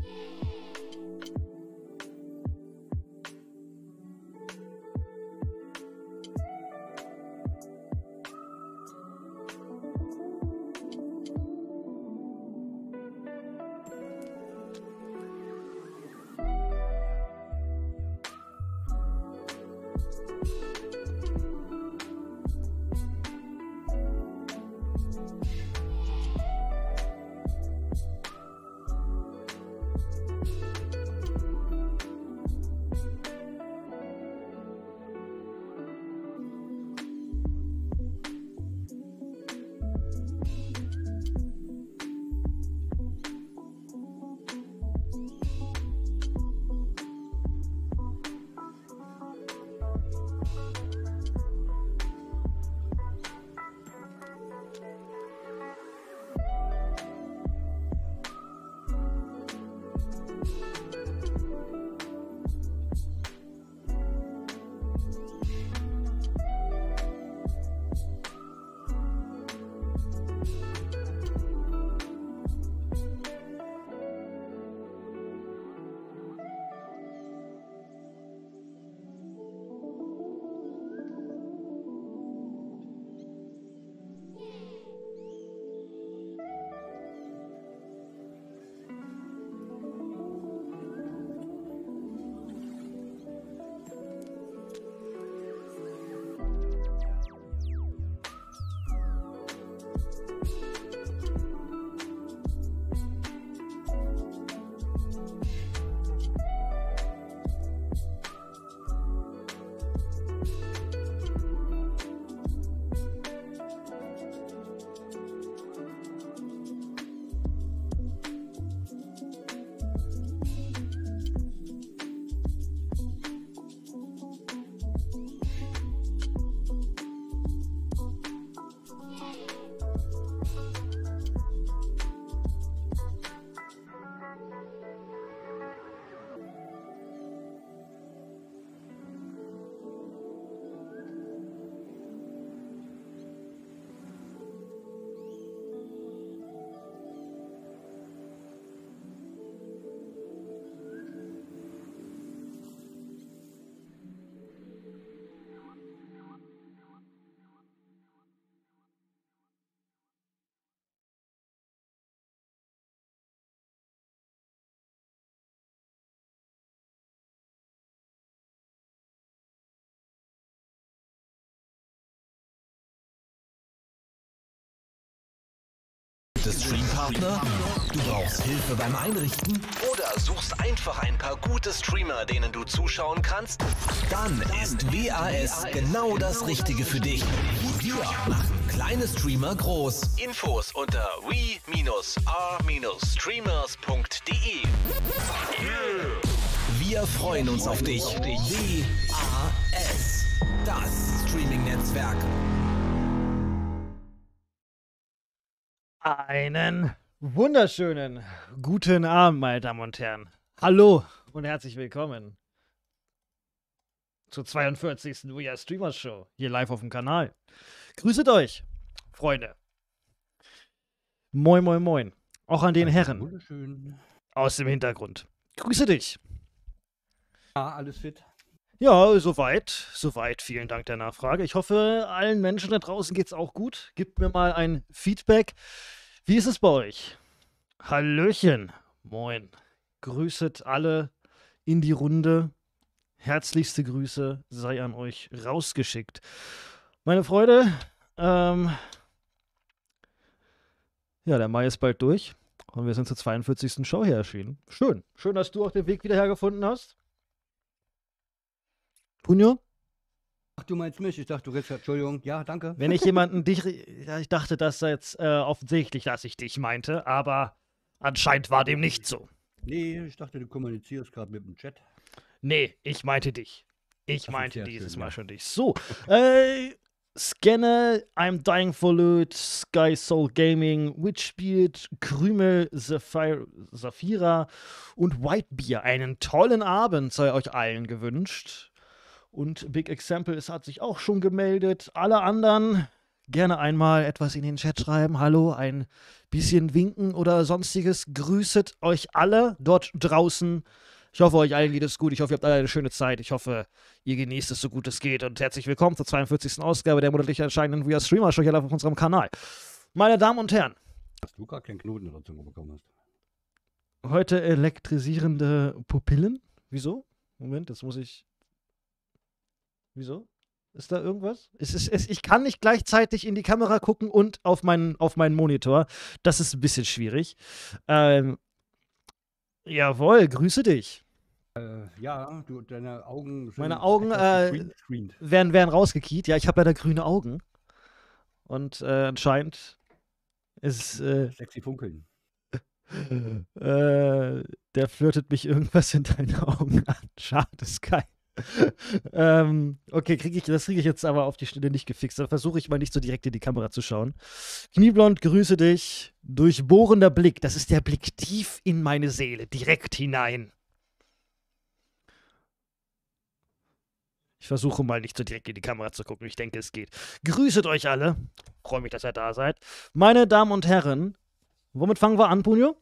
Streampartner? Du brauchst Hilfe beim Einrichten? Oder suchst einfach ein paar gute Streamer, denen du zuschauen kannst? Dann ist WAS genau das Richtige für dich. Wir machen kleine Streamer groß. Infos unter we-r-streamers.de. Wir freuen uns auf dich. WAS, das Streaming-Netzwerk. Einen wunderschönen guten Abend, meine Damen und Herren. Hallo und herzlich willkommen zur 42. We Are Streamers Show, hier live auf dem Kanal. Grüßet euch, Freunde. Moin, moin, moin. Auch an den Herren Wunderschön. aus dem Hintergrund. Grüße dich. Ja, alles fit. Ja, soweit. Vielen Dank der Nachfrage. Ich hoffe, allen Menschen da draußen geht's auch gut. Gebt mir mal ein Feedback. Wie ist es bei euch? Hallöchen. Moin. Grüßet alle in die Runde. Herzlichste Grüße sei an euch rausgeschickt. Meine Freunde, ja, der Mai ist bald durch und wir sind zur 42. Show hier erschienen. Schön. Schön, dass du auch den Weg wieder hergefunden hast. Punjo? Ach, du meinst mich? Ich dachte, du redest ja. Entschuldigung. Ja, danke. Wenn ich jemanden ja, ich dachte, das sei jetzt offensichtlich, dass ich dich meinte, aber anscheinend war dem nicht so. Nee, ich dachte, du kommunizierst gerade mit dem Chat. Nee, ich meinte dich. Ich Das ist meinte sehr dieses schön, Mal ja. schon dich. So, Scanner, I'm Dying for Loot, Sky Soul Gaming, Witchbeard, Krümel, Saphira und Whitebeer. Einen tollen Abend sei euch allen gewünscht. Und Big Example, es hat sich auch schon gemeldet. Alle anderen Gerne einmal etwas in den Chat schreiben. Hallo, ein bisschen winken oder sonstiges. Grüßet euch alle dort draußen. Ich hoffe, euch allen geht es gut. Ich hoffe, ihr habt alle eine schöne Zeit. Ich hoffe, ihr genießt es so gut es geht. Und herzlich willkommen zur 42. Ausgabe der monatlich erscheinenden We Are Streamer Show hier auf unserem Kanal. Meine Damen und Herren. Dass du gar keinen Knoten in der Zunge bekommen hast. Heute elektrisierende Pupillen. Wieso? Moment, das muss ich... Wieso? Ist da irgendwas? Ich kann nicht gleichzeitig in die Kamera gucken und auf meinen Monitor. Das ist ein bisschen schwierig. Jawohl, grüße dich. Ja, deine Augen sind Meine Augen werden rausgekiet. Ja, ich habe leider grüne Augen. Und anscheinend ist... sexy funkeln. Der flirtet mich irgendwas in deine Augen an. Schade, Sky. Okay, das kriege ich jetzt aber auf die Stelle nicht gefixt. Dann versuche ich mal nicht so direkt in die Kamera zu schauen. Knieblond, grüße dich. Durchbohrender Blick. Das ist der Blick tief in meine Seele. Direkt hinein. Ich versuche mal nicht so direkt in die Kamera zu gucken. Ich denke, es geht. Grüßet euch alle. Freue mich, dass ihr da seid. Meine Damen und Herren, womit fangen wir an, Punjo?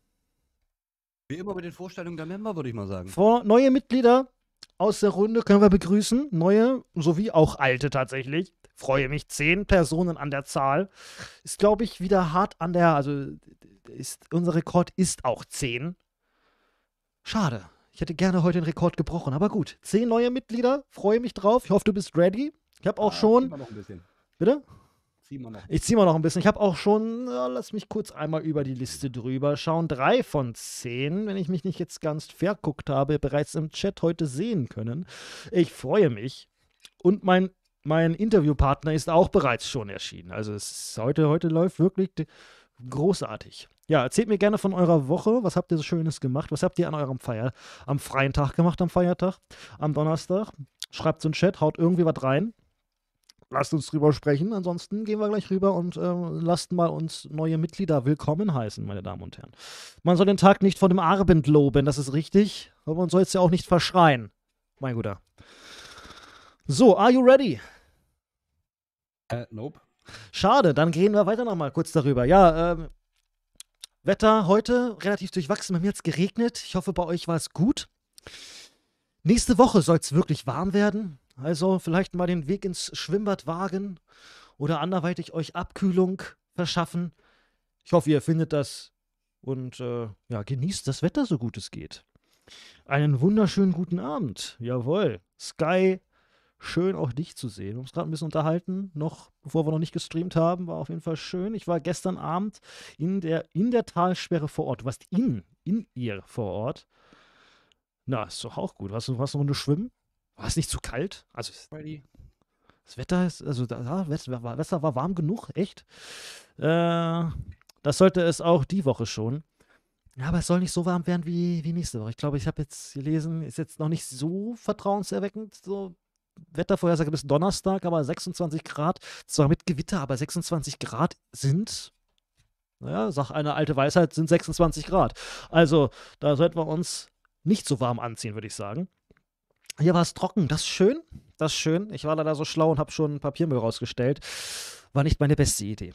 Wie immer mit den Vorstellungen der Member, würde ich mal sagen. Neue Mitglieder aus der Runde können wir begrüßen. Neue sowie auch alte tatsächlich. Freue mich. 10 Personen an der Zahl. Ist, glaube ich, wieder hart an der, also unser Rekord ist auch 10. Schade. Ich hätte gerne heute den Rekord gebrochen, aber gut. 10 neue Mitglieder. Freue mich drauf. Ich hoffe, du bist ready. Ich habe auch schon... Ziehen wir noch ein bisschen. Bitte? Ziehen wir noch. Ich ziehe mal noch ein bisschen. Ich habe auch schon, lass mich kurz einmal über die Liste drüber schauen. 3 von 10, wenn ich mich nicht jetzt ganz verguckt habe, bereits im Chat heute sehen können. Ich freue mich. Und mein Interviewpartner ist auch bereits schon erschienen. Also heute läuft wirklich großartig. Ja, erzählt mir gerne von eurer Woche. Was habt ihr so Schönes gemacht? Was habt ihr an eurem am freien Tag gemacht, am Feiertag, am Donnerstag? Schreibt so einen Chat, haut irgendwie was rein. Lasst uns drüber sprechen, ansonsten gehen wir gleich rüber und lasst mal uns neue Mitglieder willkommen heißen, meine Damen und Herren. Man soll den Tag nicht von dem Abend loben, das ist richtig, aber man soll es ja auch nicht verschreien, mein Guter. So, are you ready? Nope. Schade, dann gehen wir weiter nochmal kurz darüber. Ja, Wetter heute relativ durchwachsen, bei mir hat es geregnet, ich hoffe, bei euch war es gut. Nächste Woche soll es wirklich warm werden. Also vielleicht mal den Weg ins Schwimmbad wagen oder anderweitig euch Abkühlung verschaffen. Ich hoffe, ihr findet das und ja, genießt das Wetter so gut es geht. Einen wunderschönen guten Abend. Jawohl. Sky, schön auch dich zu sehen. Wir haben uns gerade ein bisschen unterhalten, noch bevor wir noch nicht gestreamt haben. War auf jeden Fall schön. Ich war gestern Abend in der Talsperre vor Ort. Du warst in ihr vor Ort. Na, ist doch auch gut. Warst du eine Runde schwimmen? War es nicht zu kalt? Also, das Wetter ist, also, Wetter war warm genug, echt. Das sollte es auch die Woche schon. Ja, aber es soll nicht so warm werden wie nächste Woche. Ich glaube, ich habe jetzt gelesen, ist jetzt noch nicht so vertrauenserweckend, so Wettervorhersage bis Donnerstag, aber 26 Grad, zwar mit Gewitter, aber 26 Grad sind, naja, sag eine alte Weisheit, sind 26 Grad. Also, da sollten wir uns nicht so warm anziehen, würde ich sagen. Hier war es trocken, das ist schön, das ist schön. Ich war leider so schlau und habe schon Papiermüll rausgestellt. War nicht meine beste Idee.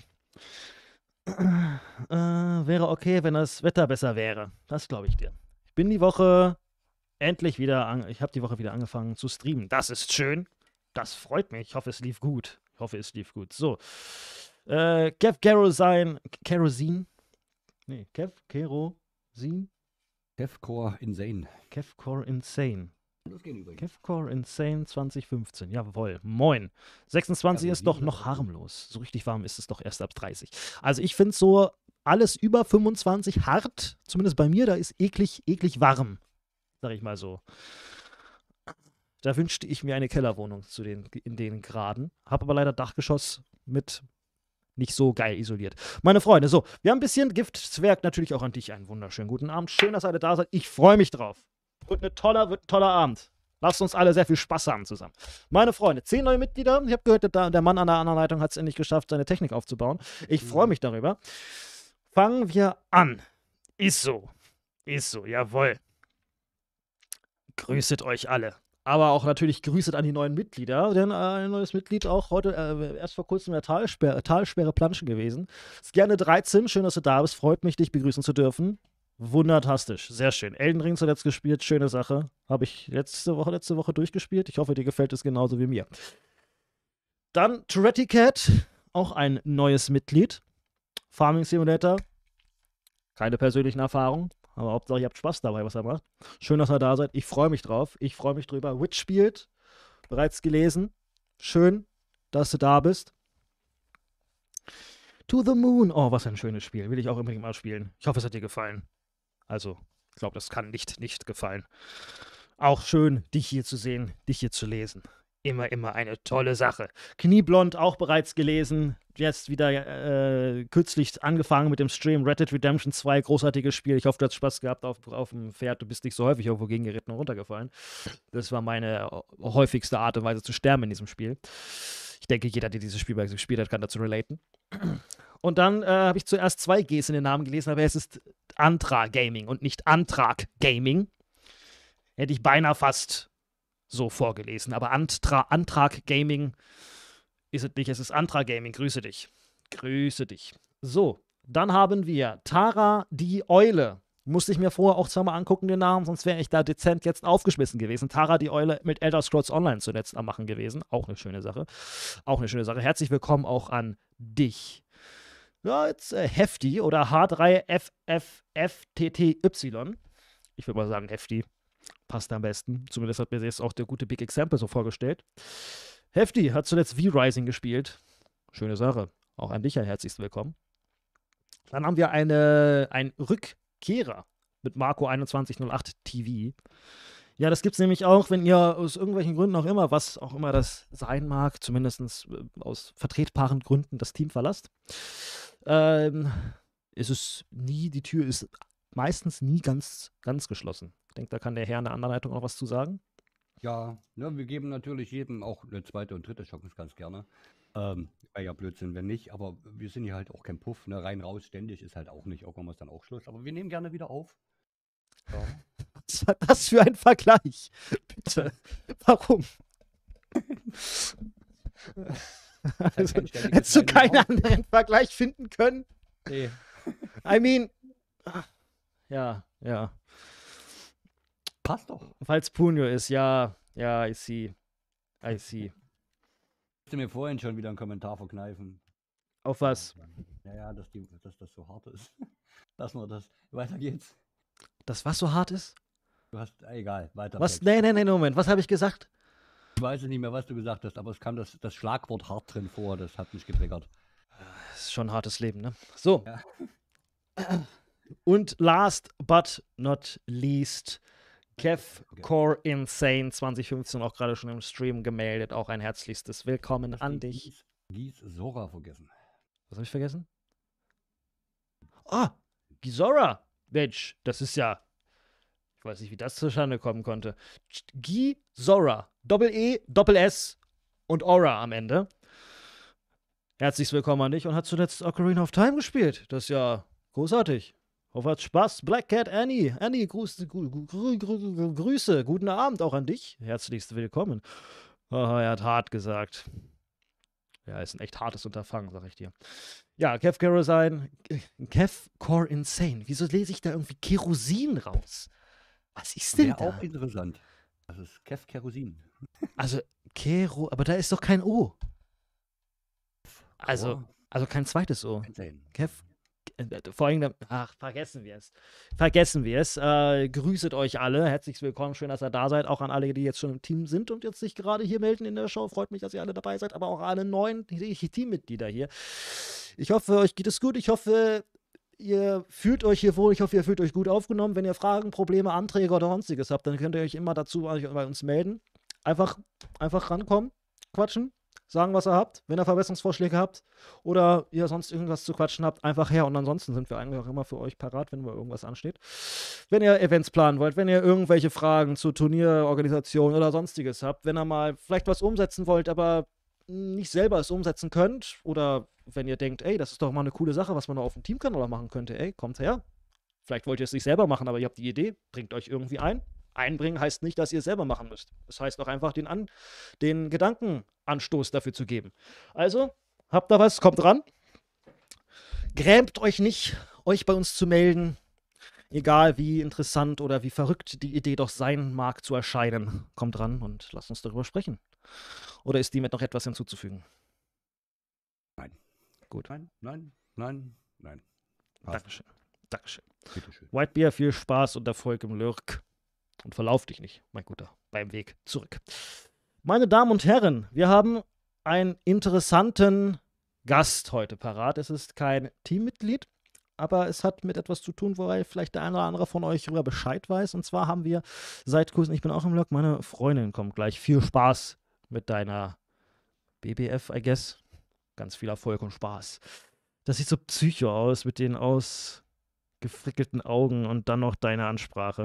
Wäre okay, wenn das Wetter besser wäre. Das glaube ich dir. Ich bin die Woche endlich wieder, ich habe die Woche wieder angefangen zu streamen. Das ist schön, das freut mich. Ich hoffe, es lief gut. So, Kev Kerosene. Nee, Kev Kerosene. Kevcore Insane. Kevcore Insane. Das geht übrigens. Kevcore Insane 2015. Jawohl. Moin. 26 Ja, ist doch noch harmlos. So richtig warm ist es doch erst ab 30. Also ich finde so alles über 25 hart. Zumindest bei mir, da ist eklig warm. Sag ich mal so. Da wünschte ich mir eine Kellerwohnung in den Graden. Hab aber leider Dachgeschoss mit nicht so geil isoliert. Meine Freunde, so, wir haben ein bisschen Giftzwerg natürlich auch an dich. Einen wunderschönen guten Abend. Schön, dass ihr alle da seid. Ich freue mich drauf. Wird ein toller Abend. Lasst uns alle sehr viel Spaß haben zusammen. Meine Freunde, 10 neue Mitglieder. Ich habe gehört, der Mann an der anderen Leitung hat es endlich geschafft, seine Technik aufzubauen. Ich freue mich darüber. Fangen wir an. Ist so, jawohl. Grüßet euch alle. Aber auch natürlich Grüße an die neuen Mitglieder, denn ein neues Mitglied auch heute, erst vor kurzem in der Talsperre Planschen gewesen. Ist gerne 13, schön, dass du da bist, freut mich, dich begrüßen zu dürfen. Wundertastisch, sehr schön. Elden Ring zuletzt gespielt, schöne Sache. Habe ich letzte Woche durchgespielt. Ich hoffe, dir gefällt es genauso wie mir. Dann Tourette Cat, auch ein neues Mitglied. Farming Simulator, keine persönlichen Erfahrungen. Aber Hauptsache, ihr habt Spaß dabei, was er macht. Schön, dass ihr da seid. Ich freue mich drauf. Ich freue mich drüber. Witch spielt. Bereits gelesen. Schön, dass du da bist. To the Moon. Oh, was ein schönes Spiel. Will ich auch unbedingt mal spielen. Ich hoffe, es hat dir gefallen. Also, ich glaube, das kann nicht gefallen. Auch schön, dich hier zu sehen, dich hier zu lesen. Immer eine tolle Sache. Knieblond auch bereits gelesen. Jetzt wieder kürzlich angefangen mit dem Stream. Red Dead Redemption 2, großartiges Spiel. Ich hoffe, du hast Spaß gehabt auf dem Pferd. Du bist nicht so häufig irgendwo gegengeritten und runtergefallen. Das war meine häufigste Art und Weise zu sterben in diesem Spiel. Ich denke, jeder, der dieses Spiel gespielt hat, kann dazu relaten. Und dann habe ich zuerst 2 Gs in den Namen gelesen, aber es ist Antra Gaming und nicht Antrag Gaming. Hätte ich beinahe fast so vorgelesen. Aber Antrag Gaming ist es nicht. Es ist Antrag Gaming. Grüße dich. Grüße dich. So, dann haben wir Tara die Eule. Musste ich mir vorher auch zweimal angucken, den Namen, sonst wäre ich da dezent jetzt aufgeschmissen gewesen. Tara die Eule mit Elder Scrolls Online zuletzt am Machen gewesen. Auch eine schöne Sache. Auch eine schöne Sache. Herzlich willkommen auch an dich. Ja, jetzt Hefty oder H3FFFTTY. Ich würde mal sagen Hefty. Passt am besten. Zumindest hat mir jetzt auch der gute Big Example so vorgestellt. Hefty hat zuletzt V-Rising gespielt. Schöne Sache. Auch an dich ein herzlichst willkommen. Dann haben wir einen Rückkehrer mit Marco 2108 TV. Ja, das gibt es nämlich auch, wenn ihr aus irgendwelchen Gründen auch immer, was auch immer das sein mag, zumindest aus vertretbaren Gründen das Team verlasst. Ist es nie, die Tür ist meistens nie ganz geschlossen. Ich denke, da kann der Herr in der anderen Leitung auch was zu sagen. Ja, ne, wir geben natürlich jedem auch eine zweite und dritte Chance ganz gerne. Wäre ja Blödsinn, wenn nicht, aber wir sind hier halt auch kein Puff, ne? Rein raus ständig ist halt auch nicht, irgendwann ist dann auch Schluss. Aber wir nehmen gerne wieder auf. Ja. Was war das für ein Vergleich? Bitte. Warum? Also, hättest du keinen anderen Vergleich finden können? Nee. I mean, ja. Passt doch. Falls Punio ist, ja, I see. Ich musste mir vorhin schon wieder einen Kommentar verkneifen. Auf was? Ja, dass das so hart ist. Lass mal das. Weiter geht's. Das was so hart ist? Du hast, egal, weiter. Was? Nee, Moment. Was habe ich gesagt? Ich weiß nicht mehr, was du gesagt hast, aber es kam das Schlagwort hart drin vor, das hat mich getriggert. Das ist schon ein hartes Leben, ne? So. Ja. Und last but not least, Kev Core Insane 2015 auch gerade schon im Stream gemeldet. Auch ein herzlichstes Willkommen an dich. Gisora vergessen. Was habe ich vergessen? Ah, Gisora. Mensch, das ist ja. Ich weiß nicht, wie das zustande kommen konnte. Gisora. Doppel-E, Doppel-S und Aura am Ende. Herzlich willkommen an dich und hat zuletzt Ocarina of Time gespielt. Das ist ja großartig. Hoffe, hat Spaß. Black Cat Annie. Annie, Grüße. Guten Abend auch an dich. Herzlichst willkommen. Oh, er hat hart gesagt. Ja, ist ein echt hartes Unterfangen, sag ich dir. Ja, Kev Core Insane. Wieso lese ich da irgendwie Kerosin raus? Was ist denn da? Auch interessant. Das ist Kev Kerosin. Also, aber da ist doch kein O. Also kein zweites O. Kev, vor allem, vergessen wir es. Grüßet euch alle. Herzlich willkommen. Schön, dass ihr da seid. Auch an alle, die jetzt schon im Team sind und jetzt sich gerade hier melden in der Show. Freut mich, dass ihr alle dabei seid. Aber auch alle neuen Teammitglieder hier. Ich hoffe, euch geht es gut. Ich hoffe, ihr fühlt euch hier wohl. Ich hoffe, ihr fühlt euch gut aufgenommen. Wenn ihr Fragen, Probleme, Anträge oder sonstiges habt, dann könnt ihr euch immer dazu bei uns melden. Einfach rankommen, quatschen. Sagen, was ihr habt, wenn ihr Verbesserungsvorschläge habt oder ihr sonst irgendwas zu quatschen habt, einfach her. Und ansonsten sind wir eigentlich auch immer für euch parat, wenn mal irgendwas ansteht. Wenn ihr Events planen wollt, wenn ihr irgendwelche Fragen zur Turnierorganisation oder sonstiges habt, wenn ihr mal vielleicht was umsetzen wollt, aber nicht selber es umsetzen könnt oder wenn ihr denkt, ey, das ist doch mal eine coole Sache, was man noch auf dem Teamkanal machen könnte, ey, kommt her. Vielleicht wollt ihr es nicht selber machen, aber ihr habt die Idee, bringt euch irgendwie ein. einbringen heißt nicht, dass ihr es selber machen müsst. Das heißt auch einfach, den Gedankenanstoß dafür zu geben. Also, habt da was, kommt ran. Grämt euch nicht, euch bei uns zu melden. Egal wie interessant oder wie verrückt die Idee doch sein mag zu erscheinen. Kommt ran und lasst uns darüber sprechen. Oder ist dem noch etwas hinzuzufügen? Nein. Gut. Nein. Passt. Dankeschön. Dankeschön. Bitteschön. Whitebeer, viel Spaß und Erfolg im Lurk. Und verlauf dich nicht, mein Guter, beim Weg zurück. Meine Damen und Herren, wir haben einen interessanten Gast heute parat. Es ist kein Teammitglied, aber es hat mit etwas zu tun, wo vielleicht der eine oder andere von euch darüber Bescheid weiß. Und zwar haben wir seit kurzem, ich bin auch im Lurk, meine Freundin kommt gleich. Viel Spaß mit deiner BBF, I guess. Ganz viel Erfolg und Spaß. Das sieht so psycho aus mit den ausgefrickelten Augen und dann noch deine Ansprache.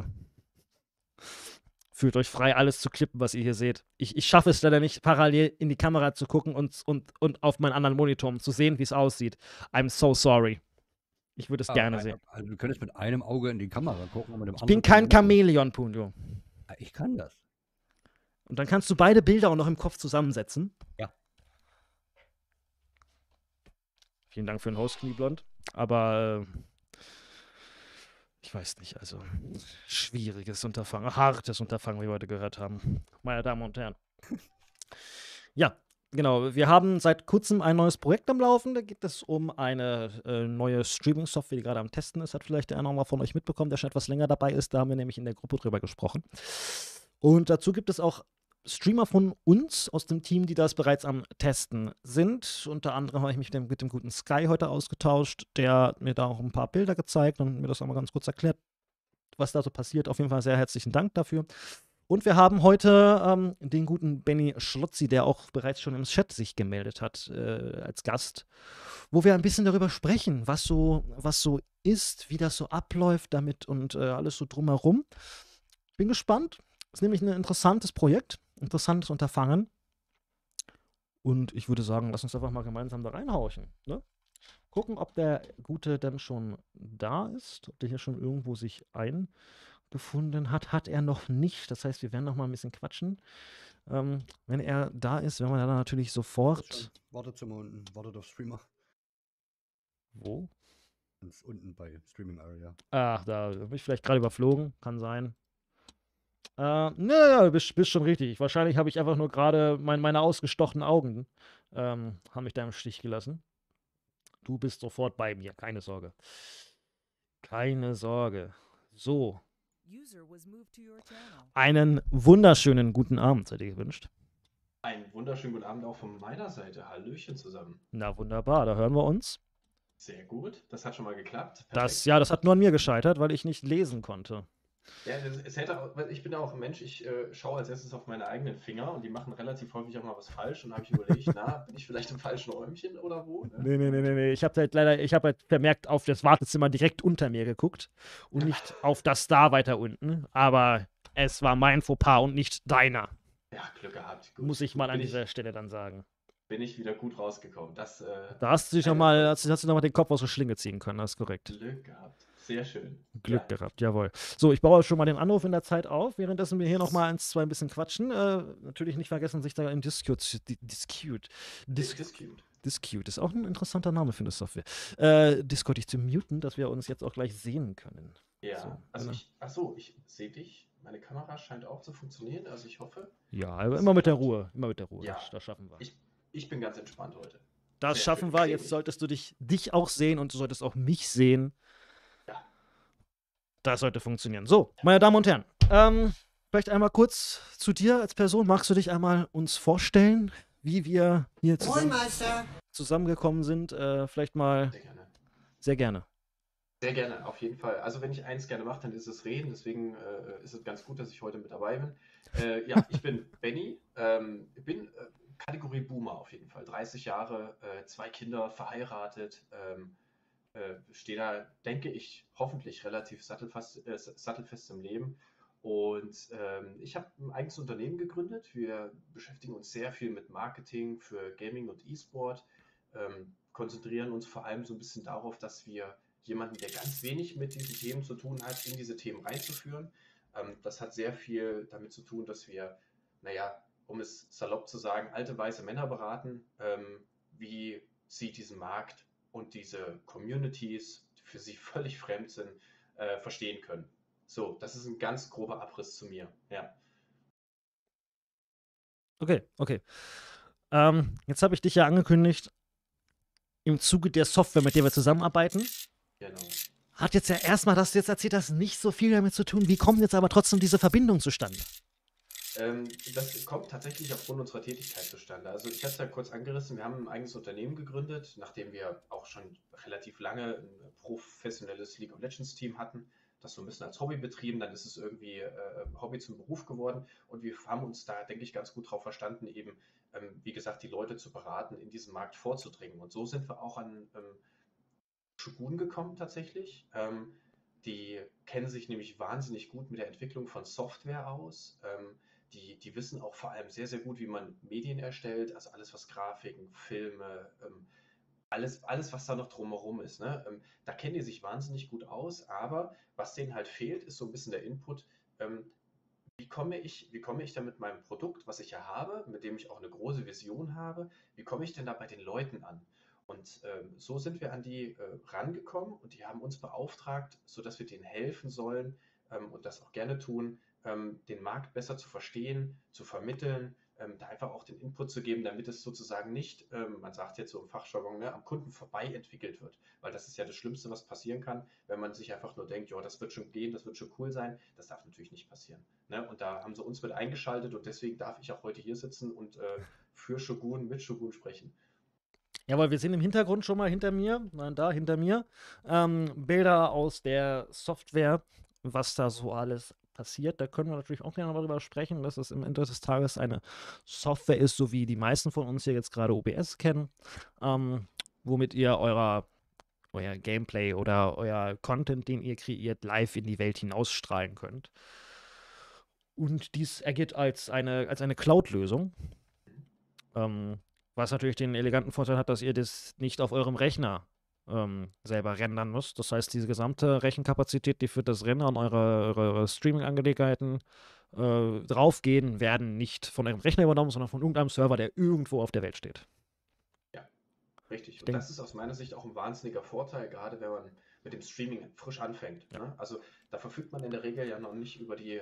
Fühlt euch frei, alles zu klippen, was ihr hier seht. Ich schaffe es leider nicht, parallel in die Kamera zu gucken und auf meinen anderen Monitor, um zu sehen, wie es aussieht. I'm so sorry. Ich würde es gerne sehen. Also du könntest mit einem Auge in die Kamera gucken und mit dem Ich bin kein Chamäleon, Punjo. Ich kann das. Und dann kannst du beide Bilder auch noch im Kopf zusammensetzen. Ja. Vielen Dank für den Host, Knieblond. Aber ich weiß nicht, also schwieriges Unterfangen, hartes Unterfangen, wie wir heute gehört haben. Meine Damen und Herren. Ja, genau. Wir haben seit kurzem ein neues Projekt am Laufen. Da geht es um eine neue Streaming-Software, die gerade am Testen ist. Hat vielleicht der eine oder andere von euch mitbekommen, der schon etwas länger dabei ist. Da haben wir nämlich in der Gruppe drüber gesprochen. Und dazu gibt es auch Streamer von uns aus dem Team, die das bereits am Testen sind. Unter anderem habe ich mich mit dem guten Sky heute ausgetauscht. Der hat mir da auch ein paar Bilder gezeigt und mir das auch mal ganz kurz erklärt, was da so passiert. Auf jeden Fall sehr herzlichen Dank dafür. Und wir haben heute den guten Benny Schlotzi, der auch bereits schon im Chat sich gemeldet hat als Gast, wo wir ein bisschen darüber sprechen, was so ist, wie das so abläuft damit und alles so drumherum. Bin gespannt. Ist nämlich ein interessantes Projekt, interessantes Unterfangen. Und ich würde sagen, lass uns einfach mal gemeinsam da reinhauchen. Ne? Gucken, ob der Gute dann schon da ist, ob der hier schon irgendwo sich eingefunden hat. Hat er noch nicht. Das heißt, wir werden noch mal ein bisschen quatschen. Wenn er da ist, werden wir dann natürlich sofort. Wartet zum unten, wartet auf Streamer. Wo? Ganz unten bei Streaming Area. Ach, da bin ich vielleicht gerade überflogen. Kann sein. Naja, bist schon richtig. Wahrscheinlich habe ich einfach nur gerade meine ausgestochenen Augen haben mich da im Stich gelassen. Du bist sofort bei mir, keine Sorge. Keine Sorge. So. Einen wunderschönen guten Abend seid ihr gewünscht. Einen wunderschönen guten Abend auch von meiner Seite. Hallöchen zusammen. Na wunderbar, da hören wir uns. Sehr gut, das hat schon mal geklappt. Das hat nur an mir gescheitert, weil ich nicht lesen konnte. Ja, es hätte auch, weil ich bin ja auch ein Mensch, ich schaue als erstes auf meine eigenen Finger und die machen relativ häufig auch mal was falsch und habe ich überlegt, bin ich vielleicht im falschen Räumchen oder wo? Ne? Nee. Ich habe halt vermerkt auf das Wartezimmer direkt unter mir geguckt und nicht auf das da weiter unten, aber es war mein Fauxpas und nicht deiner. Ja, Glück gehabt. Gut. Muss ich mal an dieser Stelle dann sagen. Bin ich wieder gut rausgekommen. Da hast du noch mal den Kopf aus der Schlinge ziehen können, das ist korrekt. Glück gehabt. Sehr schön. Glück gehabt, jawohl. So, ich baue schon mal den Anruf in der Zeit auf, währenddessen wir hier noch mal ein bisschen quatschen. Natürlich nicht vergessen, sich da im Discord ist auch ein interessanter Name für eine Software. Discord dich zu muten, dass wir uns jetzt auch gleich sehen können. Ja, so, ich sehe dich. Meine Kamera scheint auch zu funktionieren, also ich hoffe. Ja, aber immer mit der Ruhe. Ja, das schaffen wir. Ich bin ganz entspannt heute. Das schaffen wir. Jetzt solltest du dich auch sehen und du solltest auch mich sehen. Ja. Das sollte funktionieren. So, meine Damen und Herren, vielleicht einmal kurz zu dir als Person. Magst du dich einmal uns vorstellen, wie wir hier zusammengekommen sind? Vielleicht mal. Sehr gerne. Sehr gerne. Sehr gerne, auf jeden Fall. Also wenn ich eins gerne mache, dann ist es reden. Deswegen ist es ganz gut, dass ich heute mit dabei bin. Ich bin Benny. Bin Kategorie Boomer auf jeden Fall. 30 Jahre, 2 Kinder, verheiratet. Stehe da, denke ich, hoffentlich relativ sattelfest im Leben. Und ich habe ein eigenes Unternehmen gegründet. Wir beschäftigen uns sehr viel mit Marketing für Gaming und E-Sport. Konzentrieren uns vor allem so ein bisschen darauf, dass wir jemanden, der ganz wenig mit diesen Themen zu tun hat, in diese Themen reinzuführen. Das hat sehr viel damit zu tun, dass wir, naja, um es salopp zu sagen, alte weiße Männer beraten, wie sie diesen Markt und diese Communities, die für sie völlig fremd sind, verstehen können. So, das ist ein ganz grober Abriss zu mir. Ja, Okay. Jetzt habe ich dich ja angekündigt, im Zuge der Software, mit der wir zusammenarbeiten, genau. hat jetzt ja erstmal, dass du jetzt erzählt hast, nicht so viel damit zu tun. Wie kommt jetzt aber trotzdem diese Verbindung zustande? Das kommt tatsächlich aufgrund unserer Tätigkeit zustande. Also ich habe es ja kurz angerissen, wir haben ein eigenes Unternehmen gegründet, nachdem wir auch schon relativ lange ein professionelles League of Legends Team hatten, das so ein bisschen als Hobby betrieben, dann ist es irgendwie Hobby zum Beruf geworden und wir haben uns da, denke ich, ganz gut drauf verstanden, eben, wie gesagt, die Leute zu beraten, in diesen Markt vorzudringen. Und so sind wir auch an Shogun gekommen tatsächlich. Die kennen sich nämlich wahnsinnig gut mit der Entwicklung von Software aus. Die wissen auch vor allem sehr, sehr gut, wie man Medien erstellt, also alles, was Grafiken, Filme, alles, was da noch drumherum ist. Ne? Da kennen die sich wahnsinnig gut aus, aber was denen halt fehlt, ist so ein bisschen der Input. Wie komme ich da mit meinem Produkt, was ich ja habe, mit dem ich auch eine große Vision habe, wie komme ich denn da bei den Leuten an? Und so sind wir an die rangekommen und die haben uns beauftragt, sodass wir denen helfen sollen und das auch gerne tun, den Markt besser zu verstehen, zu vermitteln, da einfach auch den Input zu geben, damit es sozusagen nicht, man sagt jetzt so im Fachjargon, ne, am Kunden vorbei entwickelt wird. Weil das ist ja das Schlimmste, was passieren kann, wenn man sich einfach nur denkt, ja, das wird schon gehen, das wird schon cool sein. Das darf natürlich nicht passieren. Ne? Und da haben sie uns mit eingeschaltet und deswegen darf ich auch heute hier sitzen und für Shogun, mit Shogun sprechen. Ja, weil wir sehen im Hintergrund schon mal hinter mir, Bilder aus der Software, was da so alles passiert. Da können wir natürlich auch gerne mal drüber sprechen, dass es im Ende des Tages eine Software ist, so wie die meisten von uns hier jetzt gerade OBS kennen, womit ihr euer Gameplay oder euer Content, den ihr kreiert, live in die Welt hinausstrahlen könnt. Und dies ergeht als eine Cloud-Lösung. Was natürlich den eleganten Vorteil hat, dass ihr das nicht auf eurem Rechner selber rendern müsst. Das heißt, diese gesamte Rechenkapazität, die für das Rendern eure Streaming-Angelegenheiten draufgehen, werden nicht von eurem Rechner übernommen, sondern von irgendeinem Server, der irgendwo auf der Welt steht. Ja, richtig. Und das ist aus meiner Sicht auch ein wahnsinniger Vorteil, gerade wenn man mit dem Streaming frisch anfängt. Ja. Ne? Also da verfügt man in der Regel ja noch nicht über die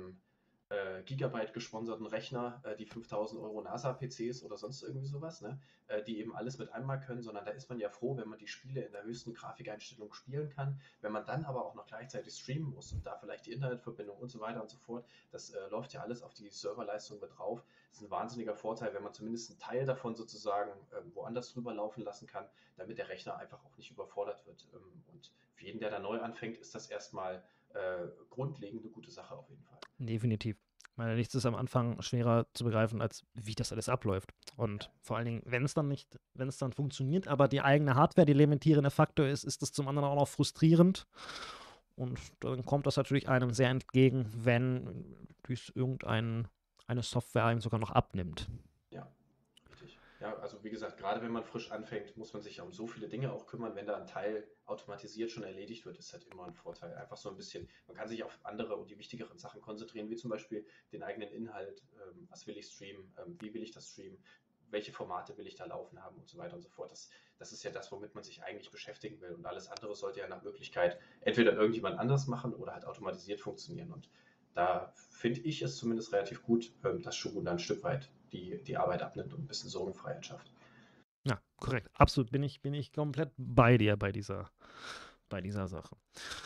Gigabyte gesponserten Rechner, die 5.000 Euro NASA-PCs oder sonst irgendwie sowas, ne? Die eben alles mit einmal können, sondern da ist man ja froh, wenn man die Spiele in der höchsten Grafikeinstellung spielen kann. Wenn man dann aber auch noch gleichzeitig streamen muss und da vielleicht die Internetverbindung und so weiter und so fort, das läuft ja alles auf die Serverleistung mit drauf. Das ist ein wahnsinniger Vorteil, wenn man zumindest einen Teil davon sozusagen woanders drüber laufen lassen kann, damit der Rechner einfach auch nicht überfordert wird. Und für jeden, der da neu anfängt, ist das erstmal grundlegend eine gute Sache auf jeden Fall. Definitiv. Ich meine, nichts ist am Anfang schwerer zu begreifen, als wie das alles abläuft. Und vor allen Dingen, wenn es dann funktioniert, aber die eigene Hardware, der limitierende Faktor ist das zum anderen auch noch frustrierend. Und dann kommt das natürlich einem sehr entgegen, wenn durch irgendeine Software einem sogar noch abnimmt. Ja, richtig. Ja, also wie gesagt, gerade wenn man frisch anfängt, muss man sich ja um so viele Dinge auch kümmern. Wenn da ein Teil automatisiert schon erledigt wird, ist halt immer ein Vorteil. Einfach so ein bisschen, man kann sich auf andere und die wichtigeren Sachen konzentrieren, wie zum Beispiel den eigenen Inhalt, was will ich streamen, wie will ich das streamen, welche Formate will ich da laufen haben und so weiter und so fort. Das ist ja das, womit man sich eigentlich beschäftigen will. Und alles andere sollte ja nach Möglichkeit entweder irgendjemand anders machen oder halt automatisiert funktionieren. Und da finde ich es zumindest relativ gut, dass Shogun da ein Stück weit die Arbeit abnimmt und ein bisschen Sorgenfreiheit schafft. Ja, korrekt. Absolut bin ich komplett bei dir bei dieser Sache.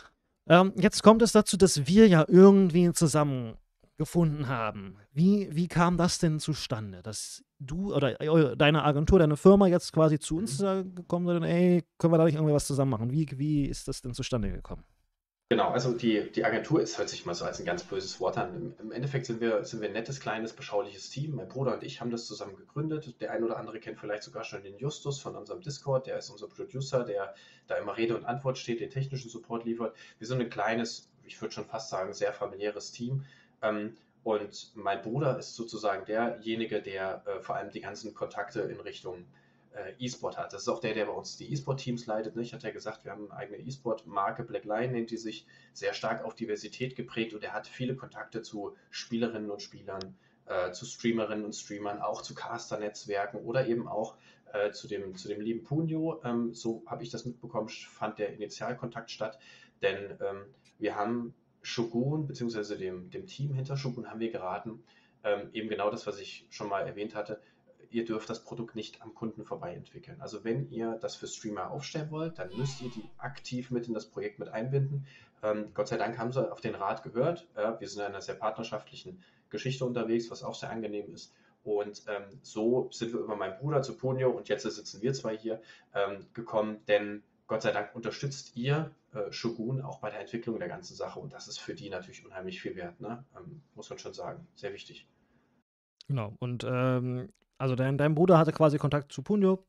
Jetzt kommt es dazu, dass wir ja irgendwie zusammengefunden haben. Wie kam das denn zustande, dass du oder deine Agentur, deine Firma jetzt quasi zu uns gekommen sind, ey, können wir da nicht irgendwie was zusammen machen? Wie ist das denn zustande gekommen? Genau, also die Agentur hört sich mal so als ein ganz böses Wort an. Im Endeffekt sind wir ein nettes, kleines, beschauliches Team. Mein Bruder und ich haben das zusammen gegründet. Der ein oder andere kennt vielleicht sogar schon den Justus von unserem Discord. Der ist unser Producer, der da immer Rede und Antwort steht, den technischen Support liefert. Wir sind ein kleines, ich würde schon fast sagen, sehr familiäres Team. Und mein Bruder ist sozusagen derjenige, der vor allem die ganzen Kontakte in Richtung E-Sport hat. Das ist auch der bei uns die E-Sport-Teams leitet. Ne? Ich hatte ja gesagt, wir haben eine eigene E-Sport-Marke, Black Lion nennt die sich, sehr stark auf Diversität geprägt und er hat viele Kontakte zu Spielerinnen und Spielern, zu Streamerinnen und Streamern, auch zu Caster-Netzwerken oder eben auch zu dem lieben Punyo. So habe ich das mitbekommen, fand der Initialkontakt statt, denn wir haben Shogun, beziehungsweise dem Team hinter Shogun haben wir geraten, eben genau das, was ich schon mal erwähnt hatte, ihr dürft das Produkt nicht am Kunden vorbei entwickeln. Also wenn ihr das für Streamer aufstellen wollt, dann müsst ihr die aktiv mit in das Projekt mit einbinden. Gott sei Dank haben sie auf den Rat gehört. Wir sind in einer sehr partnerschaftlichen Geschichte unterwegs, was auch sehr angenehm ist. Und so sind wir über meinen Bruder zu Ponyo und jetzt sitzen wir zwei hier gekommen, denn Gott sei Dank unterstützt ihr Shogun auch bei der Entwicklung der ganzen Sache und das ist für die natürlich unheimlich viel wert, ne? Muss man schon sagen. Sehr wichtig. Genau. Und also dein Bruder hatte quasi Kontakt zu Punyo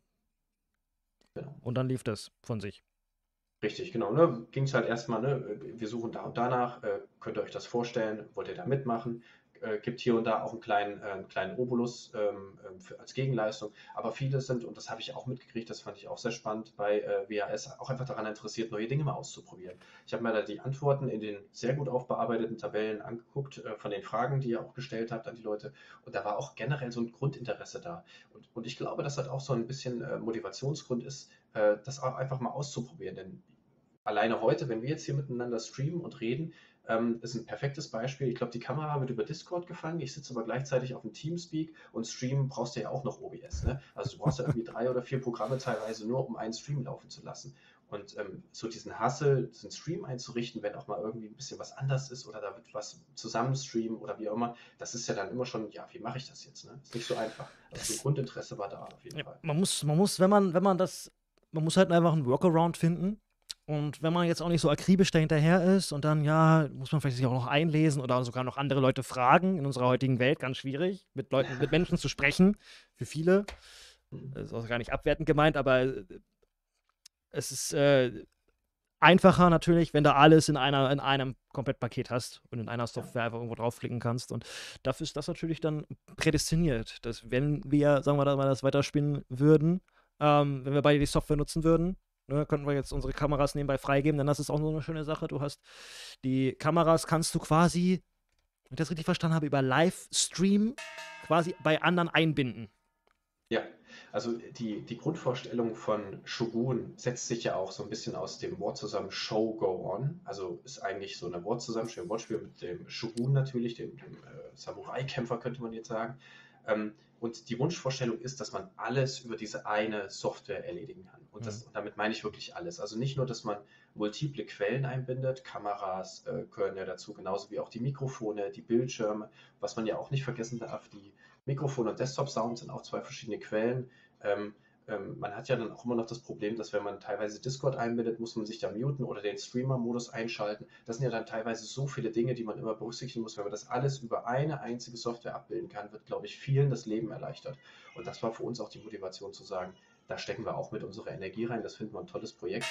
Genau. und dann lief das von sich. Richtig, genau. Ne? Ging es halt erstmal, ne? Wir suchen da und danach, könnt ihr euch das vorstellen, wollt ihr da mitmachen? Gibt hier und da auch einen kleinen Obolus als Gegenleistung, aber viele sind, und das habe ich auch mitgekriegt, das fand ich auch sehr spannend bei WAS, auch einfach daran interessiert, neue Dinge mal auszuprobieren. Ich habe mir da die Antworten in den sehr gut aufbearbeiteten Tabellen angeguckt, von den Fragen, die ihr auch gestellt habt an die Leute, und da war auch generell so ein Grundinteresse da. Und ich glaube, dass das auch so ein bisschen Motivationsgrund ist, das auch einfach mal auszuprobieren, denn alleine heute, wenn wir jetzt hier miteinander streamen und reden, ist ein perfektes Beispiel. Ich glaube, die Kamera wird über Discord gefangen. Ich sitze aber gleichzeitig auf dem Teamspeak und streamen brauchst du ja auch noch OBS. Ne? Also du brauchst ja irgendwie 3 oder 4 Programme teilweise nur, um einen Stream laufen zu lassen. Und so diesen Hustle, diesen Stream einzurichten, wenn auch mal irgendwie ein bisschen was anders ist oder da wird was zusammen streamen oder wie auch immer, das ist ja dann immer schon, ja, wie mache ich das jetzt? Ne? Ist nicht so einfach. Also so Grundinteresse war da auf jeden Fall. Man muss, wenn man das, man muss halt einfach einen Workaround finden. Und wenn man jetzt auch nicht so akribisch dahinterher ist und dann, ja, muss man vielleicht sich auch noch einlesen oder sogar noch andere Leute fragen. In unserer heutigen Welt ganz schwierig, mit Menschen zu sprechen. Für viele. Das ist auch gar nicht abwertend gemeint, aber es ist einfacher natürlich, wenn du alles in einem Komplettpaket hast und in einer Software einfach irgendwo draufklicken kannst. Und dafür ist das natürlich dann prädestiniert, dass wenn wir, sagen wir mal, das weiterspinnen würden, wenn wir beide die Software nutzen würden, ne, könnten wir jetzt unsere Kameras nebenbei freigeben, denn das ist auch so eine schöne Sache. Du hast die Kameras, kannst du quasi, wenn ich das richtig verstanden habe, über Livestream quasi bei anderen einbinden. Ja, also die Grundvorstellung von Shogun setzt sich ja auch so ein bisschen aus dem Wort zusammen Show Go On. Also ist eigentlich so eine Wortzusammenstellung, Wortspiel mit dem Shogun natürlich, dem Samurai-Kämpfer könnte man jetzt sagen. Und die Wunschvorstellung ist, dass man alles über diese eine Software erledigen kann. Und damit meine ich wirklich alles. Also nicht nur, dass man multiple Quellen einbindet, Kameras gehören ja dazu, genauso wie auch die Mikrofone, die Bildschirme. Was man ja auch nicht vergessen darf, die Mikrofon und Desktop-Sound sind auch 2 verschiedene Quellen. Man hat ja dann auch immer noch das Problem, dass wenn man teilweise Discord einbindet, muss man sich da muten oder den Streamer-Modus einschalten. Das sind ja dann teilweise so viele Dinge, die man immer berücksichtigen muss. Wenn man das alles über eine einzige Software abbilden kann, wird, glaube ich, vielen das Leben erleichtert. Und das war für uns auch die Motivation zu sagen, da stecken wir auch mit unserer Energie rein. Das finden wir ein tolles Projekt.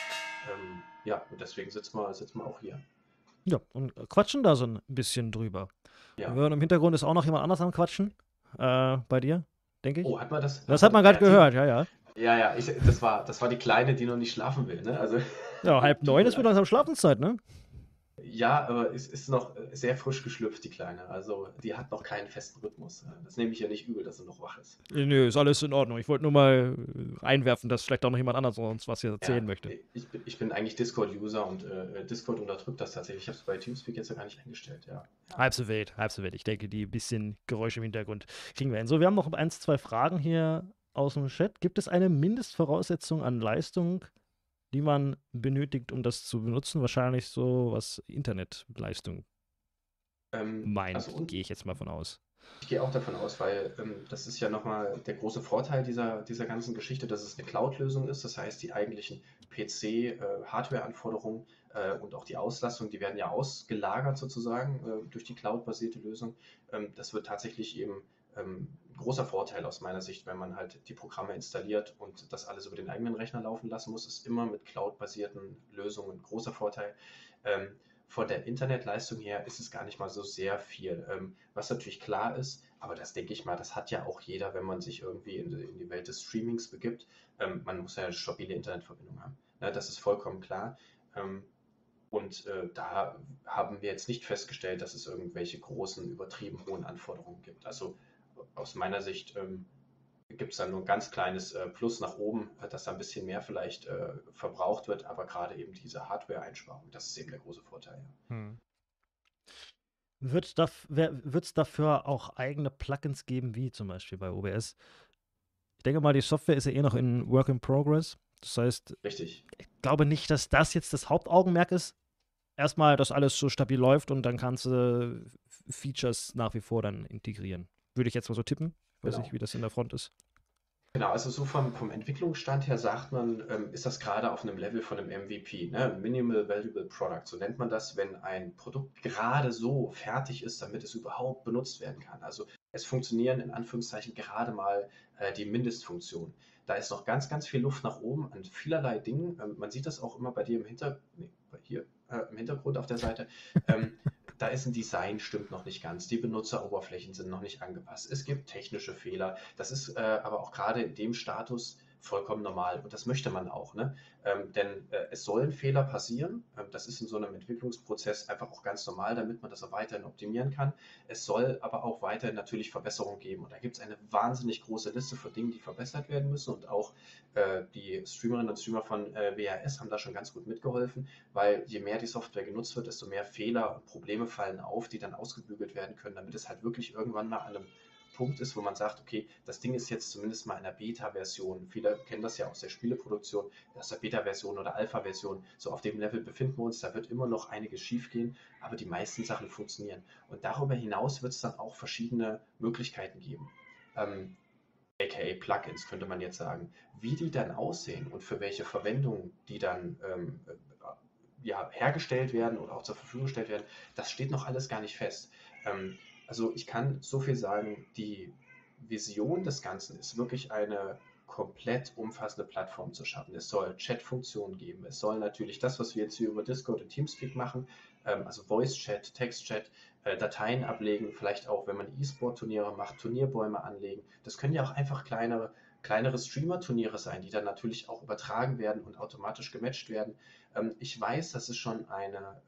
Ja, und deswegen sitzen wir auch hier. Ja, und quatschen da so ein bisschen drüber. Ja. Wir hören im Hintergrund ist auch noch jemand anders am Quatschen. Bei dir, denke ich. Oh, hat man das? Das hat man gerade gehört, ja. Ja, das war die Kleine, die noch nicht schlafen will, ne? Also, ja, 8:30 ist wieder langsam Schlafenszeit, ne? ja, aber es ist noch sehr frisch geschlüpft, die Kleine. Also die hat noch keinen festen Rhythmus. Das nehme ich ja nicht übel, dass sie noch wach ist. Nö, ist alles in Ordnung. Ich wollte nur mal einwerfen, dass vielleicht auch noch jemand anderes uns was hier erzählen möchte. Ich bin eigentlich Discord-User und Discord unterdrückt das tatsächlich. Ich habe es bei Teamspeak jetzt ja gar nicht eingestellt, ja. Halb so wild. Ich denke, die bisschen Geräusche im Hintergrund kriegen wir hin. So, wir haben noch 1, 2 Fragen hier aus dem Chat. Gibt es eine Mindestvoraussetzung an Leistung, die man benötigt, um das zu benutzen? Wahrscheinlich so was Internetleistung meint, also gehe ich jetzt mal von aus. Ich gehe auch davon aus, weil das ist ja nochmal der große Vorteil dieser ganzen Geschichte, dass es eine Cloud-Lösung ist. Das heißt, die eigentlichen PC-Hardware-Anforderungen und auch die Auslastung, die werden ja ausgelagert sozusagen durch die Cloud-basierte Lösung. Das wird tatsächlich eben ein großer Vorteil aus meiner Sicht, wenn man halt die Programme installiert und das alles über den eigenen Rechner laufen lassen muss, ist immer mit Cloud-basierten Lösungen ein großer Vorteil. von der Internetleistung her ist es gar nicht mal so sehr viel. Was natürlich klar ist, aber das denke ich mal, das hat ja auch jeder, wenn man sich irgendwie in die Welt des Streamings begibt. Man muss ja eine stabile Internetverbindung haben. Ne, das ist vollkommen klar. Und da haben wir jetzt nicht festgestellt, dass es irgendwelche großen, übertrieben hohen Anforderungen gibt. Also aus meiner Sicht gibt es dann nur ein ganz kleines Plus nach oben, dass da ein bisschen mehr vielleicht verbraucht wird, aber gerade eben diese Hardware-Einsparung, das ist eben der große Vorteil. Hm. Wird es dafür auch eigene Plugins geben, wie zum Beispiel bei OBS? Ich denke mal, die Software ist ja eh noch in Work in Progress. Das heißt, Richtig. ich glaube nicht, dass das jetzt das Hauptaugenmerk ist. Erstmal, dass alles so stabil läuft und dann kannst du Features nach wie vor dann integrieren. Würde ich jetzt mal so tippen. Ich weiß Genau. nicht, wie das in der Front ist. Genau, also so vom Entwicklungsstand her sagt man, ist das gerade auf einem Level von einem MVP, ne? Minimal Valuable Product, so nennt man das, wenn ein Produkt gerade so fertig ist, damit es überhaupt benutzt werden kann. Also es funktionieren in Anführungszeichen gerade mal die Mindestfunktionen. Da ist noch ganz, ganz viel Luft nach oben an vielerlei Dingen. Man sieht das auch immer bei dir im Hintergrund auf der Seite. Da ist ein Design, stimmt noch nicht ganz. Die Benutzeroberflächen sind noch nicht angepasst. Es gibt technische Fehler. Das ist aber auch gerade in dem Status vollkommen normal. Und das möchte man auch, ne? Denn es sollen Fehler passieren. Das ist in so einem Entwicklungsprozess einfach auch ganz normal, damit man das auch weiterhin optimieren kann. Es soll aber auch weiterhin natürlich Verbesserungen geben. Und da gibt es eine wahnsinnig große Liste von Dingen, die verbessert werden müssen. Und auch die Streamerinnen und Streamer von WAS haben da schon ganz gut mitgeholfen, weil je mehr die Software genutzt wird, desto mehr Fehler und Probleme fallen auf, die dann ausgebügelt werden können, damit es halt wirklich irgendwann mal an einem Punkt ist, wo man sagt, okay, das Ding ist jetzt zumindest mal in der Beta-Version. Viele kennen das ja aus der Spieleproduktion, aus der Beta-Version oder Alpha-Version. So auf dem Level befinden wir uns, da wird immer noch einiges schief gehen, aber die meisten Sachen funktionieren. Und darüber hinaus wird es dann auch verschiedene Möglichkeiten geben. aka Plugins, könnte man jetzt sagen. Wie die dann aussehen und für welche Verwendung die dann hergestellt werden oder auch zur Verfügung gestellt werden, das steht noch alles gar nicht fest. Also ich kann so viel sagen, die Vision des Ganzen ist wirklich eine komplett umfassende Plattform zu schaffen. Es soll Chat-Funktionen geben. Es soll natürlich das, was wir jetzt hier über Discord und Teamspeak machen, also Voice-Chat, Text-Chat, Dateien ablegen, vielleicht auch, wenn man E-Sport-Turniere macht, Turnierbäume anlegen. Das können ja auch einfach kleinere Streamer-Turniere sein, die dann natürlich auch übertragen werden und automatisch gematcht werden. Ich weiß, dass es schon eine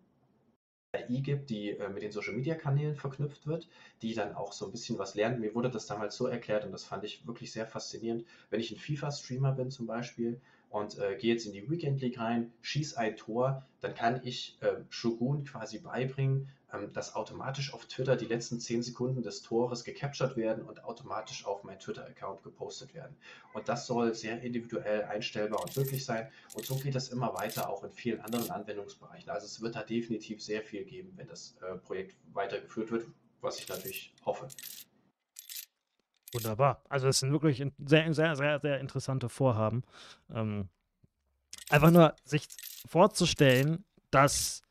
KI gibt, die mit den Social-Media-Kanälen verknüpft wird, die dann auch so ein bisschen was lernt. Mir wurde das damals so erklärt und das fand ich wirklich sehr faszinierend. Wenn ich ein FIFA-Streamer bin zum Beispiel und gehe jetzt in die Weekend League rein, schieße ein Tor, dann kann ich Shogun quasi beibringen, dass automatisch auf Twitter die letzten 10 Sekunden des Tores gecaptured werden und automatisch auf meinen Twitter-Account gepostet werden. Und das soll sehr individuell einstellbar und möglich sein. Und so geht das immer weiter, auch in vielen anderen Anwendungsbereichen. Also es wird da definitiv sehr viel geben, wenn das Projekt weitergeführt wird, was ich natürlich hoffe. Wunderbar. Also es sind wirklich sehr, sehr, sehr, sehr interessante Vorhaben. Einfach nur sich vorzustellen, dass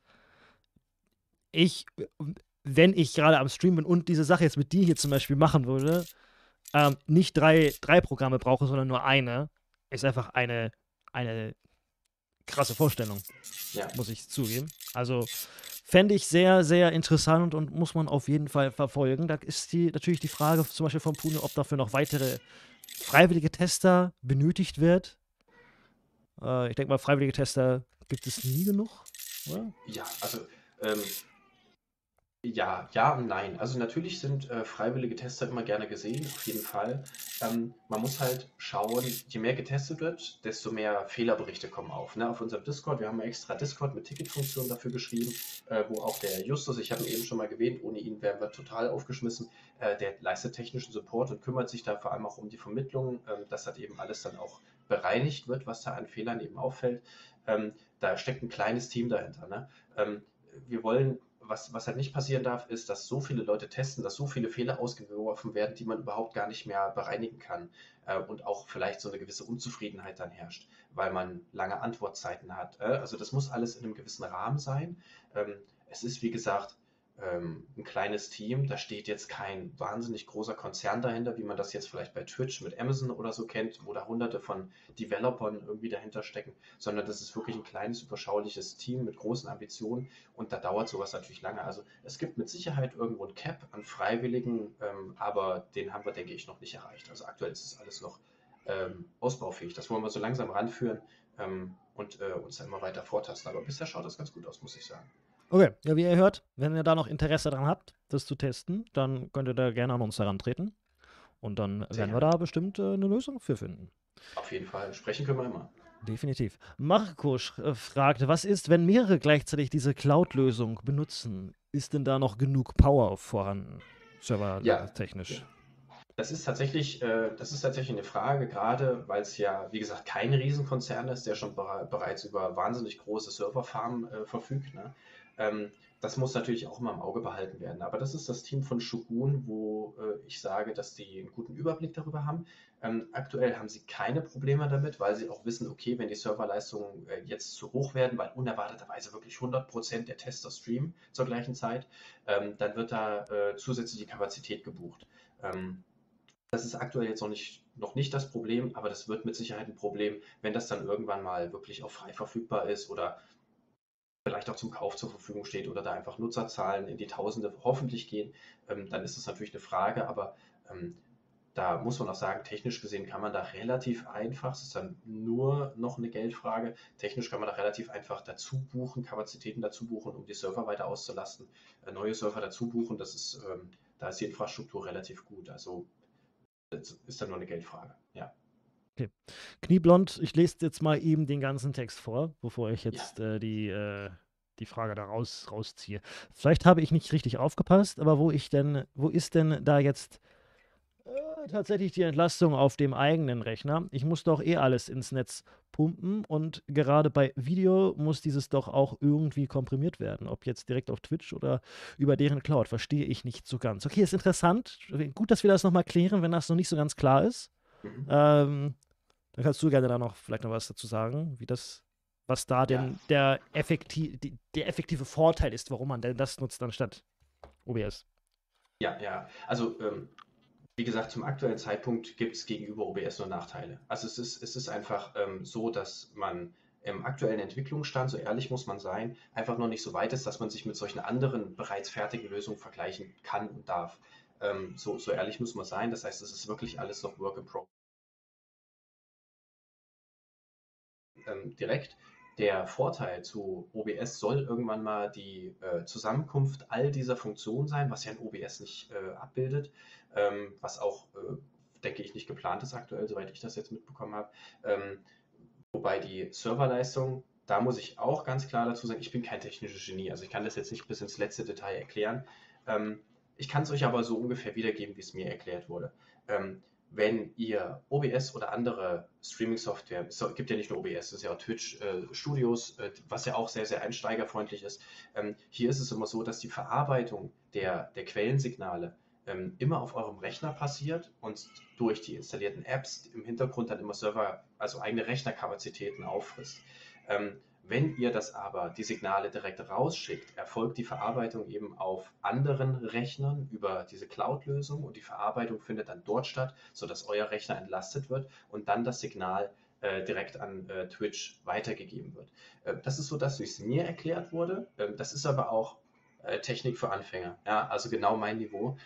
ich, wenn ich gerade am Stream bin und diese Sache jetzt mit dir hier zum Beispiel machen würde, nicht drei Programme brauche, sondern nur eine, ist einfach eine krasse Vorstellung, Ja. muss ich zugeben. Also fände ich sehr, sehr interessant und muss man auf jeden Fall verfolgen. Da ist natürlich die Frage zum Beispiel von Puno, ob dafür noch weitere freiwillige Tester benötigt wird. Ich denke mal, freiwillige Tester gibt es nie genug, oder? Ja, also ja und nein. Also natürlich sind freiwillige Tester immer gerne gesehen, auf jeden Fall. Man muss halt schauen, je mehr getestet wird, desto mehr Fehlerberichte kommen auf. Ne? Auf unserem Discord, wir haben extra Discord mit Ticketfunktion dafür geschrieben, wo auch der Justus, ich habe ihn eben schon mal erwähnt, ohne ihn wären wir total aufgeschmissen, der leistet technischen Support und kümmert sich da vor allem auch um die Vermittlung, dass das eben alles dann auch bereinigt wird, was da an Fehlern eben auffällt. Da steckt ein kleines Team dahinter. Ne? Wir wollen, was halt nicht passieren darf, ist, dass so viele Leute testen, dass so viele Fehler ausgeworfen werden, die man überhaupt gar nicht mehr bereinigen kann und auch vielleicht so eine gewisse Unzufriedenheit dann herrscht, weil man lange Antwortzeiten hat. Also das muss alles in einem gewissen Rahmen sein. Es ist, wie gesagt, ein kleines Team. Da steht jetzt kein wahnsinnig großer Konzern dahinter, wie man das jetzt vielleicht bei Twitch mit Amazon oder so kennt, wo da hunderte von Developern irgendwie dahinter stecken, sondern das ist wirklich ein kleines, überschauliches Team mit großen Ambitionen und da dauert sowas natürlich lange. Also es gibt mit Sicherheit irgendwo ein Cap an Freiwilligen, aber den haben wir, denke ich, noch nicht erreicht. Also aktuell ist es alles noch ausbaufähig. Das wollen wir so langsam ranführen und uns dann immer weiter vortasten. Aber bisher schaut das ganz gut aus, muss ich sagen. Okay, ja, wie ihr hört, wenn ihr da noch Interesse dran habt, das zu testen, dann könnt ihr da gerne an uns herantreten. Und dann werden wir da bestimmt eine Lösung für finden. Auf jeden Fall. Sprechen können wir immer. Definitiv. Marco fragte, was ist, wenn mehrere gleichzeitig diese Cloud-Lösung benutzen? Ist denn da noch genug Power vorhanden, servertechnisch? Ja. Das ist tatsächlich eine Frage, gerade weil es ja, wie gesagt, kein Riesenkonzern ist, der schon bereits über wahnsinnig große Serverfarmen verfügt. Ne? Das muss natürlich auch immer im Auge behalten werden. Aber das ist das Team von Shogun, wo ich sage, dass die einen guten Überblick darüber haben. Aktuell haben sie keine Probleme damit, weil sie auch wissen, okay, wenn die Serverleistungen jetzt zu hoch werden, weil unerwarteterweise wirklich 100% der Tester streamen zur gleichen Zeit, dann wird da zusätzliche Kapazität gebucht. Das ist aktuell jetzt noch nicht das Problem, aber das wird mit Sicherheit ein Problem, wenn das dann irgendwann mal wirklich auch frei verfügbar ist oder vielleicht auch zum Kauf zur Verfügung steht oder da einfach Nutzerzahlen in die Tausende hoffentlich gehen, dann ist das natürlich eine Frage, aber da muss man auch sagen, technisch gesehen kann man da relativ einfach, es ist dann nur noch eine Geldfrage, technisch kann man da relativ einfach dazu buchen, Kapazitäten dazu buchen, um die Server weiter auszulasten, neue Server dazu buchen, da ist die Infrastruktur relativ gut, also das ist dann nur eine Geldfrage, ja. Okay. Knieblond, ich lese jetzt mal eben den ganzen Text vor, bevor ich jetzt die Frage da rausziehe. Vielleicht habe ich nicht richtig aufgepasst, aber wo ist denn da jetzt tatsächlich die Entlastung auf dem eigenen Rechner? Ich muss doch alles ins Netz pumpen und gerade bei Video muss dieses doch auch irgendwie komprimiert werden. Ob jetzt direkt auf Twitch oder über deren Cloud, verstehe ich nicht so ganz. Okay, ist interessant. Gut, dass wir das nochmal klären, wenn das noch nicht so ganz klar ist. Dann kannst du gerne da vielleicht noch was dazu sagen, was da denn der effektive Vorteil ist, warum man denn das nutzt anstatt OBS. Ja, also wie gesagt, zum aktuellen Zeitpunkt gibt es gegenüber OBS nur Nachteile. Also es ist einfach so, dass man im aktuellen Entwicklungsstand, so ehrlich muss man sein, einfach noch nicht so weit ist, dass man sich mit solchen anderen bereits fertigen Lösungen vergleichen kann und darf. So ehrlich muss man sein. Das heißt, es ist wirklich alles noch Work in Progress. Direkt. Der Vorteil zu OBS soll irgendwann mal die Zusammenkunft all dieser Funktionen sein, was ja in OBS nicht abbildet, was auch, denke ich, nicht geplant ist aktuell, soweit ich das jetzt mitbekommen habe. Wobei die Serverleistung, da muss ich auch ganz klar dazu sagen, ich bin kein technisches Genie, also ich kann das jetzt nicht bis ins letzte Detail erklären. Ich kann es euch aber so ungefähr wiedergeben, wie es mir erklärt wurde. Wenn ihr OBS oder andere Streaming-Software, es gibt ja nicht nur OBS, es ist ja auch Twitch Studios, was ja auch sehr, sehr einsteigerfreundlich ist. Hier ist es immer so, dass die Verarbeitung der Quellensignale immer auf eurem Rechner passiert und durch die installierten Apps im Hintergrund dann immer Server, also eigene Rechnerkapazitäten auffrisst. Wenn ihr das aber, die Signale direkt rausschickt, erfolgt die Verarbeitung eben auf anderen Rechnern über diese Cloud-Lösung und die Verarbeitung findet dann dort statt, sodass euer Rechner entlastet wird und dann das Signal direkt an Twitch weitergegeben wird. Das ist so, dass es mir erklärt wurde. Das ist aber auch Technik für Anfänger, ja, also genau mein Niveau.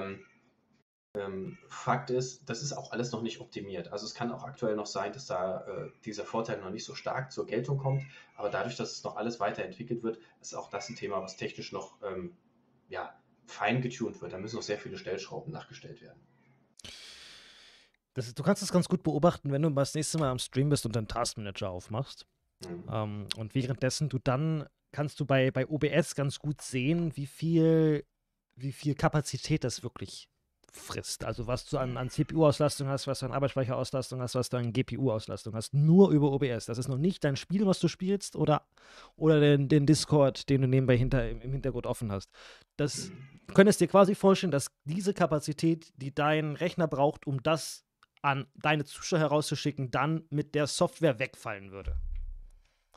Fakt ist, das ist auch alles noch nicht optimiert. Also es kann auch aktuell noch sein, dass da dieser Vorteil noch nicht so stark zur Geltung kommt, aber dadurch, dass es noch alles weiterentwickelt wird, ist auch das ein Thema, was technisch noch fein getuned wird. Da müssen noch sehr viele Stellschrauben nachgestellt werden. Du kannst das ganz gut beobachten, wenn du das nächste Mal am Stream bist und deinen Taskmanager aufmachst. Und währenddessen kannst du bei OBS ganz gut sehen, wie viel Kapazität das wirklich frisst. Also was du an CPU-Auslastung hast, was du an Arbeitsspeicherauslastung hast, was du an GPU-Auslastung hast. Nur über OBS. Das ist noch nicht dein Spiel, was du spielst oder den Discord, den du nebenbei im Hintergrund offen hast. Du könntest dir quasi vorstellen, dass diese Kapazität, die dein Rechner braucht, um das an deine Zuschauer herauszuschicken, dann mit der Software wegfallen würde.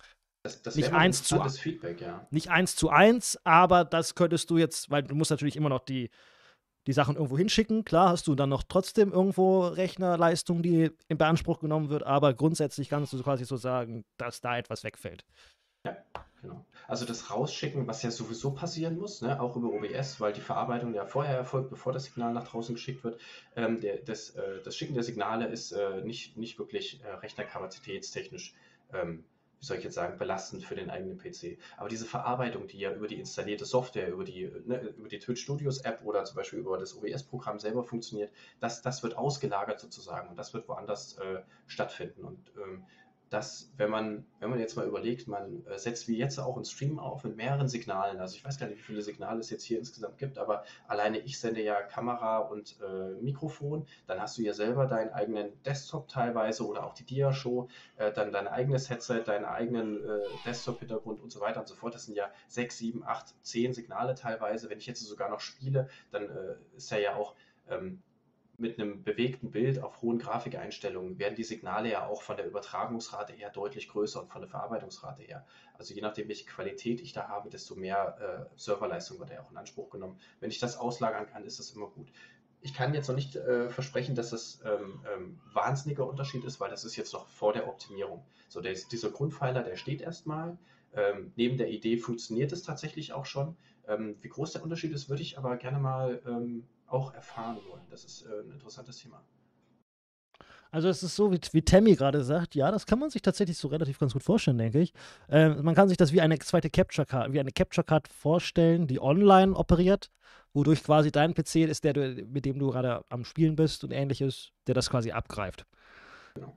Das Nicht wäre mal ein 1 zu interessantes Feedback, ja. Nicht 1:1, aber das könntest du jetzt, weil du musst natürlich immer noch die Sachen irgendwo hinschicken. Klar hast du dann noch trotzdem irgendwo Rechnerleistung, die in Beanspruch genommen wird, aber grundsätzlich kannst du quasi so sagen, dass da etwas wegfällt. Ja, genau. Also das Rausschicken, was ja sowieso passieren muss, ne, auch über OBS, weil die Verarbeitung ja vorher erfolgt, bevor das Signal nach draußen geschickt wird. Das Schicken der Signale ist nicht wirklich rechnerkapazitätstechnisch, wie soll ich jetzt sagen, belastend für den eigenen PC. Aber diese Verarbeitung, die ja über die installierte Software, über die Twitch Studios App oder zum Beispiel über das OBS-Programm selber funktioniert, das wird ausgelagert sozusagen und das wird woanders stattfinden. Und wenn man jetzt mal überlegt, man setzt wie jetzt auch einen Stream auf mit mehreren Signalen. Also ich weiß gar nicht, wie viele Signale es jetzt hier insgesamt gibt, aber alleine ich sende ja Kamera und Mikrofon. Dann hast du ja selber deinen eigenen Desktop teilweise oder auch die Dia-Show, dann dein eigenes Headset, deinen eigenen Desktop-Hintergrund und so weiter und so fort. Das sind ja 6, 7, 8, 10 Signale teilweise. Wenn ich jetzt sogar noch spiele, dann ist ja auch mit einem bewegten Bild auf hohen Grafikeinstellungen werden die Signale ja auch von der Übertragungsrate her deutlich größer und von der Verarbeitungsrate her. Also je nachdem, welche Qualität ich da habe, desto mehr Serverleistung wird ja auch in Anspruch genommen. Wenn ich das auslagern kann, ist das immer gut. Ich kann jetzt noch nicht versprechen, dass das wahnsinniger Unterschied ist, weil das ist jetzt noch vor der Optimierung. So, dieser Grundpfeiler, der steht erstmal. Neben der Idee funktioniert es tatsächlich auch schon. Wie groß der Unterschied ist, würde ich aber gerne mal auch erfahren wollen. Das ist ein interessantes Thema. Also es ist so, wie Tammy gerade sagt, ja, das kann man sich tatsächlich so relativ ganz gut vorstellen, denke ich. Man kann sich das wie eine zweite Capture Card vorstellen, die online operiert, wodurch quasi dein PC ist, mit dem du gerade am Spielen bist und ähnliches, der das quasi abgreift. Genau.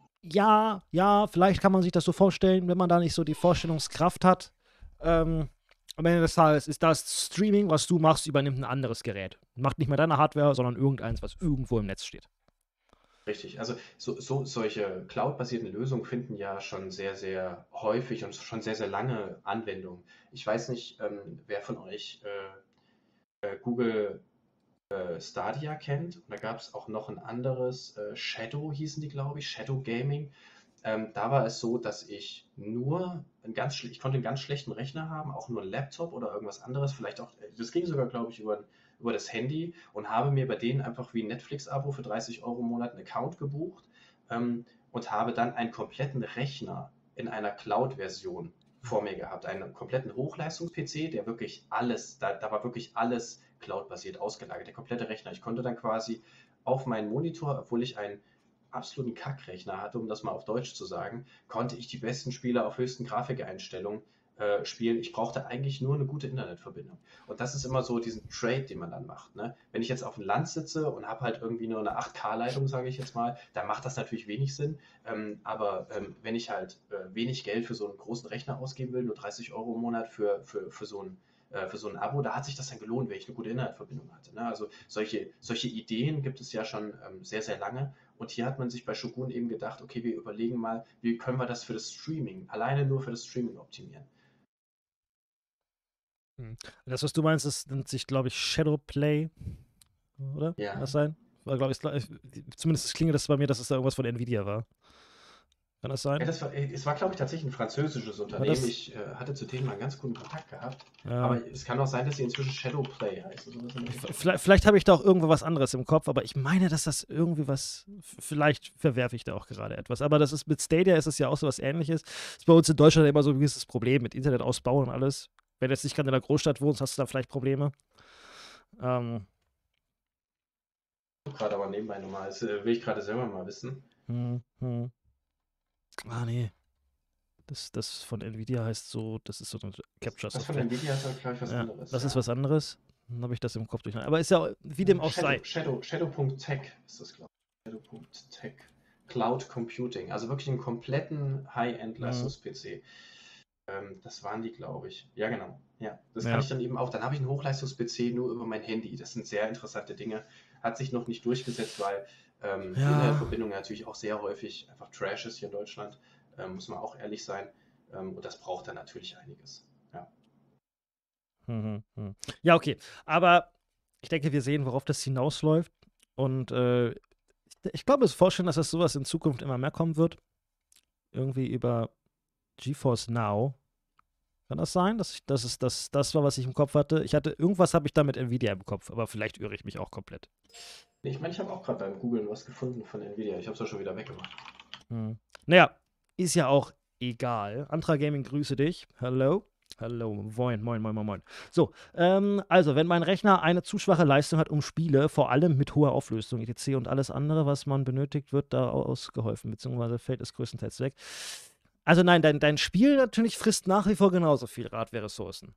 Ja, vielleicht kann man sich das so vorstellen, wenn man da nicht so die Vorstellungskraft hat. Am Ende des Tages ist das Streaming, was du machst, übernimmt ein anderes Gerät. Macht nicht mehr deine Hardware, sondern irgendeins, was irgendwo im Netz steht. Richtig, also solche Cloud-basierten Lösungen finden ja schon sehr, sehr häufig und schon sehr, sehr lange Anwendung. Ich weiß nicht, wer von euch Google Stadia kennt. Und da gab es auch noch ein anderes, Shadow hießen die, glaube ich, Shadow Gaming. Da war es so, dass ich nur ich konnte einen ganz schlechten Rechner haben, auch nur einen Laptop oder irgendwas anderes, vielleicht auch, das ging sogar, glaube ich, über das Handy und habe mir bei denen einfach wie ein Netflix-Abo für 30 € im Monat einen Account gebucht und habe dann einen kompletten Rechner in einer Cloud-Version vor mir gehabt, einen kompletten Hochleistungs-PC, der wirklich alles, da war wirklich alles Cloud-basiert ausgelagert, der komplette Rechner. Ich konnte dann quasi auf meinen Monitor, obwohl ich einen absoluten Kackrechner hatte, um das mal auf Deutsch zu sagen, konnte ich die besten Spiele auf höchsten Grafikeinstellungen spielen. Ich brauchte eigentlich nur eine gute Internetverbindung. Und das ist immer so diesen Trade, den man dann macht. Ne? Wenn ich jetzt auf dem Land sitze und habe halt irgendwie nur eine 8K-Leitung, sage ich jetzt mal, dann macht das natürlich wenig Sinn. Aber wenn ich halt wenig Geld für so einen großen Rechner ausgeben will, nur 30 € im Monat für so ein Abo, da hat sich das dann gelohnt, wenn ich eine gute Internetverbindung hatte. Ne? Also solche Ideen gibt es ja schon sehr, sehr lange. Und hier hat man sich bei Shogun eben gedacht, okay, wir überlegen mal, wie können wir das für das Streaming, alleine nur für das Streaming optimieren. Das, was du meinst, das nennt sich, glaube ich, Shadowplay, oder? Ja. Kann das sein? War, glaube ich, zumindest klingelt das bei mir, dass es da irgendwas von Nvidia war. Kann das sein? Ja, es war, glaube ich, tatsächlich ein französisches Unternehmen. Ich hatte zu denen mal einen ganz guten Kontakt gehabt. Ja. Aber es kann auch sein, dass sie inzwischen Shadowplay heißen. Vielleicht habe ich da auch irgendwo was anderes im Kopf, aber ich meine, dass das irgendwie was, vielleicht verwerfe ich da auch gerade etwas. Aber das ist mit Stadia ist es ja auch so was Ähnliches. Das ist bei uns in Deutschland immer so ein gewisses Problem mit Internetausbau und alles. Wenn du jetzt nicht gerade in der Großstadt wohnst, hast du da vielleicht Probleme. Gerade aber nebenbei nochmal, das will ich gerade selber mal wissen. Ah, nee. Das von Nvidia heißt so, das ist so eine Capture Das Software. von Nvidia ist halt gleich was anderes. Das ist was anderes. Dann habe ich das im Kopf durcheinander. Aber ist ja, wie dem auch sei. Shadow.tech ist das, glaube ich. Shadow.tech. Cloud Computing. Also wirklich einen kompletten High-End-Leistungs-PC. Das waren die, glaube ich. Ja, genau. Ja, das kann ich dann eben auch. Dann habe ich einen Hochleistungs-PC nur über mein Handy. Das sind sehr interessante Dinge. Hat sich noch nicht durchgesetzt, weil die Internetverbindung natürlich auch sehr häufig einfach Trash ist hier in Deutschland. Muss man auch ehrlich sein. Und das braucht dann natürlich einiges. Ja. Ja, okay. Aber ich denke, wir sehen, worauf das hinausläuft. Und ich glaube, es ist vorstellen, dass das sowas in Zukunft immer mehr kommen wird. Irgendwie über GeForce Now. Kann das sein? Das war, was ich im Kopf hatte. Irgendwas habe ich da mit Nvidia im Kopf, aber vielleicht irre ich mich auch komplett. Nee, ich meine, ich habe auch gerade beim Googlen was gefunden von Nvidia. Ich habe es auch schon wieder weggemacht. Naja, ist ja auch egal. Antra Gaming, grüße dich. Hallo. Hallo, moin, moin, moin, moin, moin. So, also, wenn mein Rechner eine zu schwache Leistung hat, um Spiele, vor allem mit hoher Auflösung, etc. und alles andere, was man benötigt, wird da ausgeholfen, beziehungsweise fällt es größtenteils weg. Also nein, dein Spiel natürlich frisst nach wie vor genauso viel Hardware-Ressourcen.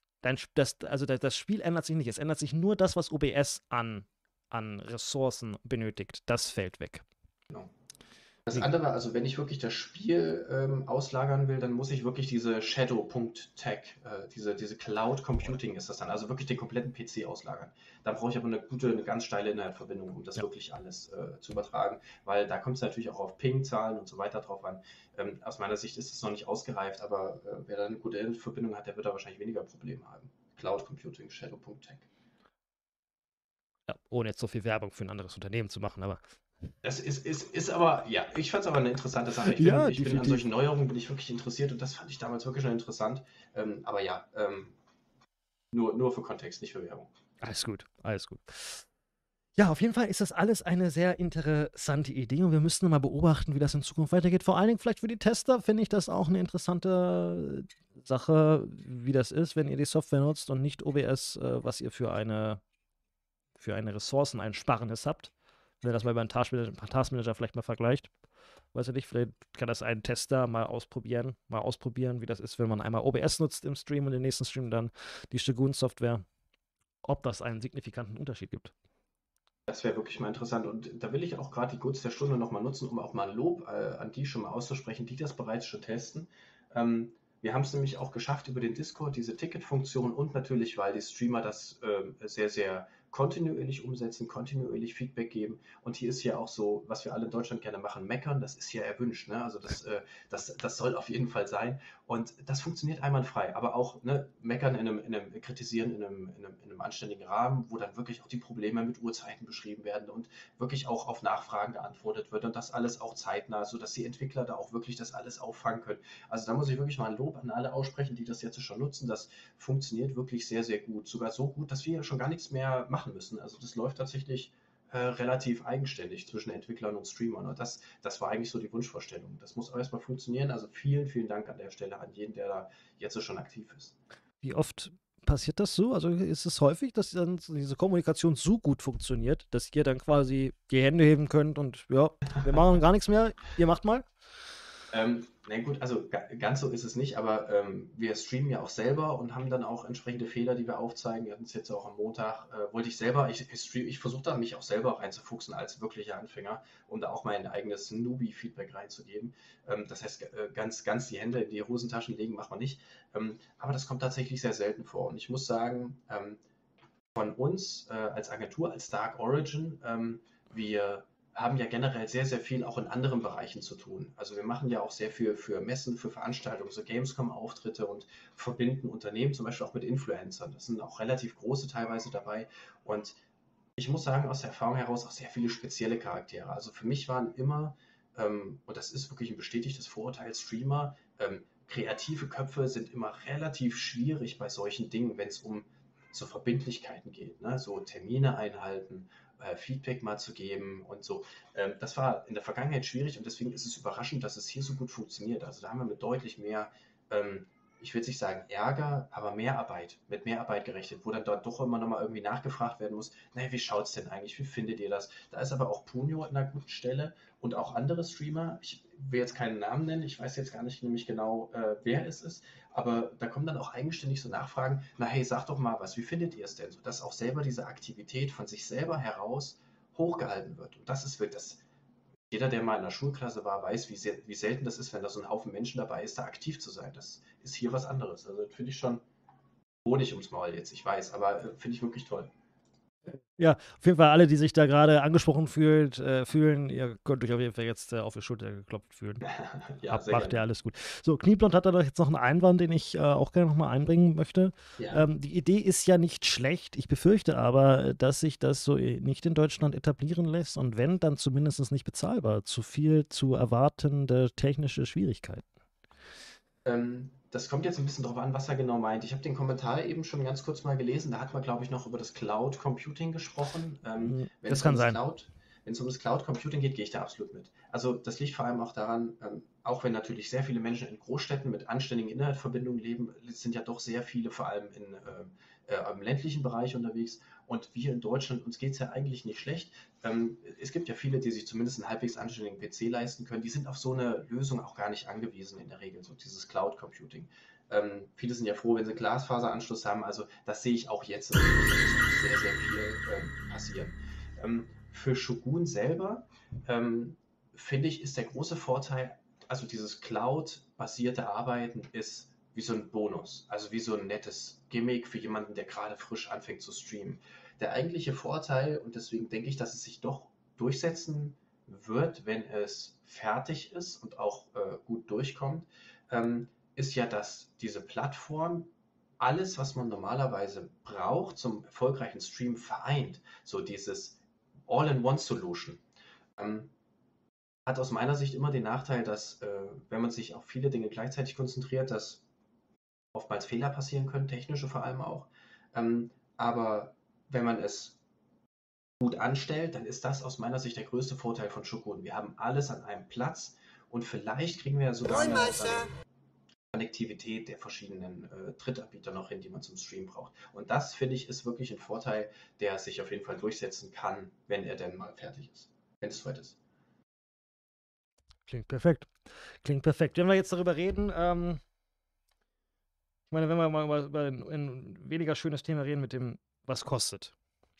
Das Spiel ändert sich nicht. Es ändert sich nur das, was OBS an Ressourcen benötigt. Das fällt weg. Genau. Das andere, also wenn ich wirklich das Spiel auslagern will, dann muss ich wirklich diese Shadow.tech, diese Cloud Computing ist das dann, also wirklich den kompletten PC auslagern. Da brauche ich aber eine ganz steile Internetverbindung, um das wirklich alles zu übertragen, weil da kommt es natürlich auch auf Ping-Zahlen und so weiter drauf an. Aus meiner Sicht ist es noch nicht ausgereift, aber wer da eine gute Internetverbindung hat, der wird da wahrscheinlich weniger Probleme haben. Cloud Computing, Shadow.tech. Ja, ohne jetzt so viel Werbung für ein anderes Unternehmen zu machen, aber das ist aber, ja, ich fand es aber eine interessante Sache. Ich bin an solchen Neuerungen bin ich wirklich interessiert und das fand ich damals wirklich schon interessant. Aber ja, nur für Kontext, nicht für Werbung. Alles gut, alles gut. Ja, auf jeden Fall ist das alles eine sehr interessante Idee und wir müssten mal beobachten, wie das in Zukunft weitergeht. Vor allen Dingen vielleicht für die Tester finde ich das auch eine interessante Sache, wie das ist, wenn ihr die Software nutzt und nicht OBS, was ihr für eine Ressourceneinsparnis habt. Wenn ihr das mal über einen Taskmanager vielleicht mal vergleicht. Weiß ich nicht, vielleicht kann das ein Tester mal ausprobieren, wie das ist, wenn man einmal OBS nutzt im Stream und im nächsten Stream dann die Shogun-Software, ob das einen signifikanten Unterschied gibt. Das wäre wirklich mal interessant und da will ich auch gerade die Gunst der Stunde nochmal nutzen, um auch mal ein Lob an die schon mal auszusprechen, die das bereits schon testen. Wir haben es nämlich auch geschafft über den Discord, diese Ticket-Funktion und natürlich, weil die Streamer das sehr, sehr kontinuierlich umsetzen, kontinuierlich Feedback geben. Und hier ist ja auch so, was wir alle in Deutschland gerne machen, meckern, das ist ja erwünscht. Ne? Also das soll auf jeden Fall sein. Und das funktioniert einwandfrei. Aber auch meckern kritisieren in einem anständigen Rahmen, wo dann wirklich auch die Probleme mit Uhrzeiten beschrieben werden und wirklich auch auf Nachfragen geantwortet wird und das alles auch zeitnah, sodass die Entwickler da auch wirklich das alles auffangen können. Also da muss ich wirklich mal ein Lob an alle aussprechen, die das jetzt schon nutzen. Das funktioniert wirklich sehr, sehr gut. Sogar so gut, dass wir schon gar nichts mehr machen müssen. Also das läuft tatsächlich relativ eigenständig zwischen Entwicklern und Streamern. Und das war eigentlich so die Wunschvorstellung. Das muss erstmal funktionieren. Also vielen, vielen Dank an der Stelle an jeden, der da jetzt schon aktiv ist. Wie oft passiert das so? Also ist es häufig, dass dann diese Kommunikation so gut funktioniert, dass ihr dann quasi die Hände heben könnt und ja, wir machen gar nichts mehr, ihr macht mal? Na gut, also ganz so ist es nicht, aber wir streamen ja auch selber und haben dann auch entsprechende Fehler, die wir aufzeigen. Wir hatten es jetzt auch am Montag, ich versuche da mich auch selber reinzufuchsen als wirklicher Anfänger, um da auch mein eigenes Newbie-Feedback reinzugeben. Das heißt, ganz die Hände in die Hosentaschen legen macht man nicht, aber das kommt tatsächlich sehr selten vor. Und ich muss sagen, von uns als Agentur, als Dark Origin, wir haben ja generell sehr, sehr viel auch in anderen Bereichen zu tun. Also wir machen ja auch sehr viel für Messen, für Veranstaltungen, so Gamescom-Auftritte und verbinden Unternehmen zum Beispiel auch mit Influencern. Das sind auch relativ große teilweise dabei und ich muss sagen, aus der Erfahrung heraus auch sehr viele spezielle Charaktere. Also für mich waren immer, und das ist wirklich ein bestätigtes Vorurteil, Streamer, kreative Köpfe sind immer relativ schwierig bei solchen Dingen, wenn es um so Verbindlichkeiten geht, ne? So Termine einhalten, Feedback mal zu geben und so. Das war in der Vergangenheit schwierig und deswegen ist es überraschend, dass es hier so gut funktioniert. Also da haben wir mit deutlich mehr, ich will jetzt nicht sagen Ärger, aber mit Mehrarbeit gerechnet, wo dann dort doch immer nochmal irgendwie nachgefragt werden muss, naja, wie schaut es denn eigentlich, wie findet ihr das? Da ist aber auch Punio an einer guten Stelle und auch andere Streamer, ich will jetzt keinen Namen nennen, ich weiß jetzt gar nicht nämlich genau, wer es ist, aber da kommen dann auch eigenständig so Nachfragen, na hey, sag doch mal was, wie findet ihr es denn? Sodass auch selber diese Aktivität von sich selber heraus hochgehalten wird. Und das ist wirklich das. Jeder, der mal in der Schulklasse war, weiß, wie selten das ist, wenn da so ein Haufen Menschen dabei ist, da aktiv zu sein. Das ist hier was anderes. Also finde ich schon Honig ums Maul jetzt, ich weiß, aber finde ich wirklich toll. Ja, auf jeden Fall alle, die sich da gerade angesprochen fühlen, ihr könnt euch auf jeden Fall jetzt auf die Schulter geklopft fühlen. Ja, macht ja alles gut. So, Knieblond hat da doch jetzt noch einen Einwand, den ich auch gerne nochmal einbringen möchte. Ja. Die Idee ist ja nicht schlecht. Ich befürchte aber, dass sich das so nicht in Deutschland etablieren lässt und wenn, dann zumindest nicht bezahlbar. Zu viel zu erwartende technische Schwierigkeiten. Das kommt jetzt ein bisschen drauf an, was er genau meint. Ich habe den Kommentar eben schon ganz kurz mal gelesen. Da hat man, glaube ich, noch über das Cloud Computing gesprochen. Wenn Das es um kann das sein. Wenn es um das Cloud Computing geht, gehe ich da absolut mit. Also das liegt vor allem auch daran, auch wenn natürlich sehr viele Menschen in Großstädten mit anständigen Internetverbindungen leben, sind ja doch sehr viele vor allem im ländlichen Bereich unterwegs. Und wir in Deutschland, uns geht es ja eigentlich nicht schlecht. Es gibt ja viele, die sich zumindest einen halbwegs anständigen PC leisten können. Die sind auf so eine Lösung auch gar nicht angewiesen in der Regel, so dieses Cloud Computing. Viele sind ja froh, wenn sie Glasfaseranschluss haben. Also das sehe ich auch jetzt. Da muss sehr, sehr viel passieren. Für Shogun selber finde ich, ist der große Vorteil, also dieses Cloud-basierte Arbeiten ist wie so ein Bonus, also wie so ein nettes Gimmick für jemanden, der gerade frisch anfängt zu streamen. Der eigentliche Vorteil, und deswegen denke ich, dass es sich doch durchsetzen wird, wenn es fertig ist und auch gut durchkommt, ist ja, dass diese Plattform alles, was man normalerweise braucht zum erfolgreichen Stream vereint. So dieses All-in-One-Solution. Ähm, Hat aus meiner Sicht immer den Nachteil, dass wenn man sich auf viele Dinge gleichzeitig konzentriert, dass oftmals Fehler passieren können, technische vor allem auch. Aber wenn man es gut anstellt, dann ist das aus meiner Sicht der größte Vorteil von Shogun. Wir haben alles an einem Platz und vielleicht kriegen wir sogar eine Konnektivität der verschiedenen Drittanbieter noch hin, die man zum Stream braucht. Und das, finde ich, ist wirklich ein Vorteil, der sich auf jeden Fall durchsetzen kann, wenn er denn mal fertig ist. Wenn es soweit ist. Klingt perfekt. Klingt perfekt. Wenn wir jetzt darüber reden, ich meine, wenn wir mal über ein weniger schönes Thema reden mit dem, was kostet.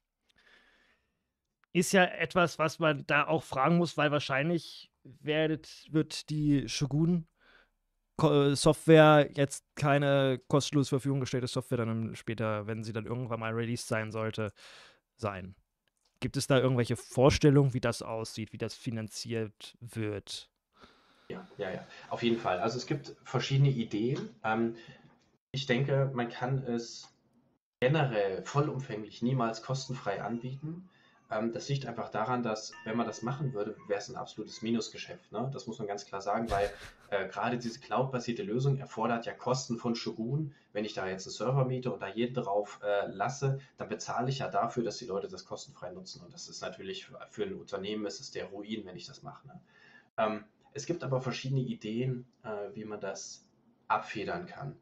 Ist ja etwas, was man da auch fragen muss, weil wahrscheinlich wird die Shogun Software jetzt keine kostenlos zur Verfügung gestellte Software dann später, wenn sie dann irgendwann mal released sein sollte, sein. Gibt es da irgendwelche Vorstellungen, wie das aussieht, wie das finanziert wird? Ja. Auf jeden Fall. Also es gibt verschiedene Ideen. Ich denke, man kann es generell vollumfänglich niemals kostenfrei anbieten. Das liegt einfach daran, dass, wenn man das machen würde, wäre es ein absolutes Minusgeschäft. Ne? Das muss man ganz klar sagen, weil gerade diese Cloud-basierte Lösung erfordert ja Kosten von Shogun. Wenn ich da jetzt einen Server miete und da jeden drauf lasse, dann bezahle ich ja dafür, dass die Leute das kostenfrei nutzen. Und das ist natürlich für ein Unternehmen ist es der Ruin, wenn ich das mache. Ne? Es gibt aber verschiedene Ideen, wie man das abfedern kann.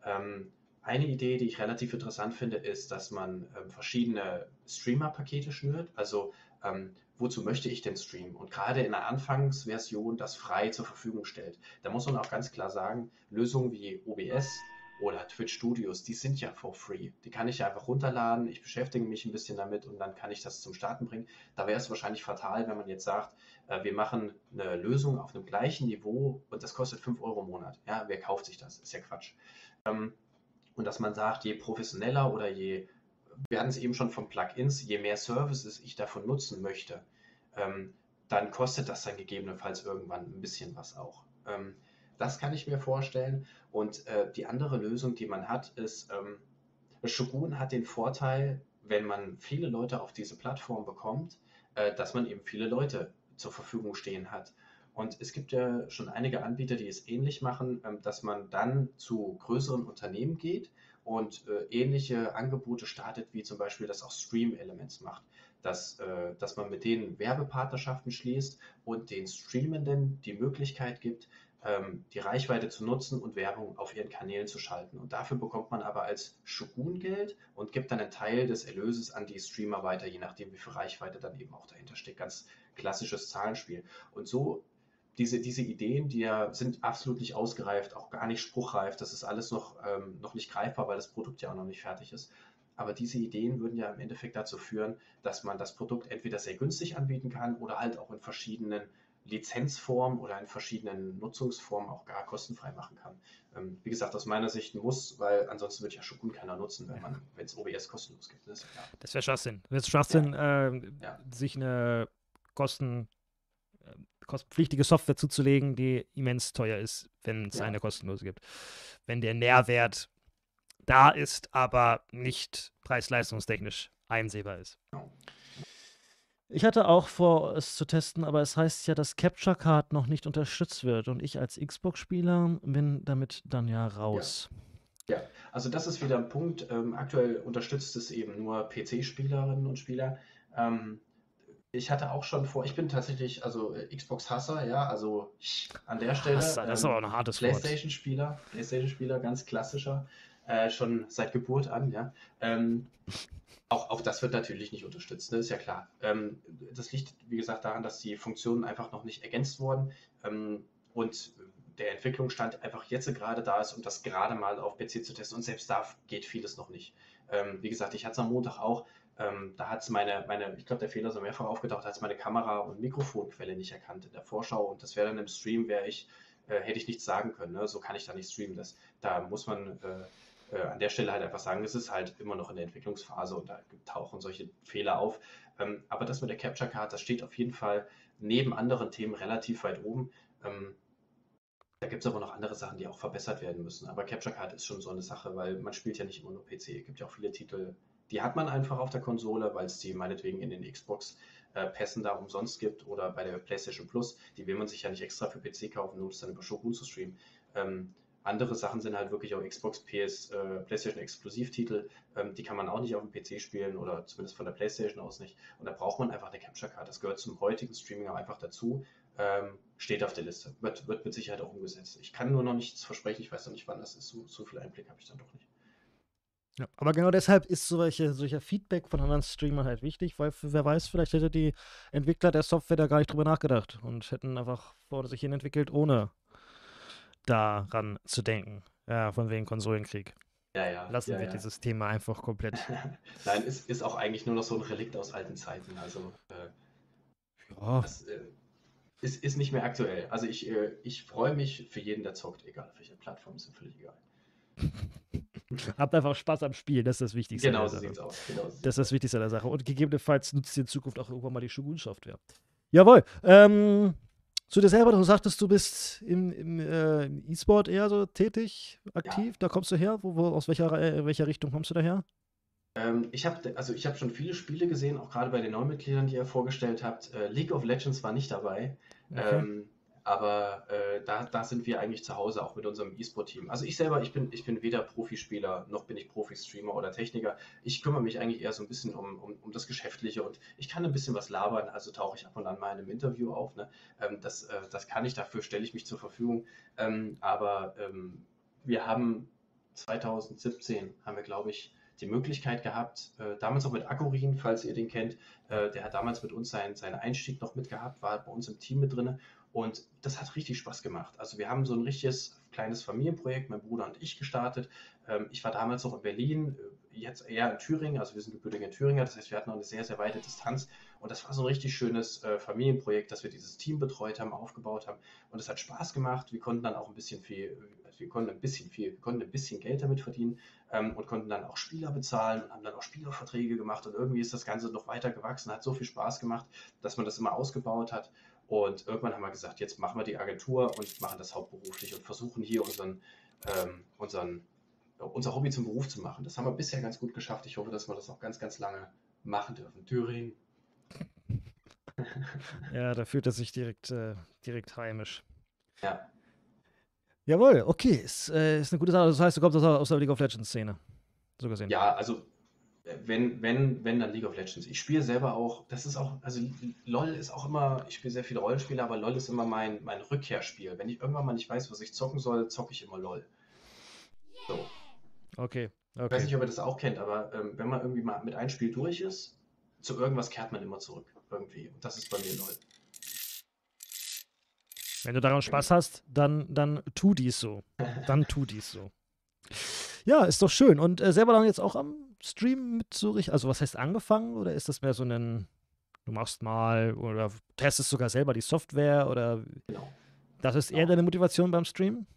Eine Idee, die ich relativ interessant finde, ist, dass man verschiedene Streamer-Pakete schnürt. Also wozu möchte ich denn streamen? Und gerade in der Anfangsversion das frei zur Verfügung stellt. Da muss man auch ganz klar sagen, Lösungen wie OBS oder Twitch Studios, die sind ja for free. Die kann ich ja einfach runterladen, ich beschäftige mich ein bisschen damit und dann kann ich das zum Starten bringen. Da wäre es wahrscheinlich fatal, wenn man jetzt sagt, wir machen eine Lösung auf einem gleichen Niveau und das kostet 5 Euro im Monat. Ja, wer kauft sich das? Ist ja Quatsch. Und dass man sagt, je professioneller oder wir hatten es eben schon von Plugins, je mehr Services ich davon nutzen möchte, dann kostet das dann gegebenenfalls irgendwann ein bisschen was auch. Das kann ich mir vorstellen. Und die andere Lösung, die man hat, ist, Shogun hat den Vorteil, wenn man viele Leute auf diese Plattform bekommt, dass man eben viele Leute zur Verfügung stehen hat. Und es gibt ja schon einige Anbieter, die es ähnlich machen, dass man dann zu größeren Unternehmen geht und ähnliche Angebote startet, wie zum Beispiel das auch Stream Elements macht. Dass man mit denen Werbepartnerschaften schließt und den Streamenden die Möglichkeit gibt, die Reichweite zu nutzen und Werbung auf ihren Kanälen zu schalten. Und dafür bekommt man aber als Shogun Geld und gibt dann einen Teil des Erlöses an die Streamer weiter, je nachdem, wie viel Reichweite dann eben auch dahinter steckt. Ganz klassisches Zahlenspiel. Und so diese Ideen, sind absolut nicht ausgereift, auch gar nicht spruchreif. Das ist alles noch nicht greifbar, weil das Produkt ja auch noch nicht fertig ist. Aber diese Ideen würden ja im Endeffekt dazu führen, dass man das Produkt entweder sehr günstig anbieten kann oder halt auch in verschiedenen Lizenzformen oder in verschiedenen Nutzungsformen auch gar kostenfrei machen kann. Wie gesagt, aus meiner Sicht muss, weil ansonsten wird ja Shogun keiner nutzen, wenn es OBS kostenlos gibt. Das ist ja klar. Das wäre Schwachsinn. Das wäre Schwachsinn, sich eine kostenpflichtige Software zuzulegen, die immens teuer ist, wenn es eine kostenlose gibt. Wenn der Nährwert da ist, aber nicht preis-leistungstechnisch einsehbar ist. Ich hatte auch vor, es zu testen, aber es heißt ja, dass Capture Card noch nicht unterstützt wird und ich als Xbox-Spieler bin damit dann ja Ja. raus. Ja, also das ist wieder ein Punkt. Aktuell unterstützt es eben nur PC-Spielerinnen und Spieler. Ähm, ich hatte auch schon vor, ich bin tatsächlich also Xbox-Hasser, ja, also an der Stelle Das ist aber auch ein hartes Wort. PlayStation-Spieler, ganz klassischer, schon seit Geburt an, ja. Auch das wird natürlich nicht unterstützt, ne? Ist ja klar. Das liegt, wie gesagt, daran, dass die Funktionen einfach noch nicht ergänzt wurden und der Entwicklungsstand einfach jetzt gerade da ist, um das gerade mal auf PC zu testen. Und selbst da geht vieles noch nicht. Wie gesagt, ich hatte es am Montag auch. Da hat es ich glaube, der Fehler ist mehrfach aufgetaucht, hat es meine Kamera- und Mikrofonquelle nicht erkannt in der Vorschau. Und das wäre dann im Stream, hätte ich nichts sagen können. Ne? So kann ich da nicht streamen. Da muss man an der Stelle halt einfach sagen, es ist halt immer noch in der Entwicklungsphase und da tauchen solche Fehler auf. Aber das mit der Capture Card, das steht auf jeden Fall neben anderen Themen relativ weit oben. Da gibt es aber noch andere Sachen, die auch verbessert werden müssen. Aber Capture Card ist schon so eine Sache, weil man spielt ja nicht immer nur PC. Es gibt ja auch viele Titel, die hat man einfach auf der Konsole, weil es die meinetwegen in den Xbox-Pässen da umsonst gibt oder bei der PlayStation Plus. Die will man sich ja nicht extra für PC kaufen, nur um es dann über Shogun zu streamen. Andere Sachen sind halt wirklich auch Xbox, PlayStation Exklusivtitel. Die kann man auch nicht auf dem PC spielen oder zumindest von der PlayStation aus nicht. Und da braucht man einfach eine Capture Card. Das gehört zum heutigen Streaming auch einfach dazu. Steht auf der Liste. Wird mit Sicherheit auch umgesetzt. Ich kann nur noch nichts versprechen. Ich weiß noch nicht, wann das ist. So viel Einblick habe ich dann doch nicht. Ja, aber genau deshalb ist solcher Feedback von anderen Streamern halt wichtig, weil wer weiß, vielleicht hätte die Entwickler der Software da gar nicht drüber nachgedacht und hätten einfach vor sich hin entwickelt, ohne daran zu denken. Ja, von wegen Konsolenkrieg. Ja. Lassen wir dieses Thema einfach komplett. Nein, ist auch eigentlich nur noch so ein Relikt aus alten Zeiten. Also, Ja. das ist nicht mehr aktuell. Also, ich freue mich für jeden, der zockt, egal auf welcher Plattform, ist mir völlig egal. Habt einfach Spaß am Spiel, das ist das Wichtigste. Genau so sieht's aus. Das ist das Wichtigste an der Sache. Und gegebenenfalls nutzt ihr in Zukunft auch irgendwann mal die Shogun-Software. Jawohl. Zu dir selber, du sagtest, du bist im E-Sport eher so tätig, aktiv. Ja. Da kommst du her? Aus welcher Richtung kommst du daher? Ich habe schon viele Spiele gesehen, auch gerade bei den Neumitgliedern, die ihr vorgestellt habt. League of Legends war nicht dabei. Okay. Aber da sind wir eigentlich zu Hause, auch mit unserem E-Sport-Team. Also ich selber, ich bin weder Profispieler, noch bin ich Profi-Streamer oder Techniker. Ich kümmere mich eigentlich eher so ein bisschen um das Geschäftliche und ich kann ein bisschen was labern, also tauche ich ab und an mal in einem Interview auf. Ne? Das kann ich, dafür stelle ich mich zur Verfügung. Aber wir haben 2017, haben wir, glaube ich, die Möglichkeit gehabt, damals auch mit Agorin, falls ihr den kennt, der hat damals mit uns seinen Einstieg noch mitgehabt, war bei uns im Team mit drin. Und das hat richtig Spaß gemacht. Also wir haben so ein richtiges kleines Familienprojekt, mein Bruder und ich, gestartet. Ich war damals noch in Berlin, jetzt eher in Thüringen, also wir sind gebürtige Thüringer, das heißt, wir hatten noch eine sehr, sehr weite Distanz. Und das war so ein richtig schönes Familienprojekt, dass wir dieses Team betreut haben, aufgebaut haben. Und es hat Spaß gemacht. Wir konnten dann auch ein bisschen Geld damit verdienen und konnten dann auch Spieler bezahlen und haben dann auch Spielerverträge gemacht. Und irgendwie ist das Ganze noch weiter gewachsen, hat so viel Spaß gemacht, dass man das immer ausgebaut hat. Und irgendwann haben wir gesagt, jetzt machen wir die Agentur und machen das hauptberuflich und versuchen hier unser Hobby zum Beruf zu machen. Das haben wir bisher ganz gut geschafft. Ich hoffe, dass wir das auch ganz, ganz lange machen dürfen. Thüringen. Ja, da fühlt er sich direkt heimisch. Ja. Jawohl, okay, ist eine gute Sache. Das heißt, du kommst aus der League of Legends-Szene. So gesehen. Ja, also wenn dann League of Legends. Ich spiele selber auch, also LOL ist auch immer, ich spiele sehr viele Rollenspiele, aber LOL ist immer mein Rückkehrspiel. Wenn ich irgendwann mal nicht weiß, was ich zocken soll, zocke ich immer LOL. So. Okay. Ich weiß nicht, ob ihr das auch kennt, aber wenn man irgendwie mal mit einem Spiel durch ist, zu irgendwas kehrt man immer zurück. Irgendwie. Und das ist bei mir LOL. Wenn du daran Spaß hast, dann tu dies so. Dann tu dies so. Ja, ist doch schön. Und selber dann jetzt auch am Stream mit so richtig, also was heißt angefangen? Oder ist das mehr so du machst mal oder testest sogar selber die Software oder Genau. das ist eher deine Motivation beim Stream?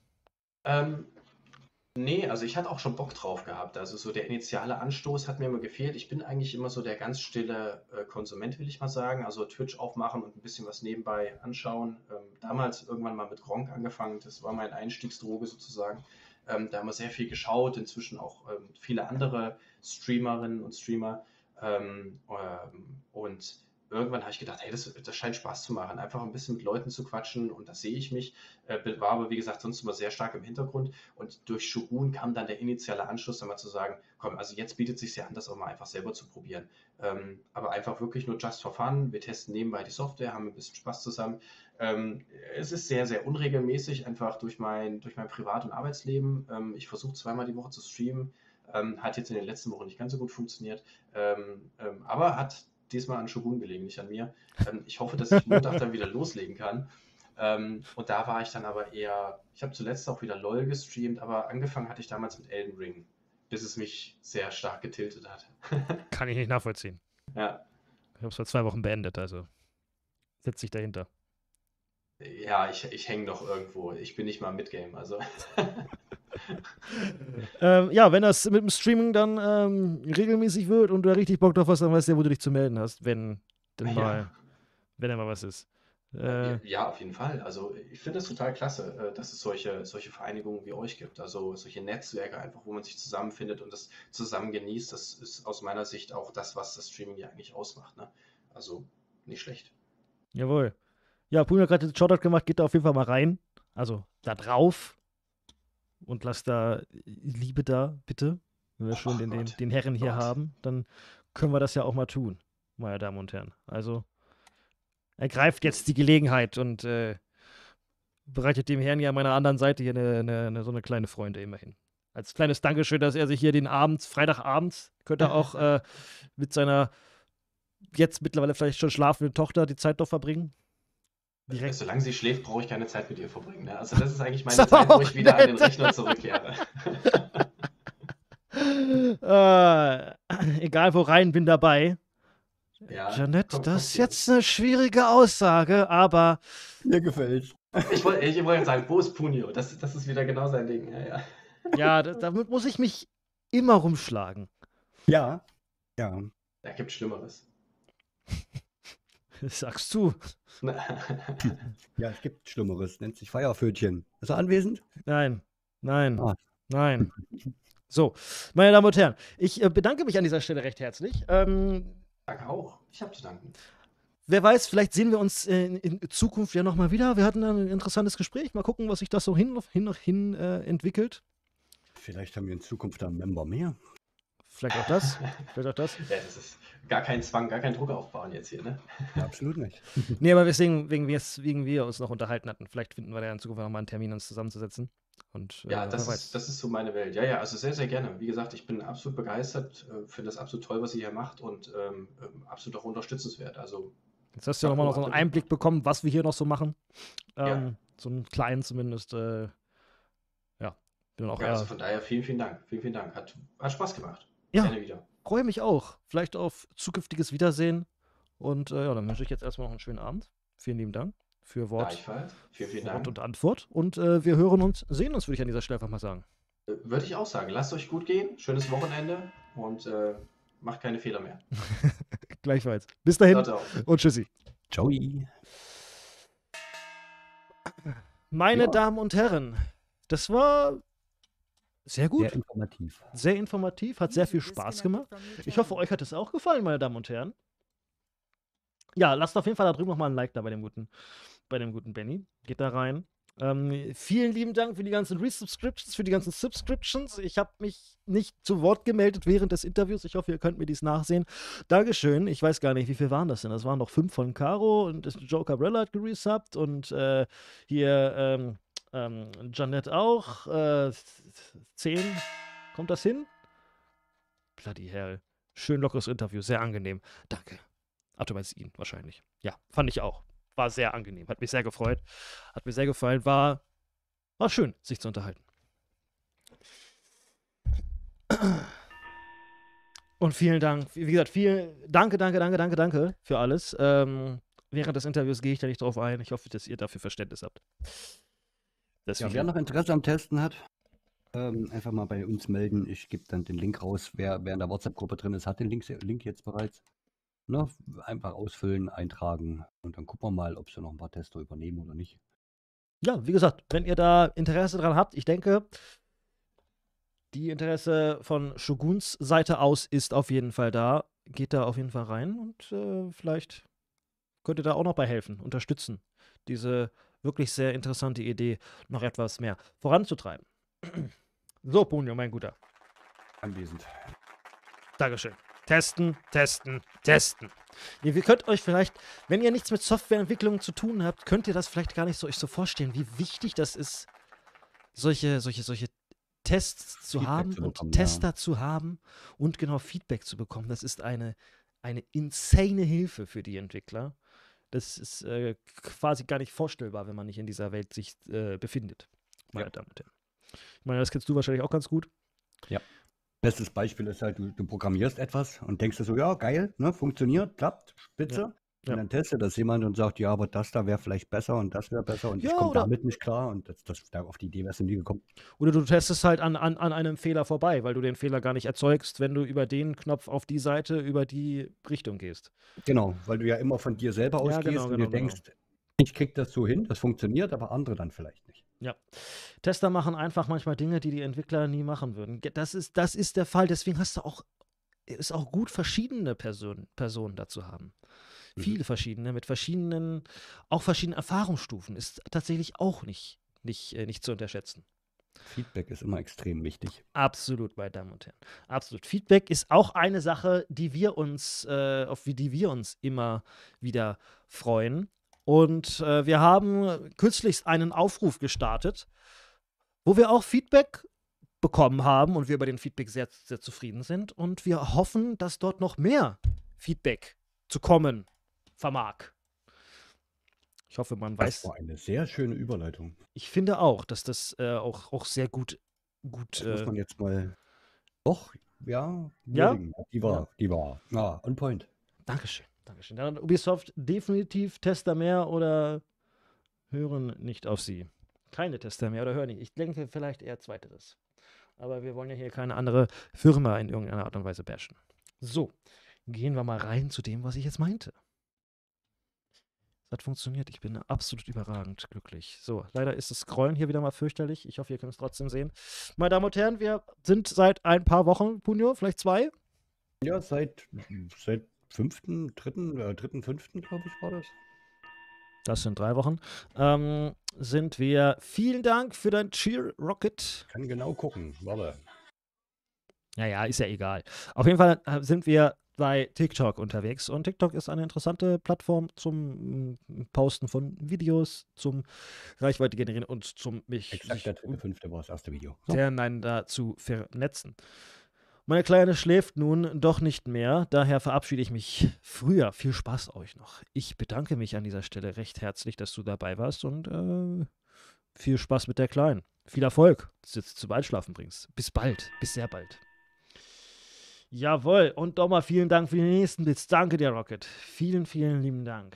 Nee, also ich hatte auch schon Bock drauf gehabt. Also so der initiale Anstoß hat mir immer gefehlt. Ich bin eigentlich immer so der ganz stille Konsument, will ich mal sagen. Also Twitch aufmachen und ein bisschen was nebenbei anschauen. Damals irgendwann mal mit Gronkh angefangen. Das war meine Einstiegsdroge sozusagen. Da haben wir sehr viel geschaut. Inzwischen auch viele andere Streamerinnen und Streamer. Und irgendwann habe ich gedacht, hey, das scheint Spaß zu machen, einfach ein bisschen mit Leuten zu quatschen und das sehe ich mich. War aber, wie gesagt, sonst immer sehr stark im Hintergrund und durch Shogun kam dann der initiale Anschluss, dann mal zu sagen, komm, also jetzt bietet es sich ja an, das auch mal einfach selber zu probieren. Aber einfach wirklich nur just for fun. Wir testen nebenbei die Software, haben ein bisschen Spaß zusammen. Es ist sehr, sehr unregelmäßig, einfach durch mein Privat- und Arbeitsleben. Ich versuche zweimal die Woche zu streamen. Hat jetzt in den letzten Wochen nicht ganz so gut funktioniert, aber hat diesmal an Shogun gelegen, nicht an mir. Ich hoffe, dass ich Montag dann wieder loslegen kann. Und da war ich dann aber eher, ich habe zuletzt auch wieder LOL gestreamt, aber angefangen hatte ich damals mit Elden Ring, bis es mich sehr stark getiltet hat. Kann ich nicht nachvollziehen. Ja. Ich habe es vor 2 Wochen beendet, also setzt sich dahinter. Ja, ich hänge noch irgendwo. Ich bin nicht mal im Midgame, also. Ja, wenn das mit dem Streaming dann regelmäßig wird und du da richtig Bock drauf hast, dann weißt du ja, wo du dich zu melden hast, wenn dann mal was ist. Ja, auf jeden Fall. Also ich finde es total klasse, dass es solche Vereinigungen wie euch gibt. Also solche Netzwerke einfach, wo man sich zusammenfindet und das zusammen genießt. Das ist aus meiner Sicht auch das, was das Streaming ja eigentlich ausmacht. Ne? Also nicht schlecht. Jawohl. Ja, Pumi hat gerade den Shoutout gemacht, geht da auf jeden Fall mal rein. Also da drauf. Und lasst da Liebe da, bitte. Wenn wir schon den Herren hier haben, dann können wir das ja auch mal tun, meine Damen und Herren. Also ergreift jetzt die Gelegenheit und bereitet dem Herrn ja an meiner anderen Seite hier so eine kleine Freude immerhin. Als kleines Dankeschön, dass er sich hier den Freitagabend, könnte er auch mit seiner jetzt mittlerweile vielleicht schon schlafenden Tochter die Zeit doch verbringen. Direkt. Solange sie schläft, brauche ich keine Zeit mit ihr verbringen. Ne? Also das ist eigentlich meine Zeit, wo ich wieder an den Rechner zurückkehre. Egal wo rein, bin dabei. Ja, Jeanette, das ist jetzt eine schwierige Aussage, aber... Mir gefällt. Ich wollte sagen, wo ist Punio? Das ist wieder genau sein Ding. Ja, damit muss ich mich immer rumschlagen. Ja. Da gibt Schlimmeres. Das sagst du. Ja, es gibt Schlimmeres. Nennt sich Feierpfötchen. Ist er anwesend? Nein. Ah. Nein. So, meine Damen und Herren, ich bedanke mich an dieser Stelle recht herzlich. Danke auch. Ich habe zu danken. Wer weiß, vielleicht sehen wir uns in Zukunft ja nochmal wieder. Wir hatten ein interessantes Gespräch. Mal gucken, was sich das so hin entwickelt. Vielleicht haben wir in Zukunft einen Member mehr. Vielleicht auch das. Ja, das ist gar kein Zwang, gar kein Druck aufbauen jetzt hier, ne? Ja, absolut nicht. Nee, aber wegen wir uns noch unterhalten hatten. Vielleicht finden wir da in Zukunft noch mal einen Termin, uns zusammenzusetzen. Und, ja, das ist so meine Welt. Ja, also sehr, sehr gerne. Wie gesagt, ich bin absolut begeistert, finde das absolut toll, was ihr hier macht und absolut auch unterstützenswert. Also, jetzt hast du ja nochmal noch so einen Einblick bekommen, was wir hier noch so machen. Ja. So einen kleinen zumindest. Also von daher vielen, vielen Dank. Vielen, vielen Dank. Hat Spaß gemacht. Ja, Gerne wieder. freue mich auch. Vielleicht auf zukünftiges Wiedersehen. Und dann wünsche ich jetzt erstmal noch einen schönen Abend. Vielen lieben Dank für Wort, Gleichfalls. Vielen, vielen Dank. und Antwort. Und wir hören uns, sehen uns, würde ich an dieser Stelle einfach mal sagen. Würde ich auch sagen. Lasst euch gut gehen. Schönes Wochenende und macht keine Fehler mehr. Gleichfalls. Bis dahin Ciao. und tschüssi. Ciao. Meine Damen und Herren, das war sehr gut. Sehr informativ. Sehr informativ, hat sehr viel Spaß gemacht. Ich hoffe, euch hat es auch gefallen, meine Damen und Herren. Ja, lasst auf jeden Fall da drüben nochmal ein Like da bei dem guten Benny. Geht da rein. Vielen lieben Dank für die ganzen Resubscriptions, für die ganzen Subscriptions. Ich habe mich nicht zu Wort gemeldet während des Interviews. Ich hoffe, ihr könnt mir dies nachsehen. Dankeschön. Ich weiß gar nicht, wie viel waren das denn? Das waren noch 5 von Caro und Joker Brella hat geresubbt und hier Jeanette auch. 10. Kommt das hin? Bloody hell. Schön lockeres Interview. Sehr angenehm. Danke. Ach, du meinst ihn wahrscheinlich. Ja, fand ich auch. War sehr angenehm. Hat mich sehr gefreut. Hat mir sehr gefallen. War schön, sich zu unterhalten. Und vielen Dank. Wie gesagt, danke für alles. Während des Interviews gehe ich da nicht drauf ein. Ich hoffe, dass ihr dafür Verständnis habt. Ja, wer noch Interesse am Testen hat, einfach mal bei uns melden. Ich gebe dann den Link raus. Wer in der WhatsApp-Gruppe drin ist, hat den Link jetzt bereits. Ne? Einfach ausfüllen, eintragen und dann gucken wir mal, ob sie noch ein paar Tester übernehmen oder nicht. Ja, wie gesagt, wenn ihr da Interesse dran habt, ich denke, die Interesse von Shoguns Seite aus ist auf jeden Fall da. Geht da auf jeden Fall rein und vielleicht könnt ihr da auch noch bei helfen, unterstützen, diese wirklich sehr interessante Idee noch etwas mehr voranzutreiben. So, Punio, mein Guter. Anwesend. Dankeschön. Testen, testen, testen. Ihr könnt euch vielleicht, wenn ihr nichts mit Softwareentwicklung zu tun habt, könnt ihr das vielleicht gar nicht so euch so vorstellen, wie wichtig das ist, solche Tests zu Feedback haben zu und bekommen, Tester zu haben und genau Feedback zu bekommen. Das ist eine insane Hilfe für die Entwickler. Das ist quasi gar nicht vorstellbar, wenn man nicht in dieser Welt sich befindet, meine Damen und Herren. Ich meine, das kennst du wahrscheinlich auch ganz gut. Ja. Bestes Beispiel ist halt, du programmierst etwas und denkst dir so, ja, geil, ne, funktioniert, klappt, spitze. Ja. Und dann testet das jemand und sagt, ja, aber das da wäre vielleicht besser und das wäre besser und Ja, ich komme oder- damit nicht klar und auf die Idee wärst du nie gekommen. Oder du testest halt an einem Fehler vorbei, weil du den Fehler gar nicht erzeugst, wenn du über den Knopf auf die Seite, über die Richtung gehst. Genau, weil du ja immer von dir selber Ja, ausgehst genau, und genau, dir denkst, ich krieg das so hin, das funktioniert, aber andere dann vielleicht nicht. Ja. Tester machen einfach manchmal Dinge, die die Entwickler nie machen würden. Das ist der Fall, deswegen ist auch gut, verschiedene Personen dazu haben. Viele verschiedene, mit verschiedenen Erfahrungsstufen ist tatsächlich auch nicht zu unterschätzen. Feedback ist immer extrem wichtig. Absolut, meine Damen und Herren. Absolut. Feedback ist auch eine Sache, die wir uns, auf die wir uns immer wieder freuen. Und wir haben kürzlich einen Aufruf gestartet, wo wir auch Feedback bekommen haben und wir über den Feedback sehr, sehr zufrieden sind. Und wir hoffen, dass dort noch mehr Feedback zu kommen vermag. Ich hoffe, man weiß. Das war eine sehr schöne Überleitung. Ich finde auch, dass das auch sehr gut. Das muss man jetzt mal. Doch, ja. Ja? würdigen. Die war. Ja, on point. Dankeschön. Dankeschön. Dann Ubisoft definitiv Tester mehr oder hören nicht auf sie. Keine Tester mehr oder hören nicht. Ich denke vielleicht eher zweiteres. Aber wir wollen ja hier keine andere Firma in irgendeiner Art und Weise bashen. So, gehen wir mal rein zu dem, was ich jetzt meinte. Das hat funktioniert. Ich bin absolut überragend glücklich. So, leider ist das Scrollen hier wieder mal fürchterlich. Ich hoffe, ihr könnt es trotzdem sehen. Meine Damen und Herren, wir sind seit ein paar Wochen, Punio, vielleicht 2? Ja, seit 5., 5., glaube ich, war das. Das sind 3 Wochen. Sind wir. Vielen Dank für dein Cheer, Rocket. Kann genau gucken. Warte. Ja, ist ja egal. Auf jeden Fall sind wir bei TikTok unterwegs und TikTok ist eine interessante Plattform zum Posten von Videos, zum Reichweite generieren und zum Exakt der 3.5. war das erste Video. So. miteinander zu vernetzen. Meine Kleine schläft nun doch nicht mehr, daher verabschiede ich mich früher. Viel Spaß euch noch. Ich bedanke mich an dieser Stelle recht herzlich, dass du dabei warst und viel Spaß mit der Kleinen. Viel Erfolg, dass du jetzt zum Einschlafen bringst. Bis bald, bis sehr bald. Jawohl, und nochmal vielen Dank für den nächsten Blitz. Danke dir, Rocket. Vielen, vielen lieben Dank.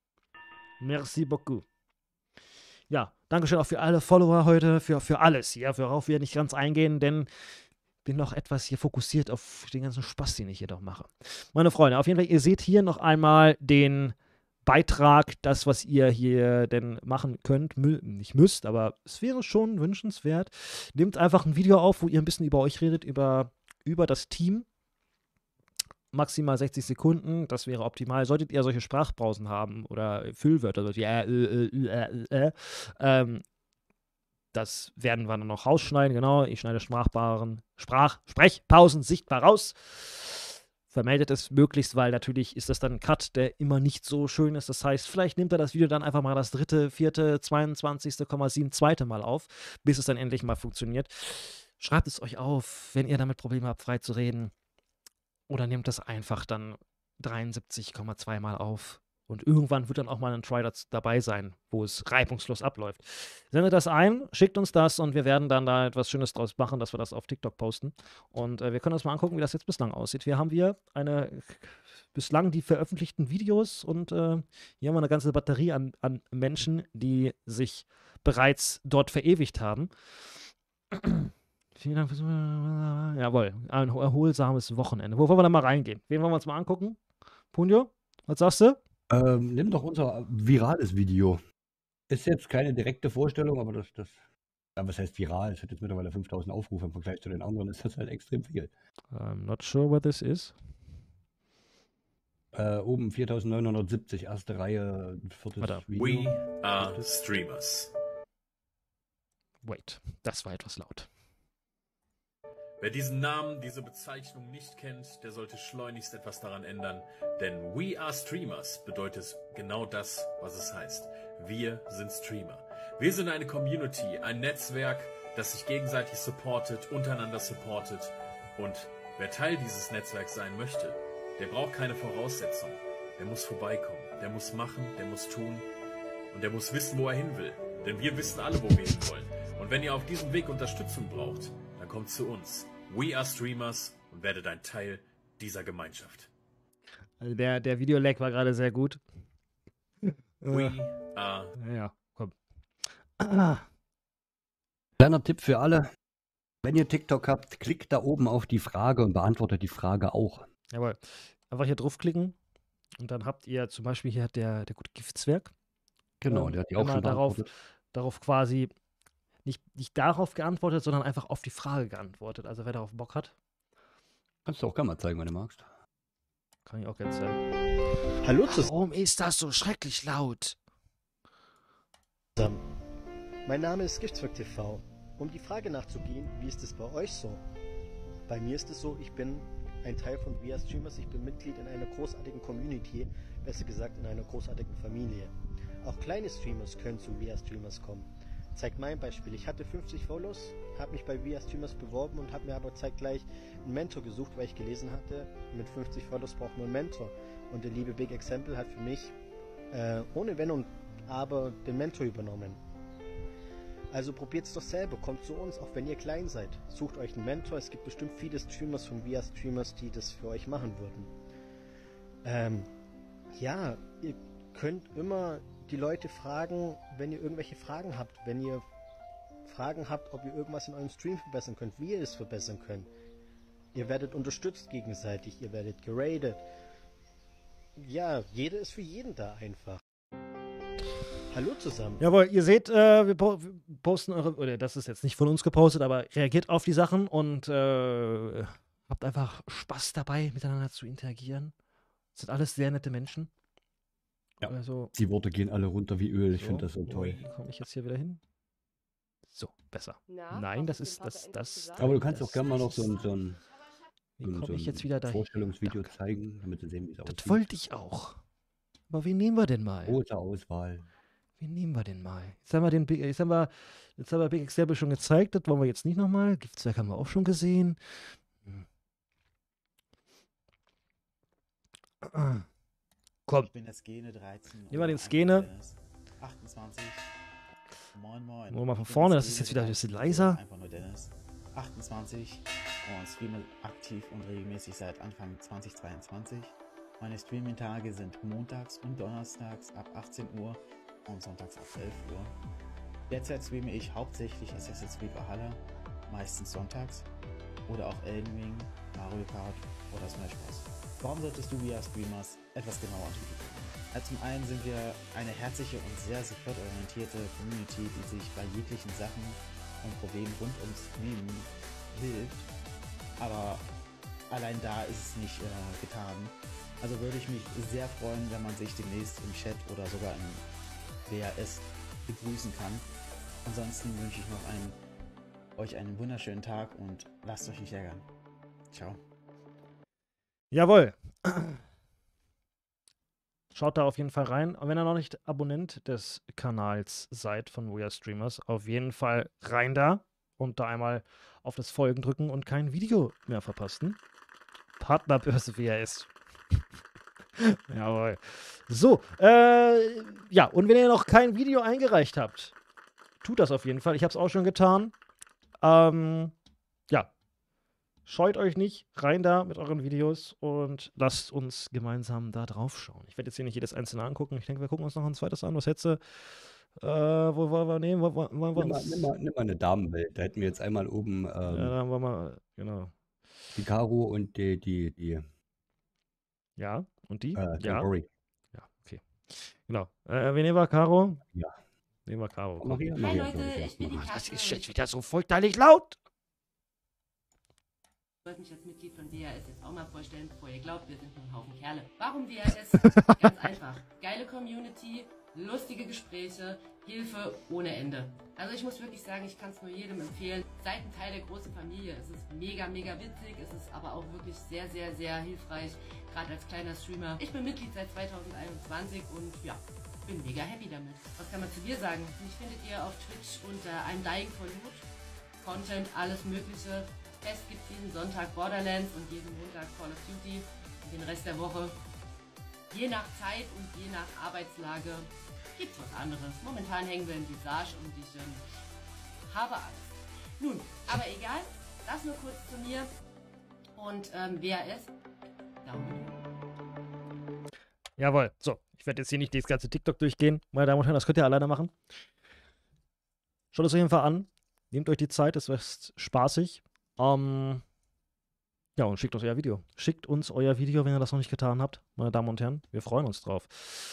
Merci beaucoup. Ja, Dankeschön auch für alle Follower heute, für alles hier, worauf wir nicht ganz eingehen, denn bin noch etwas hier fokussiert auf den ganzen Spaß, den ich hier doch mache. Meine Freunde, auf jeden Fall, ihr seht hier noch einmal den Beitrag, das, was ihr hier denn machen könnt, nicht müsst, aber es wäre schon wünschenswert. Nehmt einfach ein Video auf, wo ihr ein bisschen über euch redet, über das Team. Maximal 60 Sekunden, das wäre optimal. Solltet ihr solche Sprachpausen haben oder Füllwörter, das werden wir dann noch rausschneiden, genau. Ich schneide Sprechpausen sichtbar raus. Vermeldet es möglichst, weil natürlich ist das dann ein Cut, der immer nicht so schön ist. Das heißt, vielleicht nimmt er das Video dann einfach mal das 3., 4., 22,7 zweite Mal auf, bis es dann endlich mal funktioniert. Schreibt es euch auf, wenn ihr damit Probleme habt, frei zu reden. Oder nehmt das einfach dann 73,2 Mal auf. Und irgendwann wird dann auch mal ein Try dabei sein, wo es reibungslos abläuft. Sendet das ein, schickt uns das und wir werden dann da etwas Schönes draus machen, dass wir das auf TikTok posten. Und wir können uns mal angucken, wie das jetzt bislang aussieht. Hier haben wir bislang die veröffentlichten Videos und hier haben wir eine ganze Batterie an Menschen, die sich bereits dort verewigt haben. Vielen Dank fürs. Jawohl, ein erholsames Wochenende. Wo wollen wir da mal reingehen? Wen wollen wir uns mal angucken? Punjo, was sagst du? Nimm doch unser virales Video. Ist jetzt keine direkte Vorstellung, aber ja, was heißt viral? Es hat jetzt mittlerweile 5000 Aufrufe im Vergleich zu den anderen, ist das halt extrem viel. I'm not sure what this is. Oben 4970, erste Reihe, viertes Warte. Video. We are streamers. Wait, das war etwas laut. Wer diesen Namen, diese Bezeichnung nicht kennt, der sollte schleunigst etwas daran ändern, denn We are Streamers bedeutet genau das, was es heißt. Wir sind Streamer. Wir sind eine Community, ein Netzwerk, das sich gegenseitig supportet, untereinander supportet. Und wer Teil dieses Netzwerks sein möchte, der braucht keine Voraussetzung. Der muss vorbeikommen, der muss machen, der muss tun und der muss wissen, wo er hin will. Denn wir wissen alle, wo wir hin wollen. Und wenn ihr auf diesem Weg Unterstützung braucht, dann kommt zu uns. We are Streamers und werdet ein Teil dieser Gemeinschaft. Also der Videolag war gerade sehr gut. We are. Ja, komm. Kleiner Tipp für alle. Wenn ihr TikTok habt, klickt da oben auf die Frage und beantwortet die Frage auch. Jawohl. Einfach hier draufklicken und dann habt ihr zum Beispiel hier der gute Giftzwerg. Genau, der hat die auch immer schon beantwortet. darauf quasi nicht darauf geantwortet, sondern einfach auf die Frage geantwortet. Also wer darauf Bock hat, Kannst du auch gerne mal zeigen, wenn du magst. kann ich auch gerne zeigen. Hallo zusammen. Warum ist das so schrecklich laut? Mein Name ist Giftzwerg TV. Um die Frage nachzugehen, wie ist es bei euch so? Bei mir ist es so, ich bin ein Teil von We Are Streamers, ich bin Mitglied in einer großartigen Community, besser gesagt in einer großartigen Familie. Auch kleine Streamers können zu We Are Streamers kommen. Zeigt mein Beispiel, ich hatte 50 Follows, habe mich bei We Are Streamers beworben und habe mir aber zeitgleich einen Mentor gesucht, weil ich gelesen hatte, mit 50 Follows braucht man einen Mentor. Und der liebe Big Example hat für mich ohne Wenn und Aber den Mentor übernommen. Also probiert's doch selber, kommt zu uns, auch wenn ihr klein seid. Sucht euch einen Mentor, es gibt bestimmt viele Streamers von We Are Streamers, die das für euch machen würden. Ja, ihr könnt immer die Leute fragen, wenn ihr irgendwelche Fragen habt, wenn ihr Fragen habt, ob ihr irgendwas in eurem Stream verbessern könnt, wie ihr es verbessern könnt. Ihr werdet unterstützt gegenseitig, ihr werdet geradet. Ja, jeder ist für jeden da einfach. Hallo zusammen. Jawohl, ihr seht, wir posten oder das ist jetzt nicht von uns gepostet, aber reagiert auf die Sachen und habt einfach Spaß dabei, miteinander zu interagieren. Das sind alles sehr nette Menschen. Ja. Also, Die Worte gehen alle runter wie Öl. Ich so, finde das so toll. Wie komme ich jetzt hier wieder hin? So, besser. Na, Nein, das hast du ist dem Papa endlich das. gesagt? Aber du kannst das- auch gerne mal noch so ein Wie komme ich jetzt wieder dahin? Vorstellungsvideo zeigen, damit sie sehen, wie es Das aussieht. wollte ich auch. Aber wen nehmen wir denn mal? Große Auswahl. Wen nehmen wir denn mal? Jetzt haben wir Big Example schon gezeigt, das wollen wir jetzt nicht nochmal. Giftzwerg haben wir auch schon gesehen. Komm, Ich bin der Skene 13. Nehmen wir den oder Skene. einfach nur Dennis. 28. Moin, moin. Wollen wir mal von Ich bin vorne, der das ist jetzt wieder ein bisschen Skene leiser. 13, Einfach nur Dennis. 28 und streame aktiv und regelmäßig seit Anfang 2022. Meine Streaming-Tage sind montags und donnerstags ab 18 Uhr und sonntags ab 11 Uhr. Derzeit streame ich hauptsächlich Assassin's Creed Valhalla, meistens sonntags, oder auch Elden Ring, Mario Kart oder Smash Bros. Warum solltest du We Are Streamers etwas genauer untersuchen? Zum einen sind wir eine herzliche und sehr supportorientierte Community, die sich bei jeglichen Sachen und Problemen rund ums Streamen hilft. Aber allein da ist es nicht getan. Also würde ich mich sehr freuen, wenn man sich demnächst im Chat oder sogar im WAS begrüßen kann. Ansonsten wünsche ich euch einen wunderschönen Tag und lasst euch nicht ärgern. Ciao. Jawohl. Schaut da auf jeden Fall rein. Und wenn ihr noch nicht Abonnent des Kanals seid von We Are Streamers, auf jeden Fall rein da und da einmal auf das Folgen drücken und kein Video mehr verpassen. Partnerbörse WAS. Jawohl. So, ja, und wenn ihr noch kein Video eingereicht habt, tut das auf jeden Fall. Ich habe es auch schon getan. Ja, scheut euch nicht, rein da mit euren Videos und lasst uns gemeinsam da drauf schauen. Ich werde jetzt hier nicht jedes einzelne angucken. Ich denke, wir gucken uns noch ein zweites an. Was hättest du? Wo wollen wir nehmen? Wollen wir uns? Nimm mal eine Damenwelt. Da hätten wir jetzt einmal oben Ja, da haben wir mal, genau. die Caro und die Ja, und die? ja. Ja, okay. Genau. Wen nehmen wir, Caro? Ja. Nehmen wir Caro. komm. Maria, Hi Maria, Leute, glaub ich, ich bin die erst mal. Das ist jetzt wieder so furchtbarlich laut. Ich wollte mich als Mitglied von WAS jetzt auch mal vorstellen, bevor ihr glaubt, wir sind nur ein Haufen Kerle. Warum WAS? Ganz einfach. Geile Community, lustige Gespräche, Hilfe ohne Ende. Also ich muss wirklich sagen, ich kann es nur jedem empfehlen. Seid ein Teil der großen Familie. Es ist mega, mega witzig. Es ist aber auch wirklich sehr, sehr, sehr hilfreich, gerade als kleiner Streamer. Ich bin Mitglied seit 2021 und ja, bin mega happy damit. Was kann man zu mir sagen? Mich findet ihr auf Twitch unter I'm Dying for Loot. Content, alles mögliche. Fest gibt jeden Sonntag Borderlands und jeden Montag Call of Duty und den Rest der Woche. Je nach Zeit und je nach Arbeitslage gibt's was anderes. Momentan hängen wir im Visage und ich habe Angst. Nun, aber egal, das nur kurz zu mir und WAS, Daumen hoch. Jawohl. So, ich werde jetzt hier nicht das ganze TikTok durchgehen, meine Damen und Herren, das könnt ihr alleine machen. Schaut es euch einfach an. Nehmt euch die Zeit, es wird spaßig. Ja, und schickt uns euer Video. Schickt uns euer Video, wenn ihr das noch nicht getan habt, meine Damen und Herren. Wir freuen uns drauf.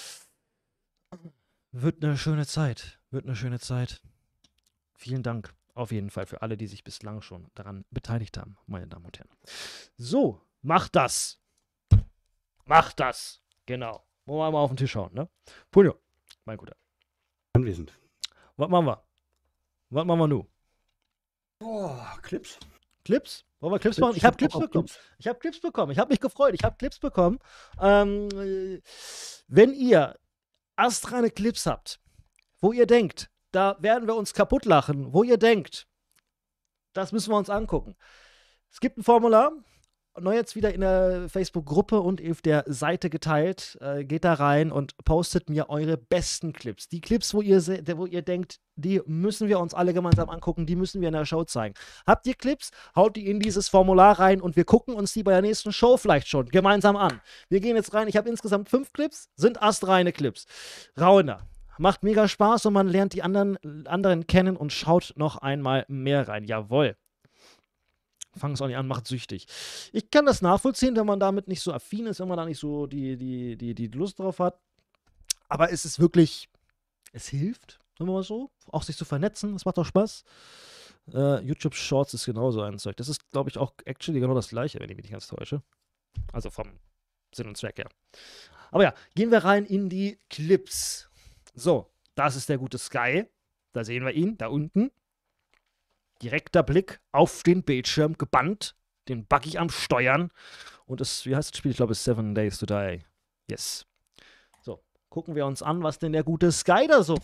Wird eine schöne Zeit. Wird eine schöne Zeit. Vielen Dank auf jeden Fall für alle, die sich bislang schon daran beteiligt haben, meine Damen und Herren. So, macht das. Macht das. Genau. Wollen wir mal auf den Tisch schauen, ne? Punjo, mein Guter. Anwesend. Was machen wir? Was machen wir nun? Oh, Clips. Clips? Wollen wir Clips machen? Ich habe Clips bekommen. Ich habe Clips bekommen. Ich habe mich gefreut. Ich habe Clips bekommen. Wenn ihr astreine Clips habt, wo ihr denkt, da werden wir uns kaputt lachen, wo ihr denkt, das müssen wir uns angucken. Es gibt ein Formular, neu jetzt wieder in der Facebook-Gruppe und auf der Seite geteilt. Geht da rein und postet mir eure besten Clips. Die Clips, wo ihr denkt, die müssen wir uns alle gemeinsam angucken, die müssen wir in der Show zeigen. Habt ihr Clips? Haut die in dieses Formular rein und wir gucken uns die bei der nächsten Show vielleicht schon gemeinsam an. Wir gehen jetzt rein. Ich habe insgesamt 5 Clips, sind astreine Clips. Rauner. Macht mega Spaß und man lernt die anderen kennen und schaut noch einmal mehr rein. Jawohl. Fangen es auch nicht an, macht süchtig. Ich kann das nachvollziehen, wenn man damit nicht so affin ist, wenn man da nicht so die Lust drauf hat. Aber es ist wirklich, es hilft, sagen wir mal so, auch sich zu vernetzen, es macht auch Spaß. YouTube Shorts ist genauso ein Zeug. Das ist, glaube ich, auch actually genau das Gleiche, wenn ich mich nicht ganz täusche. Also vom Sinn und Zweck her. Aber ja, gehen wir rein in die Clips. So, das ist der gute Sky. Da sehen wir ihn, da unten. Direkter Blick auf den Bildschirm, gebannt, den Buggy am Steuern. Und es, wie heißt das Spiel? Ich glaube, es ist 7 Days to Die. Yes. So, gucken wir uns an, was denn der gute Sky da so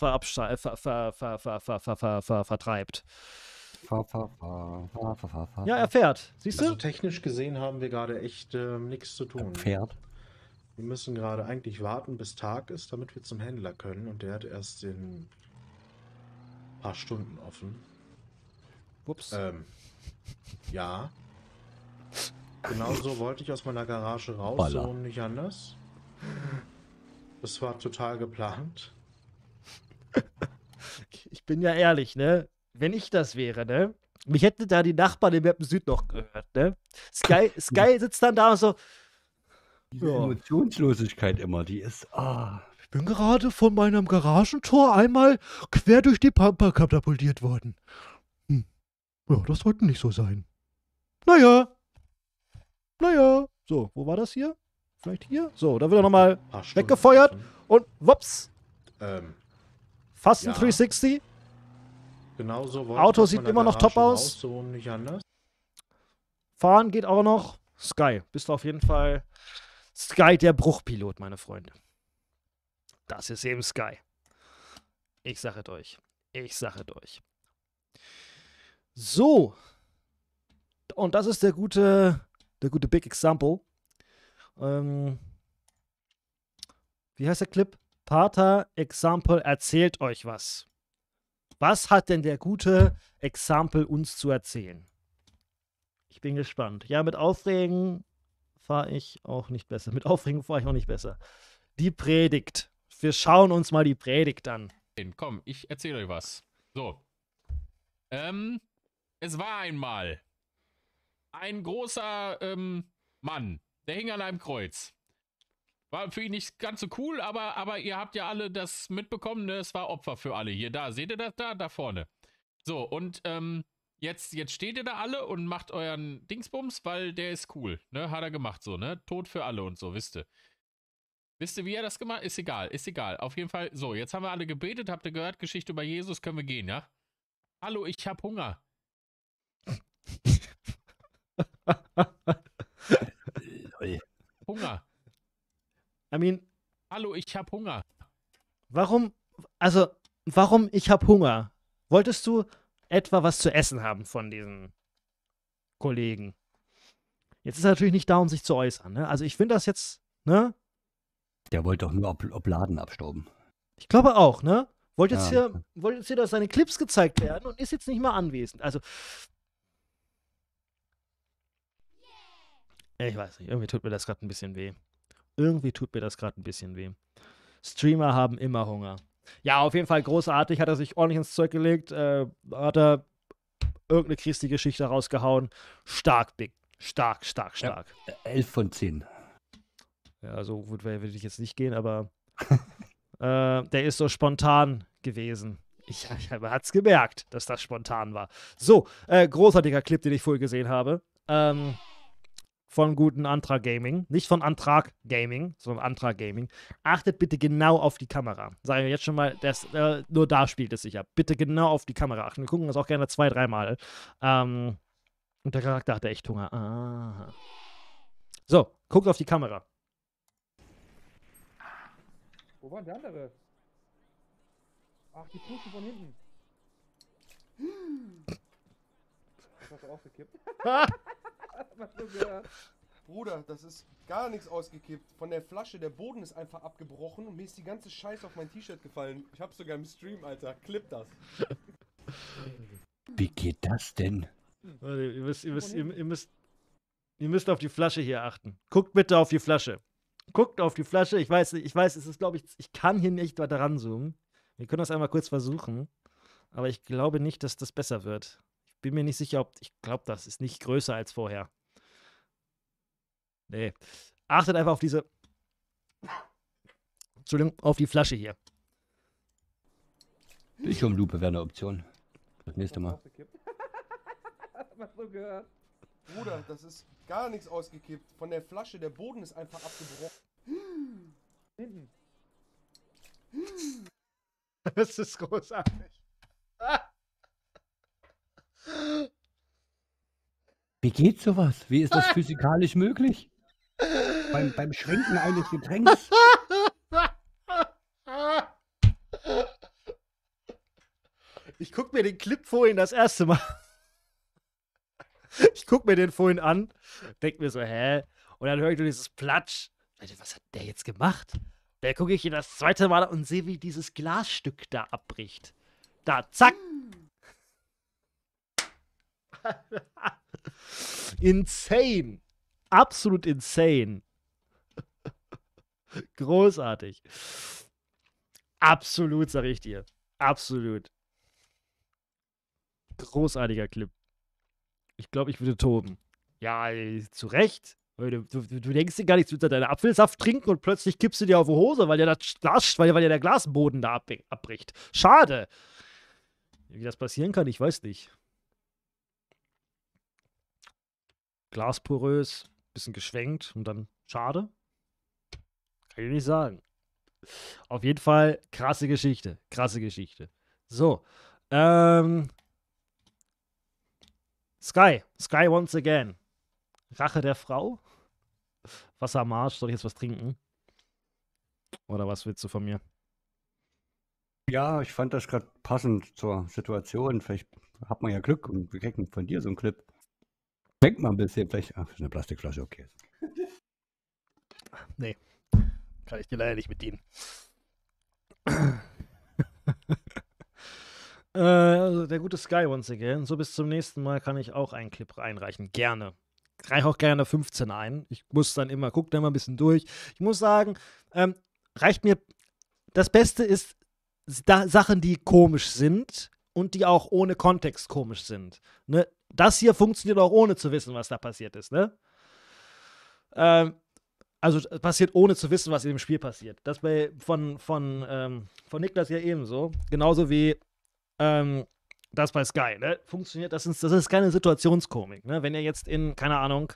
vertreibt. Ja, er fährt. Siehst du? Also technisch gesehen haben wir gerade echt nichts zu tun. Pferd. Wir müssen gerade eigentlich warten, bis Tag ist, damit wir zum Händler können. Und der hat erst in ein paar Stunden offen. Ups. Ja. Genauso wollte ich aus meiner Garage raus, so und nicht anders. Das war total geplant. Ich bin ja ehrlich, ne? Wenn ich das wäre, ne? Mich hätte da die Nachbarn im Mappen Süd noch gehört, ne? Sky sitzt dann da und so. Diese Emotionslosigkeit immer, die ist. Ich bin gerade von meinem Garagentor einmal quer durch die Pampa katapultiert worden. Ja, das sollte nicht so sein. Naja. So, wo war das hier? Vielleicht hier? So, da wird er nochmal weggefeuert und wups. Fast ein 360. Genauso Auto sieht immer noch top aus. So und nicht anders. Fahren geht auch noch. Sky, bist du auf jeden Fall Sky, der Bruchpilot, meine Freunde. Das ist eben Sky. Ich sage es euch. So. Und das ist der gute Big Example. Wie heißt der Clip? Pater Example erzählt euch was. Was hat denn der gute Example uns zu erzählen? Ich bin gespannt. Ja, mit Aufregen fahre ich auch nicht besser. Die Predigt. Wir schauen uns mal die Predigt an. Komm, ich erzähle euch was. So. Es war einmal ein großer Mann, der hing an einem Kreuz. War für ihn nicht ganz so cool, aber ihr habt ja alle das mitbekommen, ne? Es war Opfer für alle. Hier, da, seht ihr das da? Da vorne. So, und Jetzt steht ihr da alle und macht euren Dingsbums, weil der ist cool. Ne? Hat er gemacht so, ne? Tod für alle und so, wisst ihr. Wisst ihr, wie er das gemacht hat? Ist egal, ist egal. Auf jeden Fall, so, jetzt haben wir alle gebetet, habt ihr gehört, Geschichte über Jesus, können wir gehen, ja? Hallo, ich hab Hunger. Hunger. I mean, Hallo, ich hab Hunger. warum ich hab Hunger? Wolltest du etwa was zu essen haben von diesen Kollegen? Jetzt ist er natürlich nicht da, um sich zu äußern, ne? Also ich finde das jetzt, ne? Der wollte doch nur Obladen abstauben. Ich glaube auch, ne? Wollte Ja. jetzt hier, dass seine Clips gezeigt werden und ist jetzt nicht mal anwesend. Also, ich weiß nicht, irgendwie tut mir das gerade ein bisschen weh. Streamer haben immer Hunger. Ja, auf jeden Fall großartig, hat er sich ordentlich ins Zeug gelegt, hat er irgendeine Christi-Geschichte rausgehauen. Stark, Big. Stark. 11 von 10. Ja, so gut will ich jetzt nicht gehen, aber der ist so spontan gewesen. Man hat's gemerkt, dass das spontan war. So, großartiger Clip, den ich vorher gesehen habe. Von guten Antrag Gaming. Nicht von Antrag Gaming, sondern Antrag Gaming. Achtet bitte genau auf die Kamera. Sagen wir jetzt schon mal, nur da spielt es sich ab. Bitte genau auf die Kamera achten. Wir gucken das auch gerne 2-3 Mal. Und der Charakter hatte echt Hunger. Ah. So, guckt auf die Kamera. Wo war der andere? Ach, die pushen von hinten. Hast du ausgekippt? Was du gehört? Bruder, das ist gar nichts ausgekippt. Von der Flasche, der Boden ist einfach abgebrochen und mir ist die ganze Scheiße auf mein T-Shirt gefallen. Ich hab's sogar im Stream, Alter. Clip das. Wie geht das denn? Ihr müsst auf die Flasche hier achten. Guckt bitte auf die Flasche. Guckt auf die Flasche. Ich weiß, es ist, glaube ich kann hier nicht weiter ranzoomen. Wir können das einmal kurz versuchen. Aber ich glaube nicht, dass das besser wird. Ich bin mir nicht sicher, ich glaube, das ist nicht größer als vorher. Nee. Achtet einfach auf diese. Entschuldigung, auf die Flasche hier. Bildschirmlupe wäre eine Option. Das nächste Mal. Was du gehört? Bruder, das ist gar nichts ausgekippt. Von der Flasche, der Boden ist einfach abgebrochen. Hinten. Das ist großartig. Wie geht sowas? Wie ist das physikalisch möglich? Beim Schwenken eines Getränks? Ich guck mir den Clip vorhin das erste Mal. Ich guck mir den vorhin an, denk mir so, hä? Und dann höre ich nur dieses Platsch. Alter, was hat der jetzt gemacht? Da gucke ich ihn das zweite Mal und sehe, wie dieses Glasstück da abbricht. Da, zack. Insane. Absolut insane. Großartig. Absolut, sag ich dir. Absolut. Großartiger Clip. Ich glaube, ich würde toben. Ja, zu Recht. Du denkst dir gar nicht, du willst deinen Apfelsaft trinken und plötzlich kippst du dir auf die Hose, weil dir der Glasboden da abbricht. Schade. Wie das passieren kann, ich weiß nicht. Glasporös, bisschen geschwenkt und dann schade. Kann ich nicht sagen. Auf jeden Fall krasse Geschichte. Krasse Geschichte. So. Sky once again. Rache der Frau? Wassermarsch, soll ich jetzt was trinken? Oder was willst du von mir? Ja, ich fand das gerade passend zur Situation. Vielleicht hat man ja Glück und wir kriegen von dir so einen Clip. Denkt mal ein bisschen, vielleicht. Ach, ist eine Plastikflasche, okay. Nee. Kann ich dir leider nicht bedienen. Also der gute Sky once again. So, bis zum nächsten Mal kann ich auch einen Clip einreichen. Gerne. Reiche auch gerne 15 ein. Ich muss dann immer, guck da mal ein bisschen durch. Ich muss sagen, reicht mir. Das Beste ist Sachen, die komisch sind und die auch ohne Kontext komisch sind. Ne? Das hier funktioniert auch ohne zu wissen, was da passiert ist. Ne? Also passiert ohne zu wissen, was in dem Spiel passiert. Das von Niklas ja ebenso. Genauso wie Das bei Sky, ne? Funktioniert, das ist keine Situationskomik, ne? Wenn ihr jetzt in, keine Ahnung,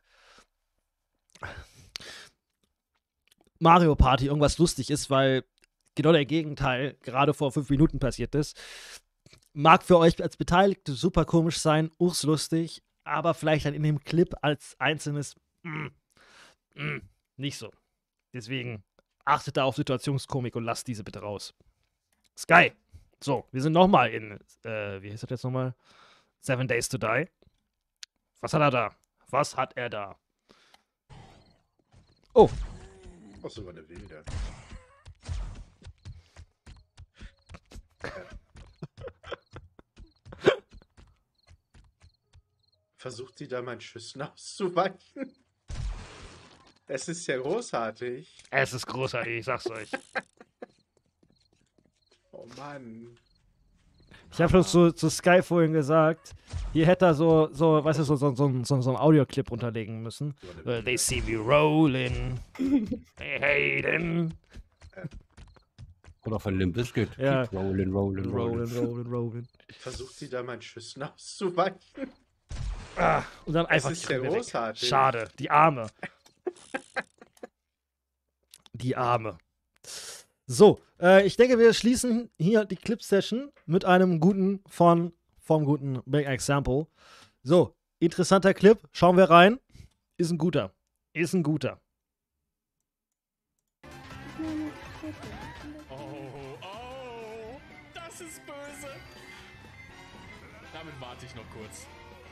Mario Party irgendwas lustig ist, weil genau der Gegenteil gerade vor 5 Minuten passiert ist, mag für euch als Beteiligte super komisch sein, lustig, aber vielleicht dann in dem Clip als einzelnes nicht so. Deswegen achtet da auf Situationskomik und lasst diese bitte raus. Sky. So, wir sind nochmal in, wie heißt das jetzt nochmal? 7 Days to Die. Was hat er da? Was hat er da? Oh. Ach, sogar eine wilde. Versucht sie da meinen Schüssen auszuweichen? Es ist ja großartig. Es ist großartig, ich sag's euch. Oh Mann. Ich habe schon zu Sky vorhin gesagt, hier hätte er so weißt du, so einen Audioclip unterlegen müssen. They see me rolling. They hating. Oder von Limp Bizkit. Ja. Keep rolling, rolling, rolling. Rolling. Versucht sie da meinen Schüssen auszuweichen? Ah, und dann einfach Es ist ja die Runde weg. großartig. Schade, die Arme. Die Arme. So, ich denke, wir schließen hier die Clip-Session mit einem guten vom guten Big Example. So, interessanter Clip. Schauen wir rein. Ist ein guter. Ist ein guter. Oh, das ist böse. Damit warte ich noch kurz.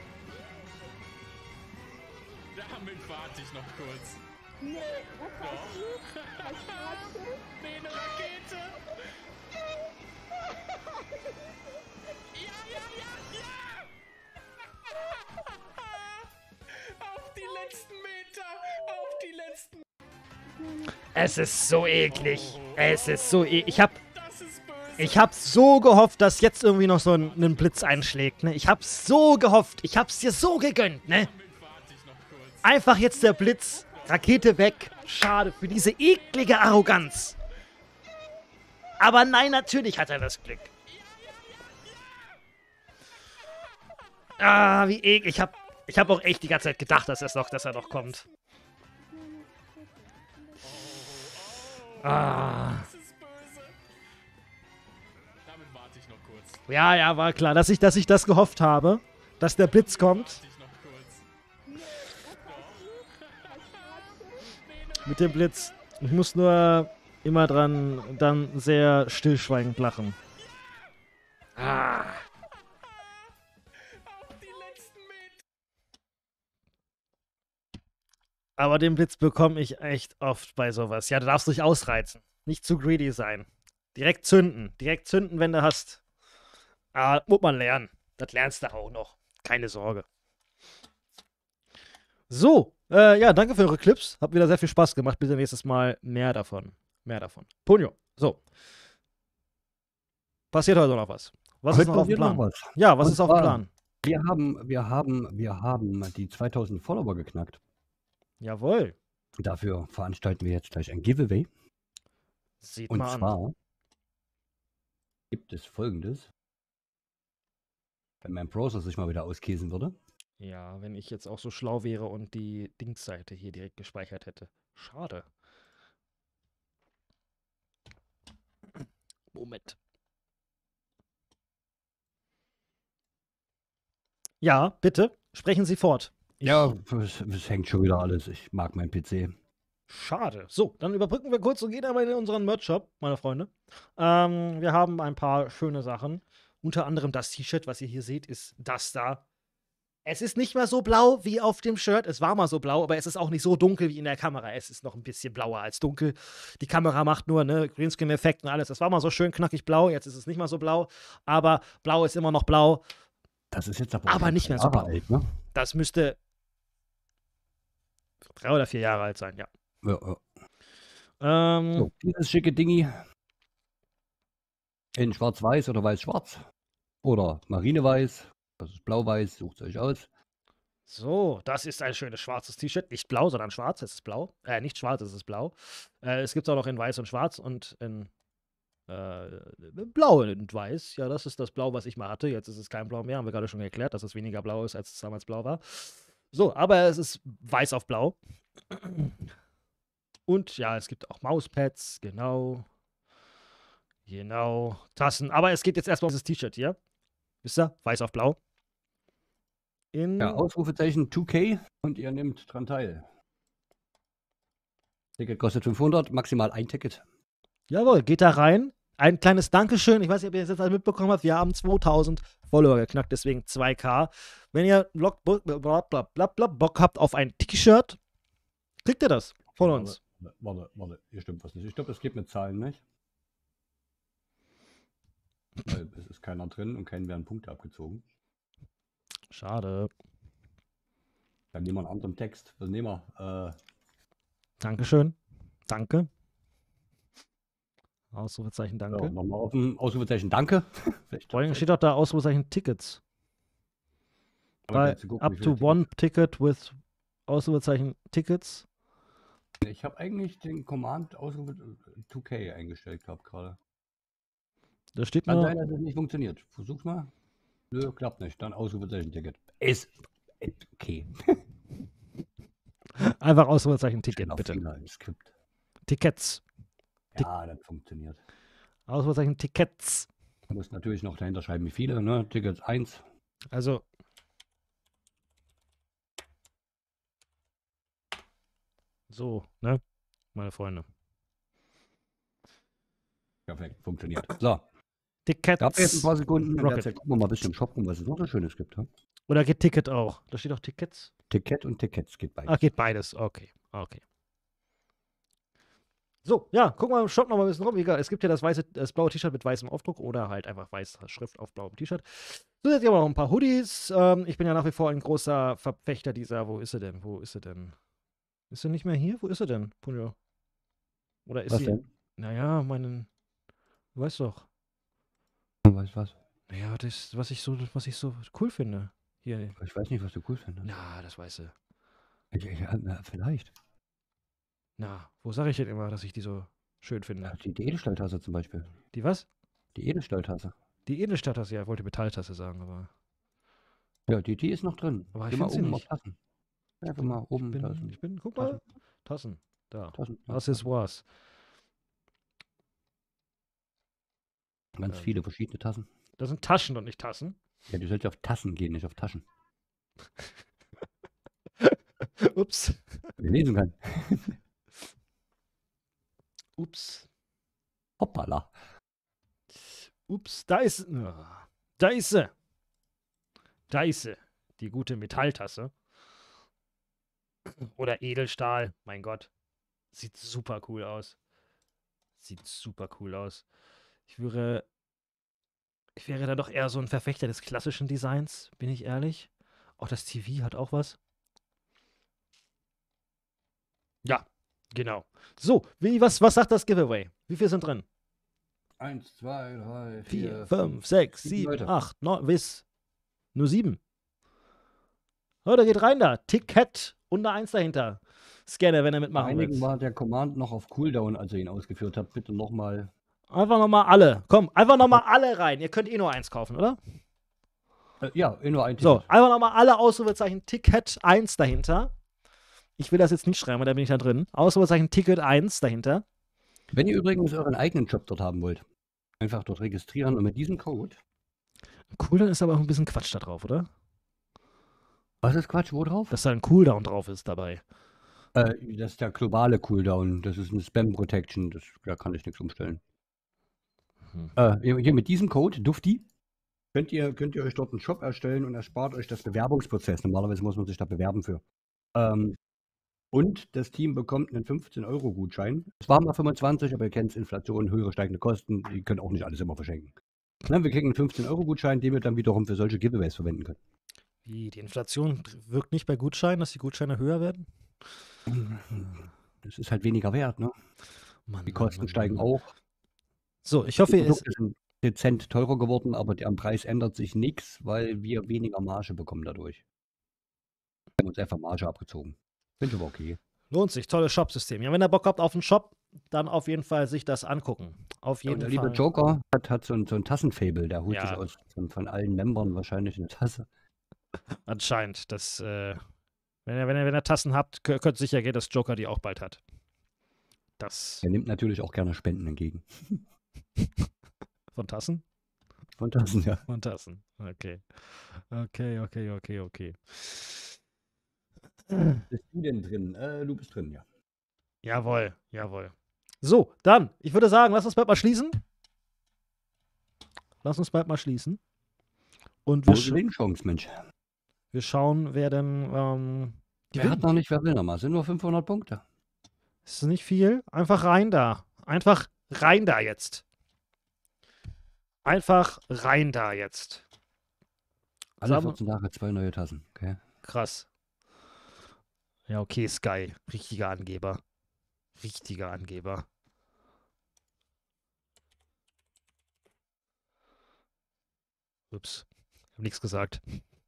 Damit warte ich noch kurz. Nee, was hast du? Nee, eine Rakete. Ja. Auf die letzten Meter. Auf die letzten. Es ist so eklig. Es ist so eklig. Ich hab so gehofft, dass jetzt irgendwie noch so ein Blitz einschlägt, ne? Ich hab so gehofft. Ich hab's dir so gegönnt, ne? Einfach jetzt der Blitz. Rakete weg. Schade für diese eklige Arroganz. Aber nein, natürlich hat er das Glück. Ah, wie eklig. Ich hab auch echt die ganze Zeit gedacht, dass er noch kommt. Ah. Ja, war klar, dass ich das gehofft habe, dass der Blitz kommt. Mit dem Blitz. Ich muss nur immer dann sehr stillschweigend lachen. Ah. Aber den Blitz bekomme ich echt oft bei sowas. Ja, du darfst dich ausreizen. Nicht zu greedy sein. Direkt zünden. Direkt zünden, wenn du hast. Ah, muss man lernen. Das lernst du auch noch. Keine Sorge. So, ja, danke für eure Clips. Hat wieder sehr viel Spaß gemacht. Bitte nächstes Mal mehr davon. Ponyo, so. Passiert heute noch was? Was ist noch auf dem Plan? Ja, was ist auf dem Plan? Wir haben die 2000 Follower geknackt. Jawohl. Dafür veranstalten wir jetzt gleich ein Giveaway. Sieht Und mal an. zwar gibt es Folgendes. Wenn mein Browser sich mal wieder auskäsen würde. Ja, wenn ich jetzt auch so schlau wäre und die Dingsseite hier direkt gespeichert hätte. Schade. Moment. Ja, bitte, sprechen Sie fort. Ja, es hängt schon wieder alles. Ich mag meinen PC. Schade. So, dann überbrücken wir kurz und gehen einmal in unseren Merch-Shop, meine Freunde. Wir haben ein paar schöne Sachen. Unter anderem das T-Shirt, was ihr hier seht, ist das da. Es ist nicht mehr so blau wie auf dem Shirt. Es war mal so blau, aber es ist auch nicht so dunkel wie in der Kamera. Es ist noch ein bisschen blauer als dunkel. Die Kamera macht nur, ne, Greenscreen-Effekt und alles. Es war mal so schön knackig blau, jetzt ist es nicht mal so blau. Aber blau ist immer noch blau. Das ist jetzt aber nicht mehr so blau. alt, ne? Das müsste 3 oder 4 Jahre alt sein, ja. So, dieses schicke Dingi in schwarz-weiß oder weiß-schwarz oder marineweiß, das ist blau-weiß, sucht euch aus. So, das ist ein schönes schwarzes T-Shirt. Nicht blau, sondern schwarz. Es ist blau. Nicht schwarz, es ist blau. Es gibt es auch noch in weiß und schwarz und in blau und weiß. Ja, das ist das Blau, was ich mal hatte. Jetzt ist es kein Blau mehr. Haben wir gerade schon erklärt, dass es weniger blau ist, als es damals blau war. So, aber es ist weiß auf blau. Und ja, es gibt auch Mauspads, genau. Genau. Tassen. Aber es geht jetzt erstmal um dieses T-Shirt hier. Wisst ihr? Weiß auf blau. Ja, Ausrufezeichen 2K und ihr nehmt dran teil. Ticket kostet 500, maximal ein Ticket. Jawohl, geht da rein. Ein kleines Dankeschön. Ich weiß nicht, ob ihr das jetzt alle mitbekommen habt. Wir haben 2000 Follower geknackt, deswegen 2K. Wenn ihr Bock habt auf ein T-Shirt, kriegt ihr das von uns. Warte, hier stimmt was nicht. Ich glaube, das geht mit Zahlen nicht. Weil es ist keiner drin und keinen werden Punkte abgezogen. Schade. Dann nehmen wir einen anderen Text. Was nehmen wir? Dankeschön. Danke. Ausrufezeichen Danke. Ja, nochmal auf dem Ausrufezeichen Danke. Vor allem steht auch da Ausrufezeichen Tickets. Bei up to one ticket with Ausrufezeichen Tickets. Ich habe eigentlich den Command Ausrufezeichen 2K eingestellt gehabt gerade. Da steht Kann nur... sein, dass es nicht funktioniert. Versuch's mal. Nö, klappt nicht. Dann Ausrufezeichen Ticket. Ist okay. Einfach Ausrufezeichen Ticket, bitte. Skript. Tickets. Ja, das funktioniert. Ausrufezeichen Tickets. Du musst natürlich noch dahinter schreiben, wie viele, ne? Tickets 1. Also. So, ne? Meine Freunde. Perfekt, funktioniert. So. Tickets. Gab jetzt ein paar Sekunden. In der Rocket. Zeit gucken wir mal ein bisschen im Shop rum, was es noch so Schönes gibt. Hm? Oder geht Ticket auch? Da steht auch Tickets. Ticket und Tickets geht beides. Ach, geht beides. Okay, okay. So, ja, guck mal im Shop noch mal ein bisschen rum. Egal, es gibt ja das blaue T-Shirt mit weißem Aufdruck oder halt einfach weiße Schrift auf blauem T-Shirt. Zusätzlich aber noch ein paar Hoodies. Ich bin ja nach wie vor ein großer Verfechter dieser. Wo ist sie denn? Wo ist sie denn? Ist sie nicht mehr hier? Wo ist sie denn, Punjo? Oder ist Was sie. denn? Naja, meinen. Du weißt doch. Weißt was? Naja, das, was ich so cool finde. Hier. Ich weiß nicht, was du cool findest. Na, das weißt du. Ja, vielleicht. Na, wo sage ich denn immer, dass ich die so schön finde? Ja, die Edelstahltasse zum Beispiel. Die was? Die Edelstahltasse. Die Edelstahltasse, ja, ich wollte Metalltasse sagen, aber. Ja, die ist noch drin. Aber ich Geh mal finde sie oben auf nicht. Tassen. Einfach mal oben Tassen. Ich bin, guck mal. Tassen. Da. Tassen. Ja, Accessoires. Ganz viele verschiedene Tassen. Das sind Taschen und nicht Tassen. Ja, du sollst auf Tassen gehen, nicht auf Taschen. Ups. Wir lesen können. Ups. Hoppala. Ups, da ist. Da ist sie. Da ist sie. Die gute Metalltasse. Oder Edelstahl. Mein Gott. Sieht super cool aus. Sieht super cool aus. Ich wäre da doch eher so ein Verfechter des klassischen Designs, bin ich ehrlich. Auch das TV hat auch was. Ja, genau. So, was sagt das Giveaway? Wie viel sind drin? 1, 2, 3, 4, 5, 6, 7, Leute. 8, 9, bis nur 7. Oh, da geht rein da. Ticket und eine 1 dahinter. Scanner, wenn er Bei mitmachen einigen will. war der Command noch auf Cooldown, als ihr ihn ausgeführt habt. Bitte nochmal. Einfach nochmal alle. Komm, einfach nochmal alle rein. Ihr könnt eh nur 1 kaufen, oder? Ja, nur ein So, Ticket. einfach nochmal alle Ausrufezeichen Ticket 1 dahinter. Ich will das jetzt nicht schreiben, weil da bin ich da drin. Ausrufezeichen Ticket 1 dahinter. Wenn ihr übrigens euren eigenen Job dort haben wollt, einfach dort registrieren und mit diesem Code. Cooldown ist aber auch ein bisschen Quatsch da drauf, oder? Was ist Quatsch? Wo drauf? Dass da ein Cooldown drauf ist dabei. Das ist der globale Cooldown. Das ist eine Spam Protection. Da kann ich nichts umstellen. Hier mit diesem Code, Dufti, könnt ihr euch dort einen Shop erstellen und erspart euch das Bewerbungsprozess. Normalerweise muss man sich da bewerben für. Und das Team bekommt einen 15-Euro-Gutschein. Es waren mal 25, aber ihr kennt Inflation, höhere steigende Kosten. Die können auch nicht alles immer verschenken. Wir kriegen einen 15-Euro-Gutschein, den wir dann wiederum für solche Giveaways verwenden können. Wie, die Inflation wirkt nicht bei Gutscheinen, dass die Gutscheine höher werden? Das ist halt weniger wert, ne? Mann, Die Kosten steigen auch. So, ich hoffe, Die Produkte sind dezent teurer geworden, aber am Preis ändert sich nichts, weil wir weniger Marge bekommen dadurch. Wir haben uns einfach Marge abgezogen. Finde ich aber okay. lohnt sich. Tolles Shop-System. Ja, wenn ihr Bock habt auf einen Shop, dann auf jeden Fall sich das angucken. Auf Und jeden der Fall. liebe Joker hat so ein Tassenfable, der holt sich Ja. von allen Membern wahrscheinlich eine Tasse. Anscheinend. Wenn ihr Tassen habt, könnt sicher gehen, dass Joker die auch bald hat. Das Er nimmt natürlich auch gerne Spenden entgegen. von Tassen? Von Tassen, ja. Von Tassen. Okay. Okay. Bist du denn drin? Du bist drin, ja. Jawohl. So, dann, ich würde sagen, lass uns bald mal schließen. Und wir, Chance, Mensch. wir schauen, wer denn Wer hat noch nicht, wer will noch mal? Sind nur 500 Punkte. Ist nicht viel. Einfach rein da. Einfach rein da jetzt. Alle Sagen- 14 Tage 2 neue Tassen. Okay. Krass. Ja, okay, Sky. Richtiger Angeber. Ups. Ich hab nichts gesagt.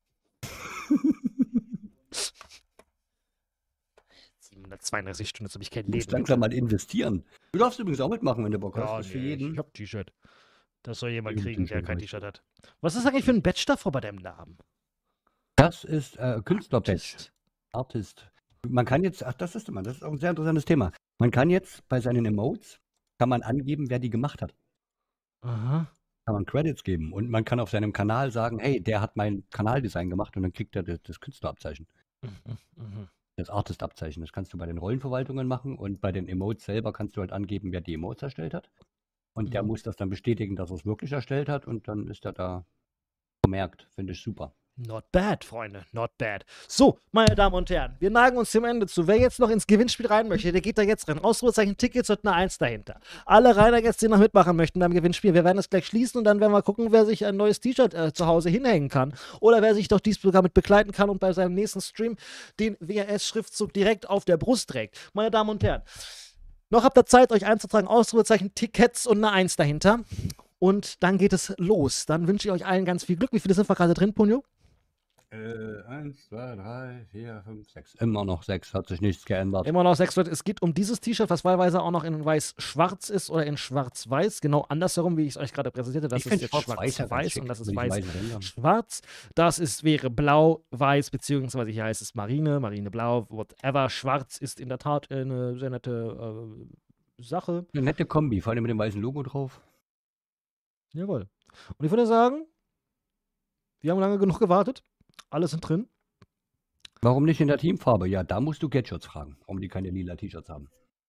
732 Stunden, jetzt habe ich kein Du musst Leben. langsam mal investieren. Du darfst übrigens auch mitmachen, wenn du Bock hast. Ja, Das ist für nee, jeden. ich hab ein T-Shirt. Das soll jemand Ja, kriegen, der T-Shirt kein reicht. T-Shirt hat. Was ist eigentlich für ein Badge davor bei deinem Namen? Das ist Künstler-Badge. Artist. Man kann jetzt, das ist auch ein sehr interessantes Thema. Man kann jetzt bei seinen Emotes, kann man angeben, wer die gemacht hat. Aha. Kann man Credits geben. Und man kann auf seinem Kanal sagen, hey, der hat mein Kanaldesign gemacht und dann kriegt er das Künstlerabzeichen. Das Artist-Abzeichen. Das kannst du bei den Rollenverwaltungen machen und bei den Emotes selber kannst du halt angeben, wer die Emotes erstellt hat. Und der muss das dann bestätigen, dass er es wirklich erstellt hat und dann ist er da vermerkt. Finde ich super. Not bad, Freunde, not bad. So, meine Damen und Herren, wir neigen uns dem Ende zu. Wer jetzt noch ins Gewinnspiel rein möchte, der geht da jetzt rein. Ausrufezeichen Tickets und eine 1 dahinter. Alle Reiner jetzt, die noch mitmachen möchten beim Gewinnspiel, wir werden es gleich schließen und dann werden wir gucken, wer sich ein neues T-Shirt zu Hause hinhängen kann. Oder wer sich doch dies sogar mit begleiten kann und bei seinem nächsten Stream den WRS-Schriftzug direkt auf der Brust trägt. Meine Damen und Herren, noch habt ihr Zeit, euch einzutragen. Ausrufezeichen Tickets und eine 1 dahinter. Und dann geht es los. Dann wünsche ich euch allen ganz viel Glück. Wie viele sind wir gerade drin, Punjo? 1, 2, 3, 4, 5, 6. Immer noch 6, hat sich nichts geändert. Immer noch 6 Leute. Es geht um dieses T-Shirt, was wahlweise auch noch in weiß-schwarz ist oder in schwarz-weiß. Genau andersherum, wie ich es euch gerade präsentierte. Das Ich ist find jetzt schwarz-weiß ja ganz schwarz-weiß schick, und das ist mit diesen weißen Rändern. weiß-schwarz. Das wäre blau-weiß, beziehungsweise hier heißt es Marine-blau, whatever. Schwarz ist in der Tat eine sehr nette Sache. Eine nette Kombi, vor allem mit dem weißen Logo drauf. Jawohl. Und ich würde sagen, wir haben lange genug gewartet. Alle sind drin. Warum nicht in der Teamfarbe? Ja, da musst du Gadgets fragen, warum die keine lila T-Shirts haben.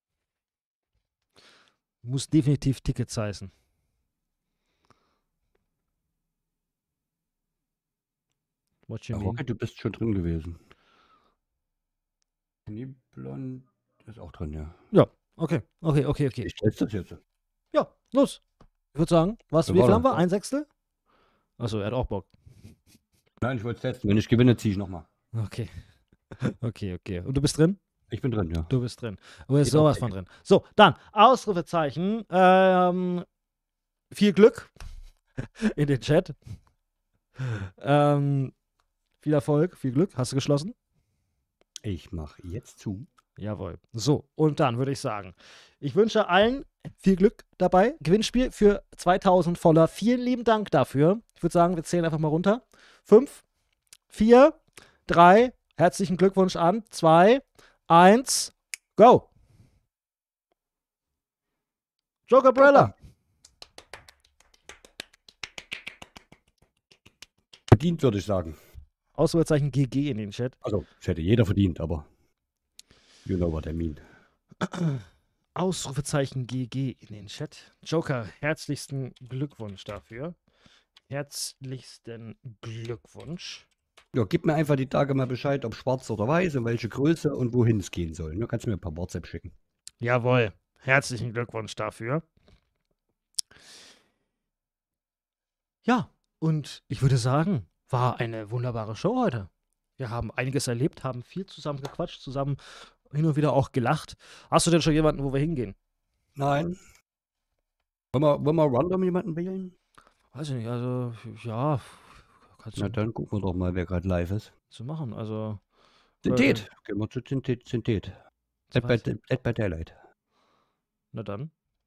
Muss definitiv Tickets heißen. What you mean? Rocket, du bist schon drin gewesen. Blond ist auch drin, ja. Ja, okay. Ich teste das jetzt. Ja, los. Ich würde sagen, wie viel haben wir? 1/6? Achso, er hat auch Bock. Nein, ich wollte es testen. Wenn ich gewinne, ziehe ich nochmal. Okay. Okay. Und du bist drin? Ich bin drin, ja. Du bist drin. Du bist sowas von drin. So, dann Ausrufezeichen. Viel Glück in den Chat. Viel Erfolg, viel Glück. Hast du geschlossen? Ich mache jetzt zu. Jawohl. So, und dann würde ich sagen, ich wünsche allen viel Glück dabei. Gewinnspiel für 2000 Follower. Vielen lieben Dank dafür. Ich würde sagen, wir zählen einfach mal runter. 5, 4, 3, herzlichen Glückwunsch an. 2, 1, go! Joker Brella. Verdient, würde ich sagen. Ausrufezeichen GG in den Chat. Also, das hätte jeder verdient, aber you know what I mean. Ausrufezeichen GG in den Chat. Joker, herzlichsten Glückwunsch dafür. Herzlichsten Glückwunsch. Ja, gib mir einfach die Tage mal Bescheid, ob schwarz oder weiß, in welche Größe und wohin es gehen soll. Du kannst mir ein paar WhatsApp schicken. Jawohl, herzlichen Glückwunsch dafür. Ja, und ich würde sagen, war eine wunderbare Show heute. Wir haben einiges erlebt, haben viel zusammen gequatscht, zusammen hin und wieder auch gelacht. Hast du denn schon jemanden, wo wir hingehen? Nein. Wollen wir random jemanden wählen? Weiß ich nicht, also, ja. Na, dann gucken wir doch mal, wer gerade live ist. Zu machen, also. Syntet. Gehen wir zu Syntet. Dead by Daylight. Na dann.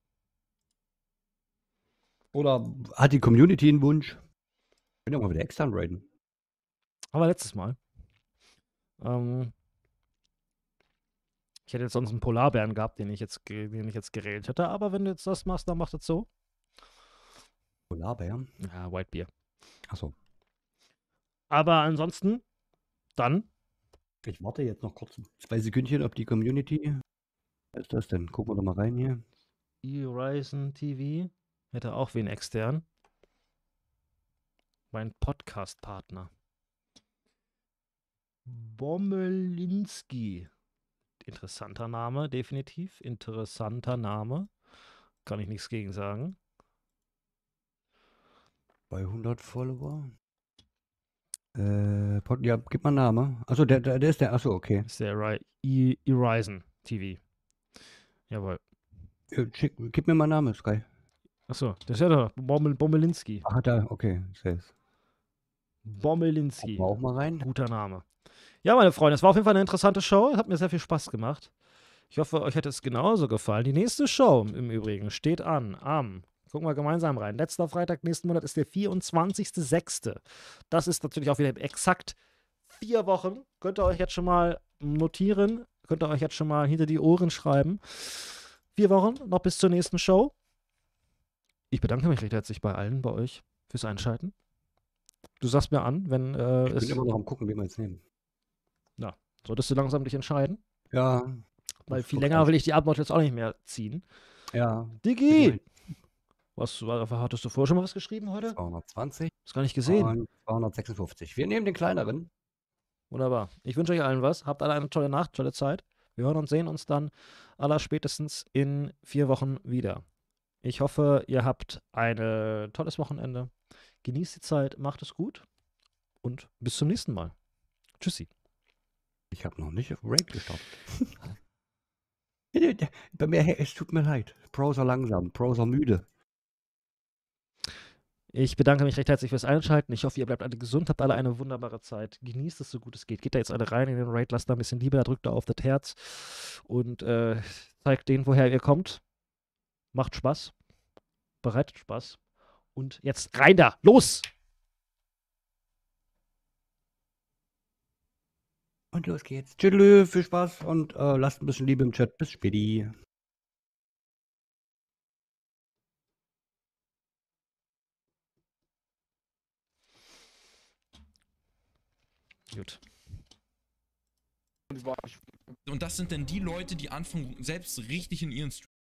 Oder hat die Community einen Wunsch? Können ja mal wieder extern raiden. Aber letztes Mal. Ich hätte jetzt sonst einen Polarbären gehabt, den ich jetzt geredet hätte. Aber wenn du jetzt das machst, dann mach das so. Polarbär? Ja, Whitebeer. Achso. Aber ansonsten, dann. Ich warte jetzt noch kurz 2 Sekündchen, ob die Community. Was ist das denn? Gucken wir doch mal rein hier. Horizon TV. Hätte auch wen extern. Mein Podcast-Partner. Bommelinski. Interessanter Name, definitiv. Interessanter Name. Kann ich nichts gegen sagen. Bei 100 Follower. Ja, gib mal einen Namen. Achso, der ist der. Achso, okay. Ist der Horizon TV. Jawohl. Gib mir mal einen Namen, Sky. Achso, das ist ja der Bommelinski. Ach, da, okay. Bommelinski. Auch mal rein. Guter Name. Ja, meine Freunde, es war auf jeden Fall eine interessante Show. Hat mir sehr viel Spaß gemacht. Ich hoffe, euch hat es genauso gefallen. Die nächste Show im Übrigen steht an gucken wir gemeinsam rein. Letzter Freitag nächsten Monat ist der 24.06. Das ist natürlich auch wieder exakt 4 Wochen. Könnt ihr euch jetzt schon mal notieren. Könnt ihr euch jetzt schon mal hinter die Ohren schreiben. 4 Wochen noch bis zur nächsten Show. Ich bedanke mich recht herzlich bei allen, bei euch, fürs Einschalten. Du sagst mir an, wenn ich bin immer noch am gucken, wie wir jetzt nehmen. Na, solltest du langsam dich entscheiden? Ja. Weil viel länger will ich die Antwort jetzt auch nicht mehr ziehen. Ja. Diggi! Hattest du vorher schon mal was geschrieben heute? 220. Hast gar nicht gesehen. Und 256. Wir nehmen den kleineren. Wunderbar. Ich wünsche euch allen was. Habt alle eine tolle Nacht, tolle Zeit. Wir hören und sehen uns dann allerspätestens in 4 Wochen wieder. Ich hoffe, ihr habt ein tolles Wochenende. Genießt die Zeit, macht es gut und bis zum nächsten Mal. Tschüssi. Ich habe noch nicht auf Raid gestartet. Bei mir, es tut mir leid. Browser langsam, Browser müde. Ich bedanke mich recht herzlich fürs Einschalten. Ich hoffe, ihr bleibt alle gesund, habt alle eine wunderbare Zeit. Genießt es so gut es geht. Geht da jetzt alle rein in den Raid, lasst da ein bisschen Liebe, drückt da auf das Herz und zeigt denen, woher ihr kommt. Macht Spaß. Bereitet Spaß. Und jetzt rein da. Los! Und los geht's. Tschüss, viel Spaß und lasst ein bisschen Liebe im Chat. Bis späti. Gut. Und das sind dann die Leute, die anfangen, selbst richtig in ihren